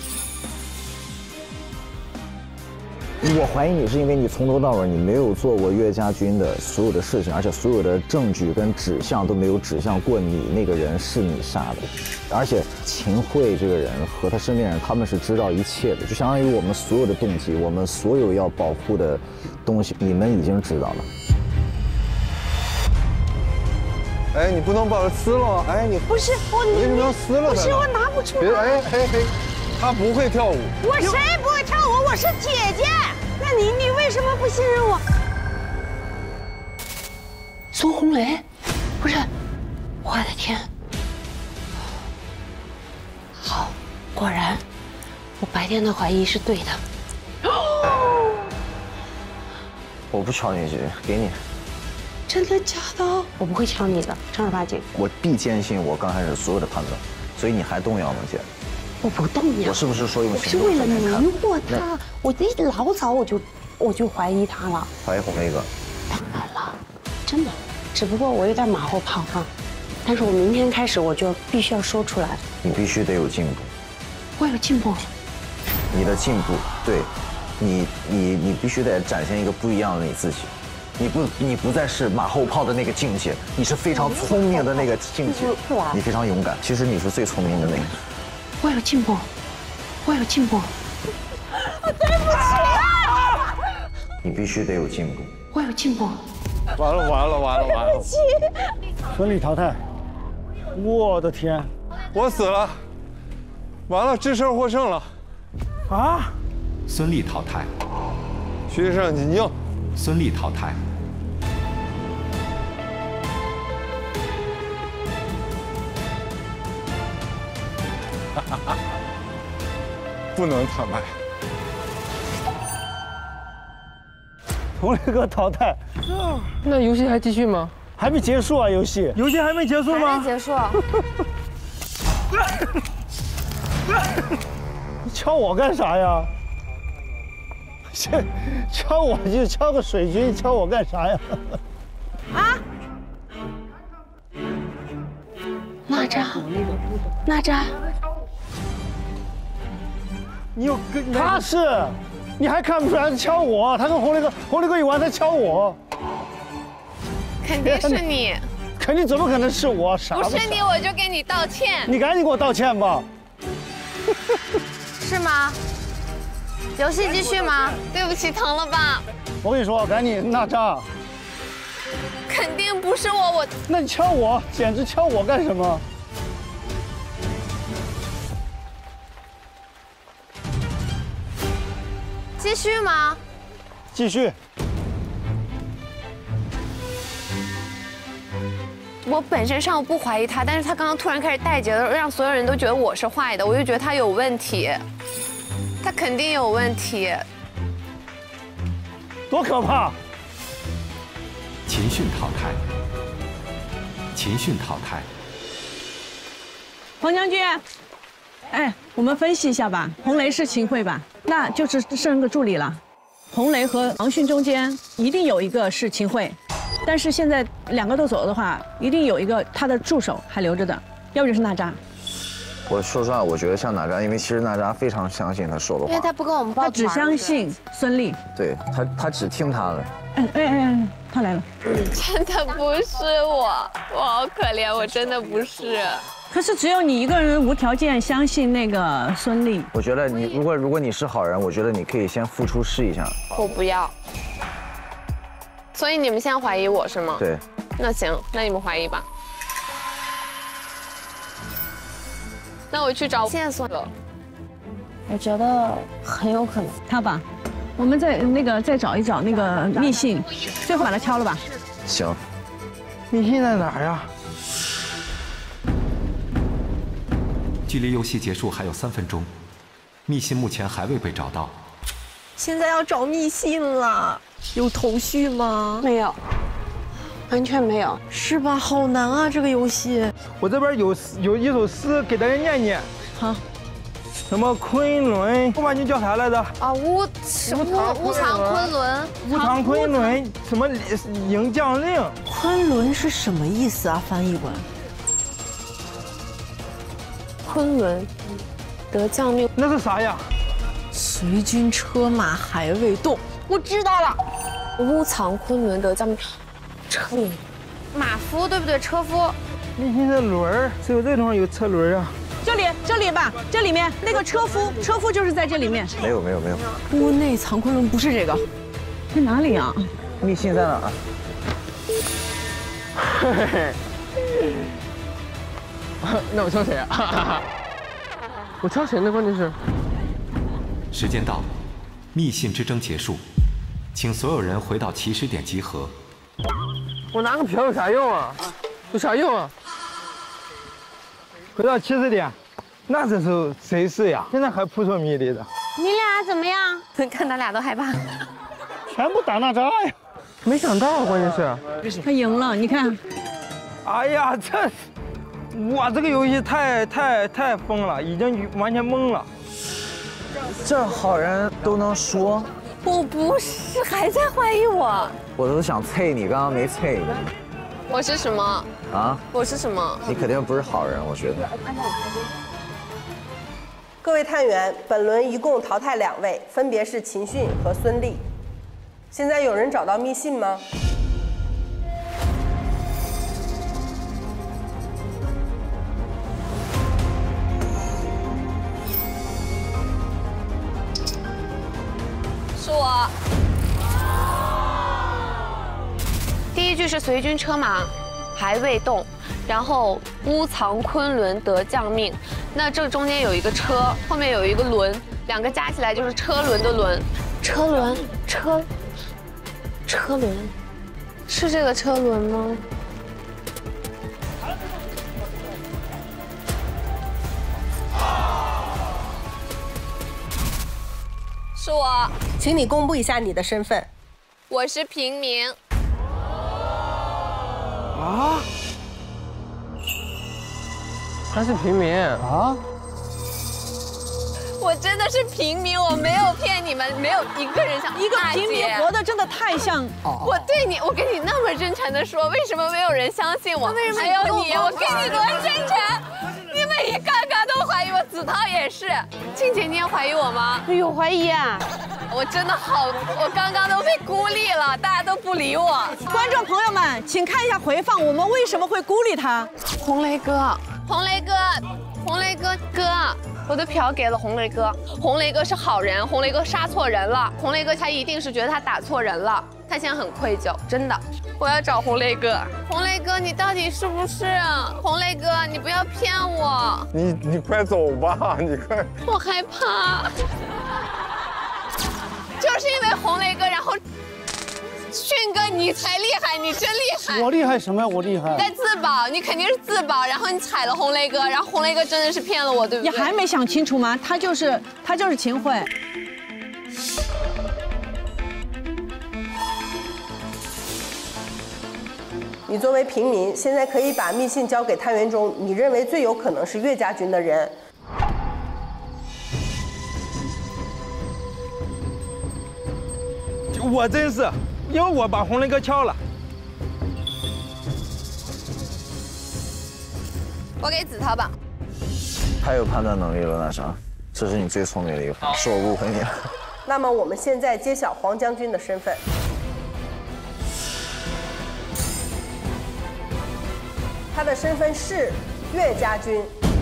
我怀疑你是因为你从头到尾你没有做过岳家军的所有的事情，而且所有的证据跟指向都没有指向过你那个人是你杀的，而且秦桧这个人和他身边人他们是知道一切的，就相当于我们所有的动机，我们所有要保护的东西，你们已经知道了。 哎，你不能把它撕了！哎，你不是我， 为什么要撕了？ 不是我拿不出来。 别哎哎哎，他不会跳舞。 我谁不会跳舞？我是姐姐。那你你为什么不信任我？孙红雷，不是，我的天！好，果然，我白天的怀疑是对的。 我不敲你姐，给你。 真的假的？我不会敲你的，正儿八经。 我必坚信我刚开始所有的判断，所以你还动摇吗，姐？ 我不动摇。 我是不是说用行动？ 我是为了迷惑他，我这老早我就我就怀疑他了。 怀疑红雷哥？ 当然了，真的。只不过我有点马后炮哈，但是我明天开始我就必须要说出来。 你必须得有进步。 我有进步。 你的进步，对，你你你必须得展现一个不一样的你自己。你不，你不再是马后炮的那个境界，你是非常聪明的那个境界，你非常勇敢。其实你是最聪明的那个。 我有进步，我有进步。 对不起啊！ 你必须得有进步。 我有进步。 完了完了完了完了！ 对不起。 顺利淘汰。我的天， 我死了！完了，智胜获胜了。 啊！ 孙俪淘汰。 徐志胜，你硬。 孙俪淘汰。 不能坦白。 红雷哥淘汰， 那游戏还继续吗？ 还没结束啊，游戏游戏还没结束吗？ 还没结束。 你敲我干啥呀？这敲我就敲个水军，敲我干啥呀？ 啊！ 哪吒，哪吒， 你有跟他是，你还看不出来是敲我？他跟红雷哥，红雷哥一玩他敲我， 肯定是你， 肯定怎么可能是我？傻不是你我就给你道歉。 你赶紧给我道歉吧。 是吗？游戏继续吗？对不起，疼了吧？ 我跟你说，赶紧哪吒。 肯定不是我，我。 那你敲我，简直敲我干什么？ 继续吗？ 继续。 我本身上我不怀疑他，但是他刚刚突然开始带节奏，让所有人都觉得我是坏的，我就觉得他有问题，他肯定有问题。 多可怕！ 秦训淘汰，秦训淘汰。 黄将军，哎，我们分析一下吧。红雷是秦桧吧？那就是剩个助理了。红雷和王迅中间一定有一个是秦桧，但是现在两个都走了的话，一定有一个他的助手还留着的，要不就是哪吒。 我说实话，我觉得像哪吒，因为其实哪吒非常相信他说的话， 因为他不跟我们抱团， 他只相信孙俪， 对他，他只听他的。 哎哎哎哎，他来了。 真的不是我，我好可怜，我真的不是。 可是只有你一个人无条件相信那个孙俪。 我觉得你如果如果你是好人，我觉得你可以先付出试一下。 我不要。所以你们现在怀疑我是吗？ 对。 那行，那你们怀疑吧。那我去找线索了。 我觉得很有可能他吧。我们再那个再找一找那个密信，最后把它敲了吧。 行。 密信在哪儿呀？ 距离游戏结束还有三分钟，密信目前还未被找到。 现在要找密信了，有头绪吗？ 没有，完全没有， 是吧？好难啊，这个游戏。 我这边有有一首诗给大家念念。 好。 什么昆仑？后面你叫啥来着？ 啊，乌什么乌藏昆仑？ 乌藏昆仑什么迎将令？ 昆仑是什么意思啊？翻译官。 昆仑得将令， 那是啥呀？ 随军车马还未动， 我知道了。乌藏昆仑得将令，车轮，马夫对不对？车夫。 密信的轮儿，只有这地方有车轮啊。 这里，这里吧，这里面那个车夫，车夫就是在这里面。 没有，没有，没有。 屋内藏昆仑不是这个， 在哪里啊？ 密信在哪儿？ 嘿嘿嘿。那我敲谁啊？我敲谁呢？关键是。 时间到，密信之争结束，请所有人回到起始点集合。 我拿个瓢有啥用啊？有啥用啊？ 回到起始点，那这时候谁是呀？现在还扑朔迷离的。 你俩怎么样？看他俩都害怕。 全部打哪吒呀！ 没想到，关键是他赢了，你看。 哎呀，这。哇，这个游戏太太太疯了，已经完全懵了。 这好人都能说？ 我不是，还在怀疑我。 我都想啐你，刚刚没啐你。 我是什么？ 啊？ 我是什么？ 你肯定不是好人，我觉得。 各位探员，本轮一共淘汰两位，分别是秦训和孙俪。现在有人找到密信吗？ 是我。第一句是随军车马还未动，然后乌藏昆仑得将命。那这中间有一个车，后面有一个轮，两个加起来就是车轮的轮。车轮，车，车轮，是这个车轮吗？ 是我， 请你公布一下你的身份。 我是平民。 啊？他是平民啊？ 我真的是平民，我没有骗你们，没有一个人想。 一个平民活得真的太像。 我对你，我跟你那么真诚的说，为什么没有人相信我？为什么还有你？我跟你多真诚，你们一个个都怀疑我，子韬也是。庆姐，你也怀疑我吗？ 有怀疑啊！ 我真的好，我刚刚都被孤立了，大家都不理我。 观众朋友们，请看一下回放，我们为什么会孤立他？ 红雷哥，红雷哥，红雷哥哥。我的票给了红雷哥，红雷哥是好人，红雷哥杀错人了，红雷哥他一定是觉得他打错人了，他现在很愧疚，真的，我要找红雷哥，红雷哥你到底是不是？红雷哥你不要骗我， 你你快走吧，你快， 我害怕，就是因为红雷哥，然后。迅哥，你才厉害，你真厉害！ 我厉害什么呀？我厉害！ 你在自保，你肯定是自保，然后你踩了红雷哥，然后红雷哥真的是骗了我，对不对？ 你还没想清楚吗？他就是他就是秦桧。 你作为平民，现在可以把密信交给探员中你认为最有可能是岳家军的人。 我真是，因为我把红雷哥敲了。 我给子韬吧。 太有判断能力了，那啥，这是你最聪明的一个，是我误会你了。 那么我们现在揭晓黄将军的身份。他的身份是岳家军。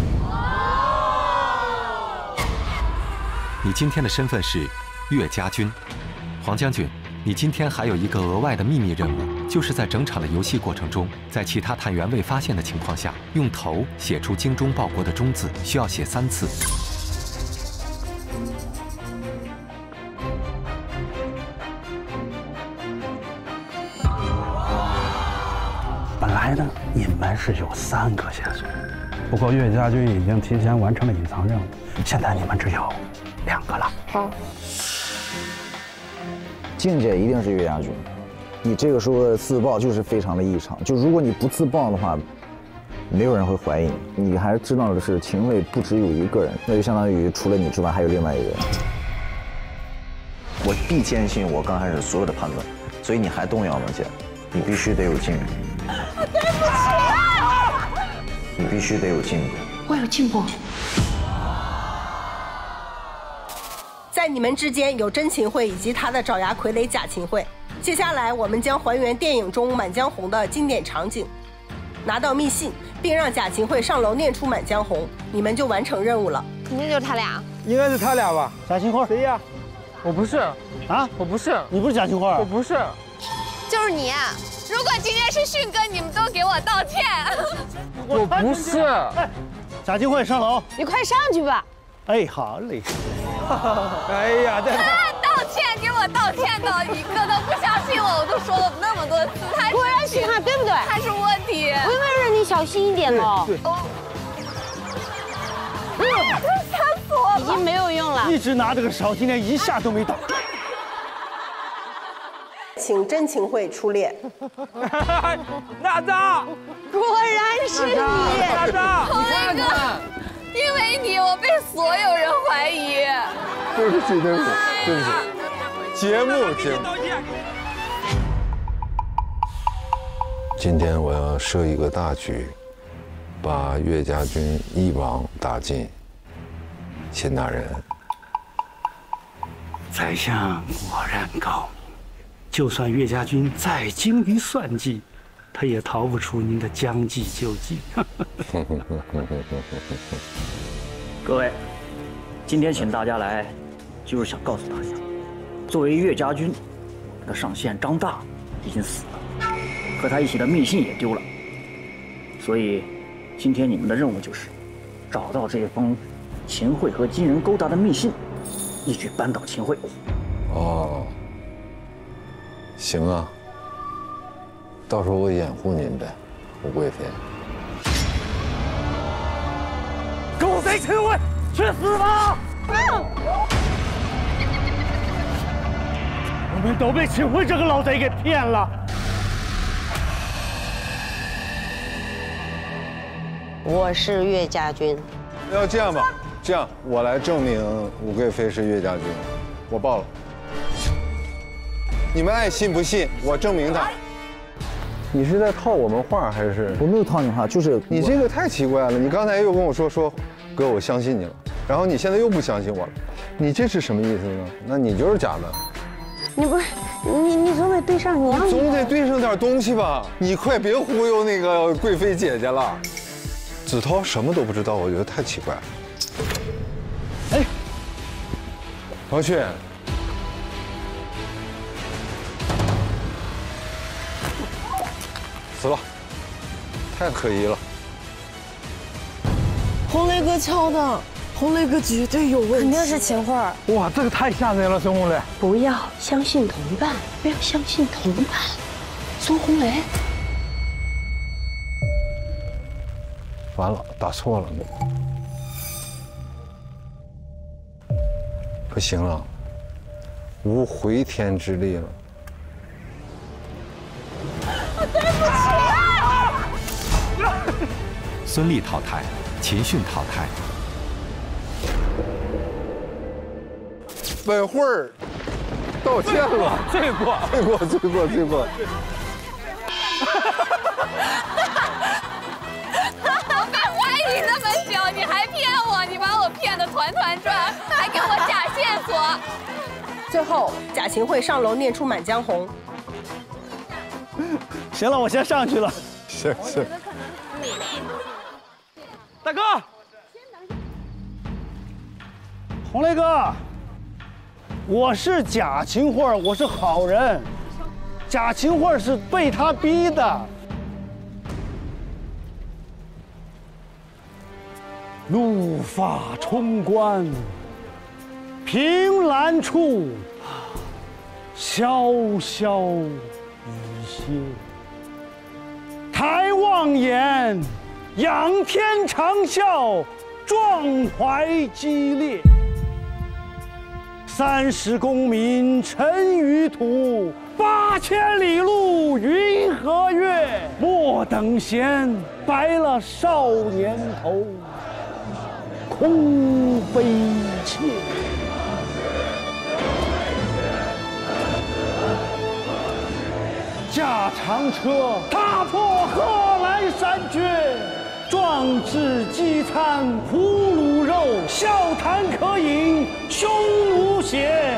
你今天的身份是岳家军。黄将军，你今天还有一个额外的秘密任务，就是在整场的游戏过程中，在其他探员未发现的情况下，用头写出精忠报国的忠字，需要写三次。 本来呢，你们是有三个线索，不过岳家军已经提前完成了隐藏任务，现在你们只有两个了。 好。 静姐一定是岳家军，你这个时候自爆就是非常的异常。就如果你不自爆的话，没有人会怀疑你。你还知道的是秦桧不只有一个人，那就相当于除了你之外还有另外一个人。我必坚信我刚开始所有的判断，所以你还动摇吗，姐？你必须得有进步。 对不起， 你必须得有进步。 我有进步。 在你们之间有真秦桧以及他的爪牙傀儡假秦桧。接下来我们将还原电影中《满江红》的经典场景，拿到密信，并让假秦桧上楼念出《满江红》，你们就完成任务了。 肯定就是他俩， 应该是他俩吧？ 假秦桧谁呀？ 我不是啊， 我不是， 你不是假秦桧？ 我不是， 就是你。如果今天是迅哥，你们都给我道歉。 我不是。 假秦桧上楼， 你快上去吧。 哎，好嘞。 哎呀，这他道歉，给我道歉的，一个都不相信我，我都说了那么多次，他果然是他，对不对？ 他是卧底。 我有没有让你小心一点哦？ 对。 吓死我了！ 已经没有用了。 一直拿着个勺，今天一下都没倒。 请真秦桧出列。 哪吒， 果然是你， 哪吒， 红雷哥，因为你，我被所有人怀疑。 对不起，对不起，对不起。节目节目。今天我要设一个大局，把岳家军一网打尽。秦大人， 宰相果然高明。就算岳家军再精于算计，他也逃不出您的将计就计。 各位，今天请大家来，就是想告诉大家，作为岳家军，我们的上线张大已经死了，和他一起的密信也丢了，所以今天你们的任务就是找到这封秦桧和金人勾搭的密信，一举扳倒秦桧。 哦。行啊，到时候我掩护您呗，吴贵妃。 狗贼秦桧，去死吧！ 你们都被秦桧这个老贼给骗了。 我是岳家军。 要这样吧，这样我来证明武贵妃是岳家军，我报了。你们爱信不信，我证明他。你是在套我们话还是？ 我没有套你话，就是你这个太奇怪了。你刚才又跟我说说，哥，我相信你了，然后你现在又不相信我了，你这是什么意思呢？那你就是假的。 你不是你你总得对上你， 总得对上点东西吧？你快别忽悠那个贵妃姐姐了。子韬什么都不知道，我觉得太奇怪了。哎，王旭。死了，太可疑了。 红雷哥敲的，红雷哥绝对有问题， 肯定是秦桧。 哇，这个太吓人了，孙红雷。 不要相信同伴，不要相信同伴。孙红雷， 完了，打错了。不行了，无回天之力了。 对不起。 孙俪淘汰，秦训淘汰。 本会儿道歉了， 罪过， 罪过，罪过，罪过。 我被怀疑那么久，你还骗我，你把我骗得团团转，还给我假线索。 最后，贾秦桧上楼念出《满江红》。 行了，我先上去了。 是是。 大哥，红雷哥，我是贾秦桧，我是好人。贾秦桧是被他逼的。怒发冲冠，凭栏处，潇潇雨歇。抬望眼，仰天长啸，壮怀激烈。三十功名尘与土，八千里路云和月。莫等闲，白了少年头，空悲切。驾长车，踏破贺兰山绝，壮志饥餐胡虏肉，笑谈渴饮匈奴血。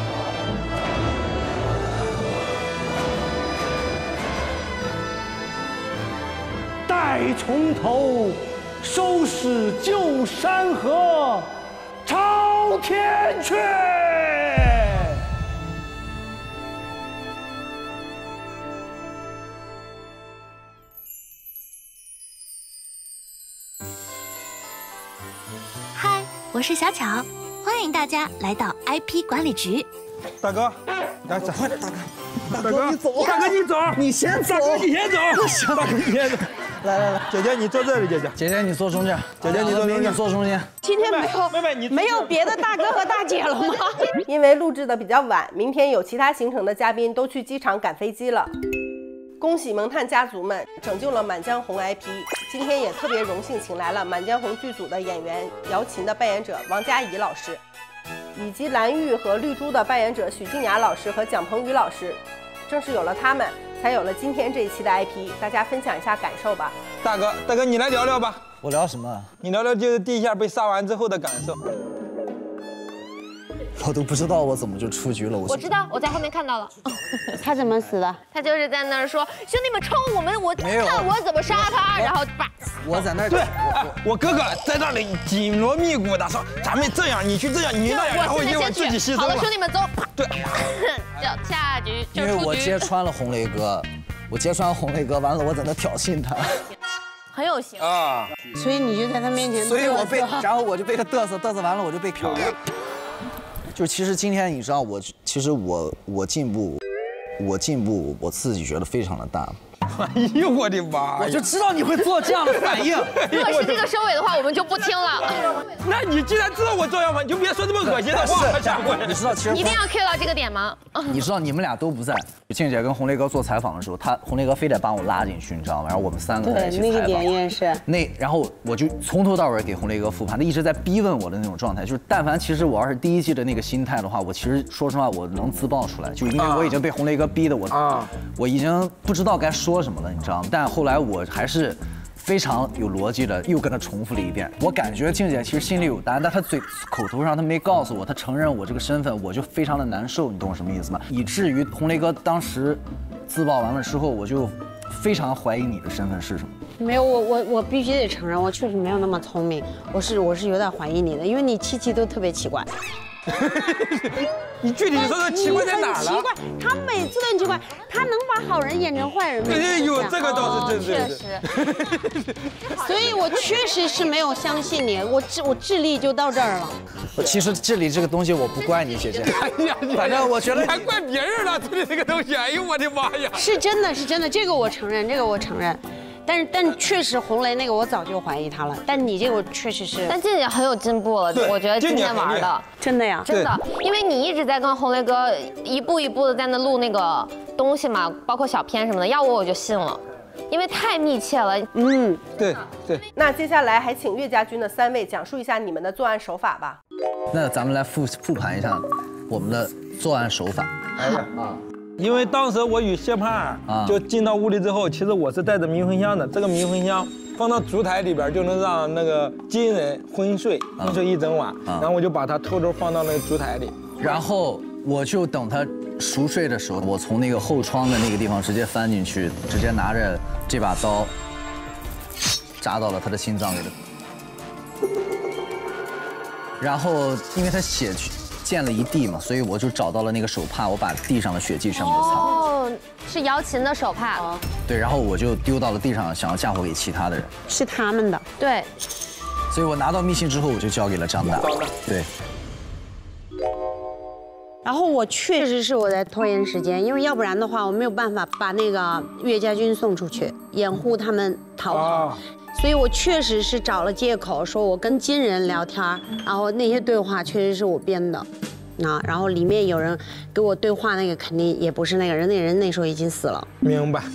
待从头，收拾旧山河，朝天阙。 嗨，我是小巧，欢迎大家来到 I P 管理局。 大哥，来，咱快点，大哥， 大哥你走， 大哥你走， 你先走， 大哥你先走， 不行， 大哥你先走。 来来来， 姐姐你坐这里，姐姐， 姐姐你坐中间， 姐姐你坐中间， 你坐中间。 今天没有妹妹你没有别的大哥和大姐了吗？ 因为录制的比较晚，明天有其他行程的嘉宾都去机场赶飞机了。恭喜萌探家族们拯救了《满江红》I P。今天也特别荣幸请来了《满江红》剧组的演员姚琴的扮演者王佳怡老师，以及蓝玉和绿珠的扮演者许静雅老师和蒋鹏宇老师。正是有了他们，才有了今天这一期的 I P。大家分享一下感受吧。 大哥，大哥你来聊聊吧。 我聊什么？ 你聊聊就是地下被杀完之后的感受。 我都不知道我怎么就出局了。我我知道，我在后面看到了。 他怎么死的？ 他就是在那儿说：“兄弟们冲我们，我没有看我怎么杀他。”然后叭。 我在那儿。 对，哎，我哥哥在那里紧锣密鼓的说：“咱们这样，你去这样，你那样，然后结果自己牺牲了。” 好了，兄弟们走。 对。 就下局就因为我出局。 揭穿了红雷哥，我揭穿红雷哥，完了我在那挑衅他。 很有型啊！ 所以你就在他面前， 所以我被，然后我就被他嘚瑟嘚瑟完了，我就被嫖了。就其实今天你知道我，其实我我进步，我进步我自己觉得非常的大。 哎呦我的妈！ 我就知道你会做这样的反应。 如果是这个收尾的话，我们就不听了。 那你既然知道我做样反，你就别说这么恶心的话。 你知道，其实一定要 cue 到这个点吗？ 你知道你们俩都不在，静姐跟红雷哥做采访的时候，他红雷哥非得把我拉进去，你知道吗？然后我们三个在一起采访。 对，那个点也是。 那然后我就从头到尾给红雷哥复盘，他一直在逼问我的那种状态，就是但凡其实我要是第一季的那个心态的话，我其实说实话我能自爆出来，就因为我已经被红雷哥逼的我啊，我已经不知道该说什么了，你知道吗？但后来我还是非常有逻辑的又跟他重复了一遍。我感觉静姐其实心里有答案，但她嘴口头上她没告诉我，她承认我这个身份，我就非常的难受，你懂我什么意思吗？以至于红雷哥当时自爆完了之后，我就非常怀疑你的身份是什么。 没有，我我我必须得承认，我确实没有那么聪明，我是我是有点怀疑你的，因为你期期都特别奇怪。 你具体说说奇怪在哪儿了？ 奇怪，他每次都很奇怪，他能把好人演成坏人。 哎呦，这个倒是真确实。所以我确实是没有相信你，我智我智力就到这儿了。 其实智力这个东西我不怪你，姐姐。 哎呀， 反正我觉得你还怪别人了，智力这个东西，哎呦我的妈呀！ 是真的是真的，这个我承认，这个我承认。但是但确实红雷那个我早就怀疑他了，但你这个我确实是。 但静姐很有进步了，我觉得今天玩的真的呀， 真的，因为你一直在跟红雷哥一步一步的在那录那个东西嘛，包括小片什么的，要我我就信了，因为太密切了。 嗯， 对对。 那接下来还请岳家军的三位讲述一下你们的作案手法吧。 那咱们来复复盘一下我们的作案手法。 哎呀啊！因为当时我与谢胖就进到屋里之后，其实我是带着迷魂香的。这个迷魂香放到烛台里边，就能让那个金人昏睡，昏睡一整晚。然后我就把它偷偷放到那个烛台里， 然后我就等他熟睡的时候，我从那个后窗的那个地方直接翻进去，直接拿着这把刀扎到了他的心脏里的。然后因为他血溅了一地嘛，所以我就找到了那个手帕，我把地上的血迹全部都擦了。 哦，是姚琴的手帕。 对，然后我就丢到了地上，想要嫁祸给其他的人。 是他们的。 对。 所以我拿到密信之后，我就交给了张大。对。 然后我确实是我在拖延时间，因为要不然的话，我没有办法把那个岳家军送出去，掩护他们逃跑。所以我确实是找了借口，说我跟金人聊天，然后那些对话确实是我编的，啊，然后里面有人给我对话，那个肯定也不是那个人，那人那时候已经死了。 明白。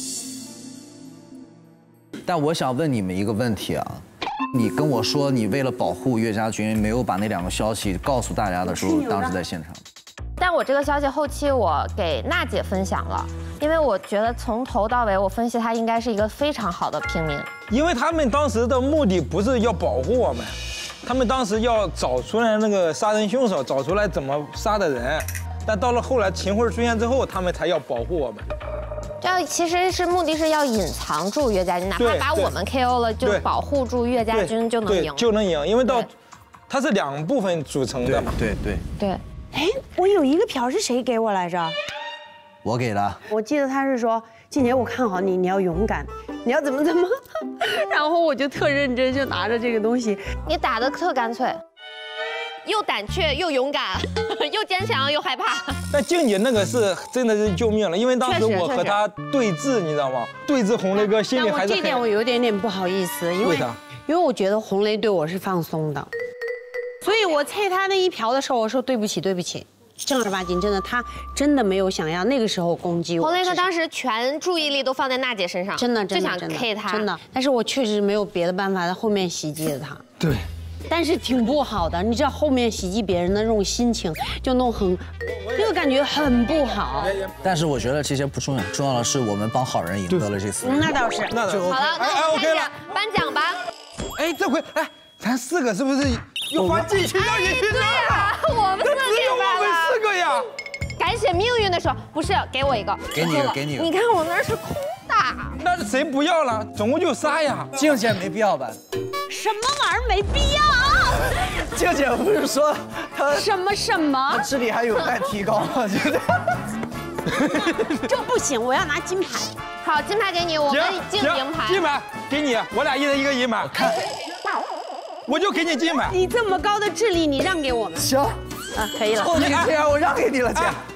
但我想问你们一个问题啊，你跟我说你为了保护岳家军，没有把那两个消息告诉大家的时候，当时在现场。 但我这个消息后期我给娜姐分享了，因为我觉得从头到尾我分析他应该是一个非常好的平民， 因为他们当时的目的不是要保护我们，他们当时要找出来那个杀人凶手，找出来怎么杀的人，但到了后来秦桧出现之后，他们才要保护我们。 这其实是目的是要隐藏住岳家军，哪怕把我们 K O 了，就保护住岳家军就能赢， 就能赢，因为到它是两部分组成的嘛。 对对对。 哎，我有一个瓢是谁给我来着？ 我给的。 我记得他是说，静姐，我看好你，你要勇敢，你要怎么怎么。然后我就特认真，就拿着这个东西。 你打的特干脆，又胆怯又勇敢，又坚强又害怕。 但静姐那个是真的是救命了，因为当时我和他对峙，你知道吗？对峙红雷哥心里还是。 这点我有点点不好意思，因为因为我觉得红雷对我是放松的。所以我啐他那一瓢的时候，我说对不起，对不起，正儿八经，真的，他真的没有想要那个时候攻击我。 红雷哥当时全注意力都放在娜姐身上， 真的， 就想 K 他， 真的。但是我确实没有别的办法，在后面袭击了他。 对。 但是挺不好的，你知道后面袭击别人的那种心情，就弄很，那个感觉很不好。 但是我觉得这些不重要，重要的是我们帮好人赢得了这次。 那倒是， 那就 OK。 好了，那我们开始颁奖吧。 哎，这回哎。咱四个是不是又把进去让你去对呀，我们四个只有我们四个呀。 改写命运的时候，不是给我一个， 给你一个，给你一个。 你看我那是空的。 那谁不要了？总共就仨呀。 静姐没必要吧？ 什么玩意儿没必要？ 静姐不是说她什么什么？ 她智力还有待提高吗？觉得这不行，我要拿金牌。 好，金牌给你，我们竞银牌。 金牌给你，我俩一人一个银牌。看。我就给你金牌。 你这么高的智力，你让给我们。 行， 啊，可以了。 凑这个钱我让给你了，姐。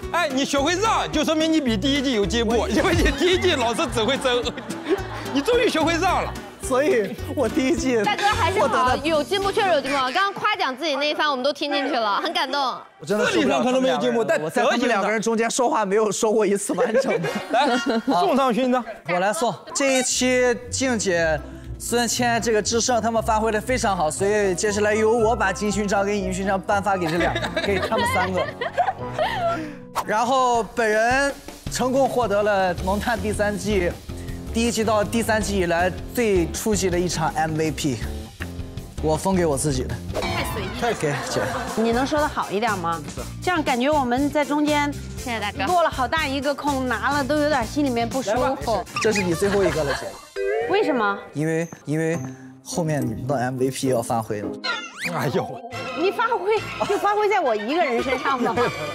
哎，你学会让，就说明你比第一季有进步，因为你第一季老是只会争，你终于学会让了。 所以我第一季大哥还是好，有进步，确实有进步。刚刚夸奖自己那一番，我们都听进去了，很感动。 我真的受不了可能没有进步，但我在他们两个人中间说话没有说过一次完整的。 来，送上勋章， 我来送。这一期静姐、孙谦这个智胜他们发挥的非常好，所以接下来由我把金勋章跟银勋章颁发给这两个，给他们三个。然后本人成功获得了《萌探》第三季。第一季到第三季以来最出息的一场 M V P， 我封给我自己的。 太随意， 太给姐。 你能说的好一点吗？这样感觉我们在中间， 谢谢大哥， 落了好大一个空，拿了都有点心里面不舒服。 这是你最后一个了，姐。 为什么？ 因为因为后面你们的 M V P 要发挥了。 哎呦， 你发挥就发挥在我一个人身上吗？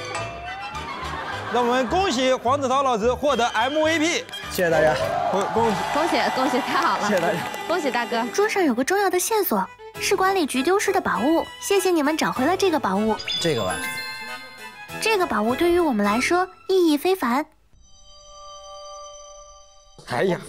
让我们恭喜黄子韬老师获得 M V P， 谢谢大家， 恭恭喜恭喜恭喜，太好了， 谢谢大家， 恭喜大哥。 桌上有个重要的线索，是管理局丢失的宝物，谢谢你们找回了这个宝物。 这个吧， 这个宝物对于我们来说意义非凡。 哎呀，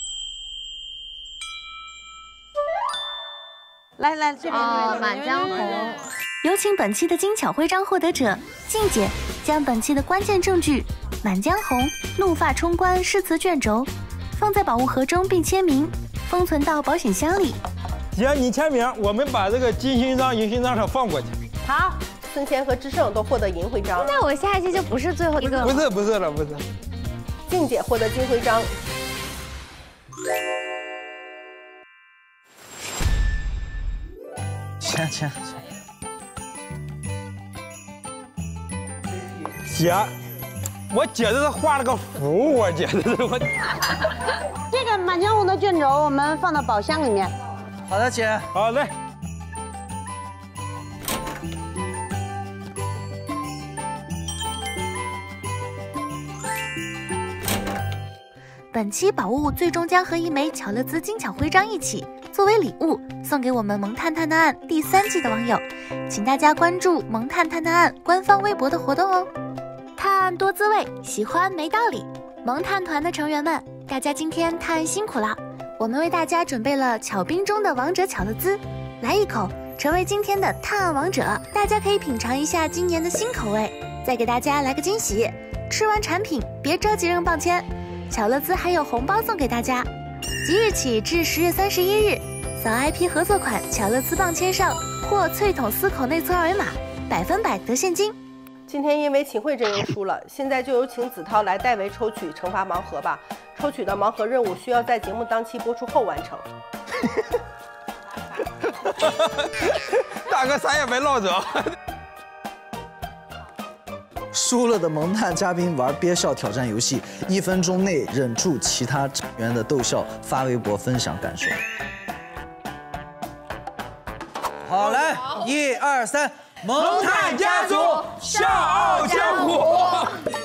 来来这边， 哦，《满江红》。 有请本期的精巧徽章获得者静姐，将本期的关键证据《满江红》怒发冲冠诗词卷轴放在宝物盒中并签名，封存到保险箱里。 姐，你签名，我们把这个金勋章、银勋章上放过去。 好，孙谦和智胜都获得银徽章。 那我下一期就不是最后一个了。 不是不是了，不是。 静姐获得金徽章。 签签。 姐，我姐这是画了个符，我姐这是我。 这个《满江红》的卷轴我们放到宝箱里面。 好的，姐。 好嘞。 本期宝物最终将和一枚巧乐兹精巧徽章一起作为礼物送给我们《萌探探探案》第三季的网友，请大家关注《萌探探探案》官方微博的活动哦。探案多滋味，喜欢没道理。萌探团的成员们，大家今天探案辛苦了，我们为大家准备了巧冰中的王者巧乐兹，来一口，成为今天的探案王者。大家可以品尝一下今年的新口味，再给大家来个惊喜。吃完产品别着急扔棒签，巧乐兹还有红包送给大家。即日起至十月三十一日，扫 I P 合作款巧乐兹棒签上或脆筒司口内测二维码，百分百得现金。 今天因为秦桧阵营输了，现在就有请子韬来代为抽取惩罚盲盒吧。抽取的盲盒任务需要在节目当期播出后完成。 大哥啥也没落着。 输了的萌探嘉宾玩憋笑挑战游戏，一分钟内忍住其他成员的逗笑，发微博分享感受。好，来，一二三， 萌探家族笑傲江湖。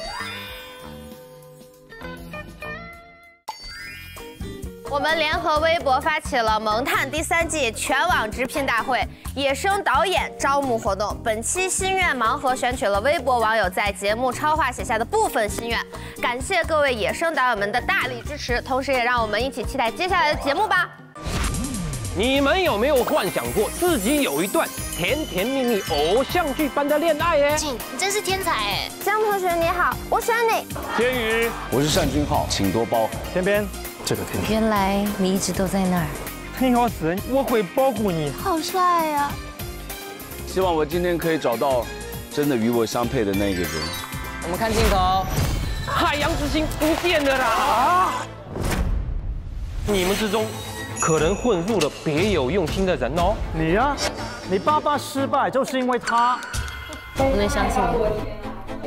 我们联合微博发起了《萌探》第三季全网直聘大会野生导演招募活动。本期心愿盲盒选取了微博网友在节目超话写下的部分心愿，感谢各位野生导演们的大力支持，同时也让我们一起期待接下来的节目吧。 你们有没有幻想过自己有一段甜甜蜜蜜偶像剧般的恋爱耶？ 静，你真是天才哎！ 江同学你好，我选你。 天宇， 我是单君浩，请多包。 天边， 这个可以。 原来你一直都在那儿。 陈小史，我会保护你。 好帅呀！ 希望我今天可以找到真的与我相配的那个人。 我们看镜头， 海洋之心不见了啦！啊！你们之中可能混入了别有用心的人哦。 你呀，你爸爸失败就是因为他。 不能相信你。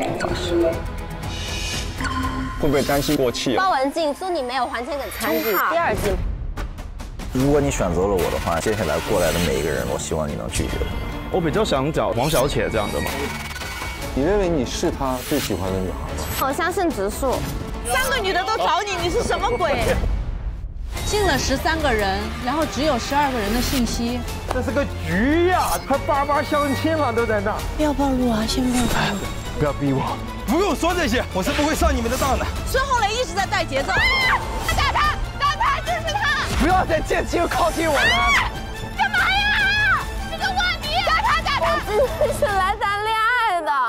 会不会担心过气啊？ 包文婧说你没有还钱给参与第二季。 如果你选择了我的话，接下来过来的每一个人，我希望你能拒绝我。 我比较想找王小姐这样的嘛。 你认为你是他最喜欢的女孩吗？ 我相信植树。 三个女的都找你，你是什么鬼？进了十三个人，然后只有十二个人的信息。 这是个局呀，还八八相亲了，都在那。 不要暴露啊，先不要暴露。 不要逼我，不用说这些，我是不会上你们的当的。 孙红雷一直在带节奏。 打他，打他，支持他！ 不要再借机靠近我了。 干嘛呀？这个万民，打他，打他！我今天是来谈恋爱的。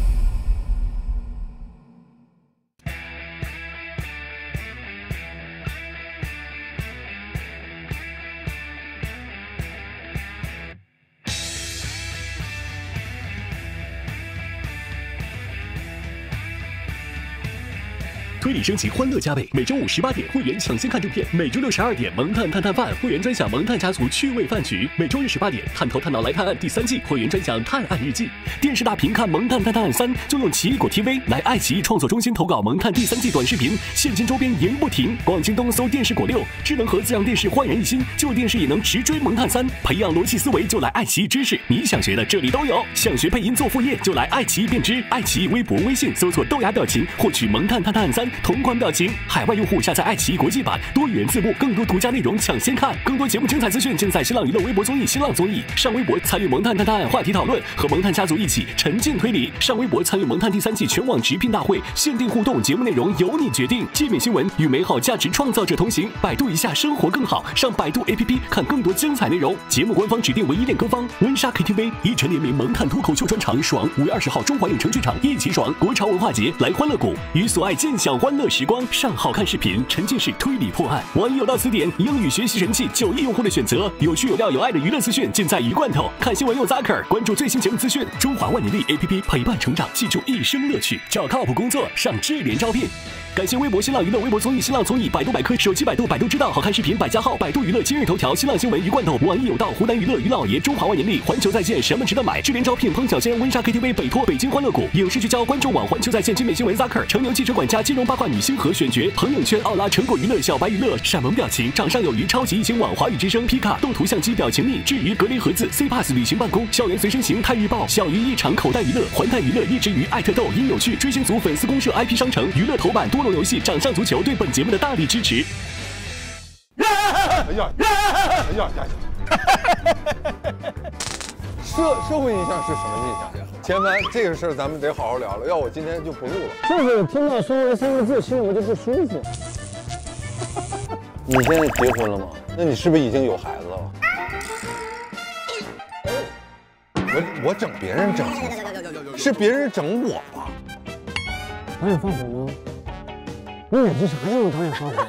推理升级，欢乐加倍。每周五十八点，会员抢先看正片；每周六十二点，萌探探探饭，会员专享萌探家族趣味饭局；每周日十八点，探头探脑来探案第三季，会员专享探案日记。电视大屏看萌探探探案三，就用奇异果 T V 来爱奇艺创作中心投稿萌探第三季短视频，现金周边赢不停。逛京东搜电视果六，智能盒子让电视焕然一新，旧电视也能直追萌探三。培养逻辑思维就来爱奇艺知识，你想学的这里都有。想学配音做副业就来爱奇艺变知，爱奇艺微博、微信搜索豆芽表情，获取萌探探探案三同款表情。海外用户下载爱奇艺国际版，多语言字幕，更多独家内容抢先看。更多节目精彩资讯尽在新浪娱乐微博综艺、新浪综艺。上微博参与萌探探探案话题讨论，和萌探家族一起沉浸推理。上微博参与萌探第三季全网直聘大会，限定互动，节目内容由你决定。界面新闻与美好价值创造者同行，百度一下生活更好。上百度 A P P 看更多精彩内容。节目官方指定唯一练歌方温莎 K T V， 一晨联名萌探脱口秀专场爽。五月二十号中华影城剧场一起爽，国潮文化节来欢乐谷，与所爱尽享欢乐时光。上好看视频，沉浸式推理破案。网易有道词典，英语学习神器，九亿用户的选择，有趣有料有爱的娱乐资讯尽在鱼罐头。看新闻用 Zaker， 关注最新节目资讯。中华万年历 A P P 陪伴成长，记住一生乐趣。找靠谱工作，上智联招聘。感谢微博、新浪娱乐、微博综艺、新浪综艺、百度百科、手机百度、百度知道、好看视频、百家号、百度娱乐、今日头条、新浪新闻、鱼罐头、网易有道、湖南娱乐、于老爷、中华万年历、环球在线，什么值得买？智联招聘、烹小鲜、温莎 K T V、北托、北京欢乐谷、影视聚焦、观众网、环球在线、精美新闻、Zaker、成牛汽车管家、金融八卦女星和选角、朋友圈、奥拉、成果娱乐、小白娱乐、闪萌表情、掌上有余、超级异星网、华语之声、皮卡、动图相机、表情蜜、至于隔离盒子、C Pass 旅行办公、校园随身行、太日报、小鱼一场、口袋娱乐、环太娱乐、一之鱼、爱特豆、音有趣、追星族、粉丝公社、I P 商城、娱乐头版、多龙游戏、掌上足球对本节目的大力支持。 哎呀，哎呀呀！社社会印象是什么印象？前凡，这个事儿咱们得好好聊了，要我今天就不录了。 就是听到“生活”三个字，心里面就不舒服。 你现在结婚了吗？那你是不是已经有孩子了？我我整别人整成啥？是别人整我吧？ 导演放火吗？你演的啥时候导演放火？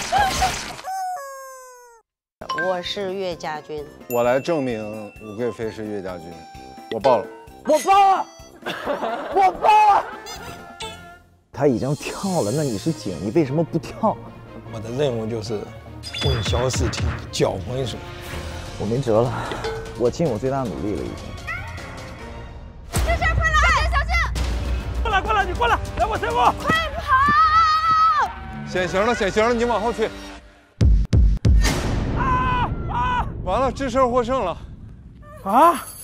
我是岳家军， 我来证明武贵妃是岳家军，我报了。 我报了，我报了。 他已经跳了，那你是警，你为什么不跳？ 我的任务就是混淆视听，搅浑水。 我没辙了，我尽我最大努力了，已经。 这事快来，小心！ 过来，过来，你过来，来我身后。 快跑！ 显形了，显形了，你往后去。啊啊！完了，智胜获胜了。 啊！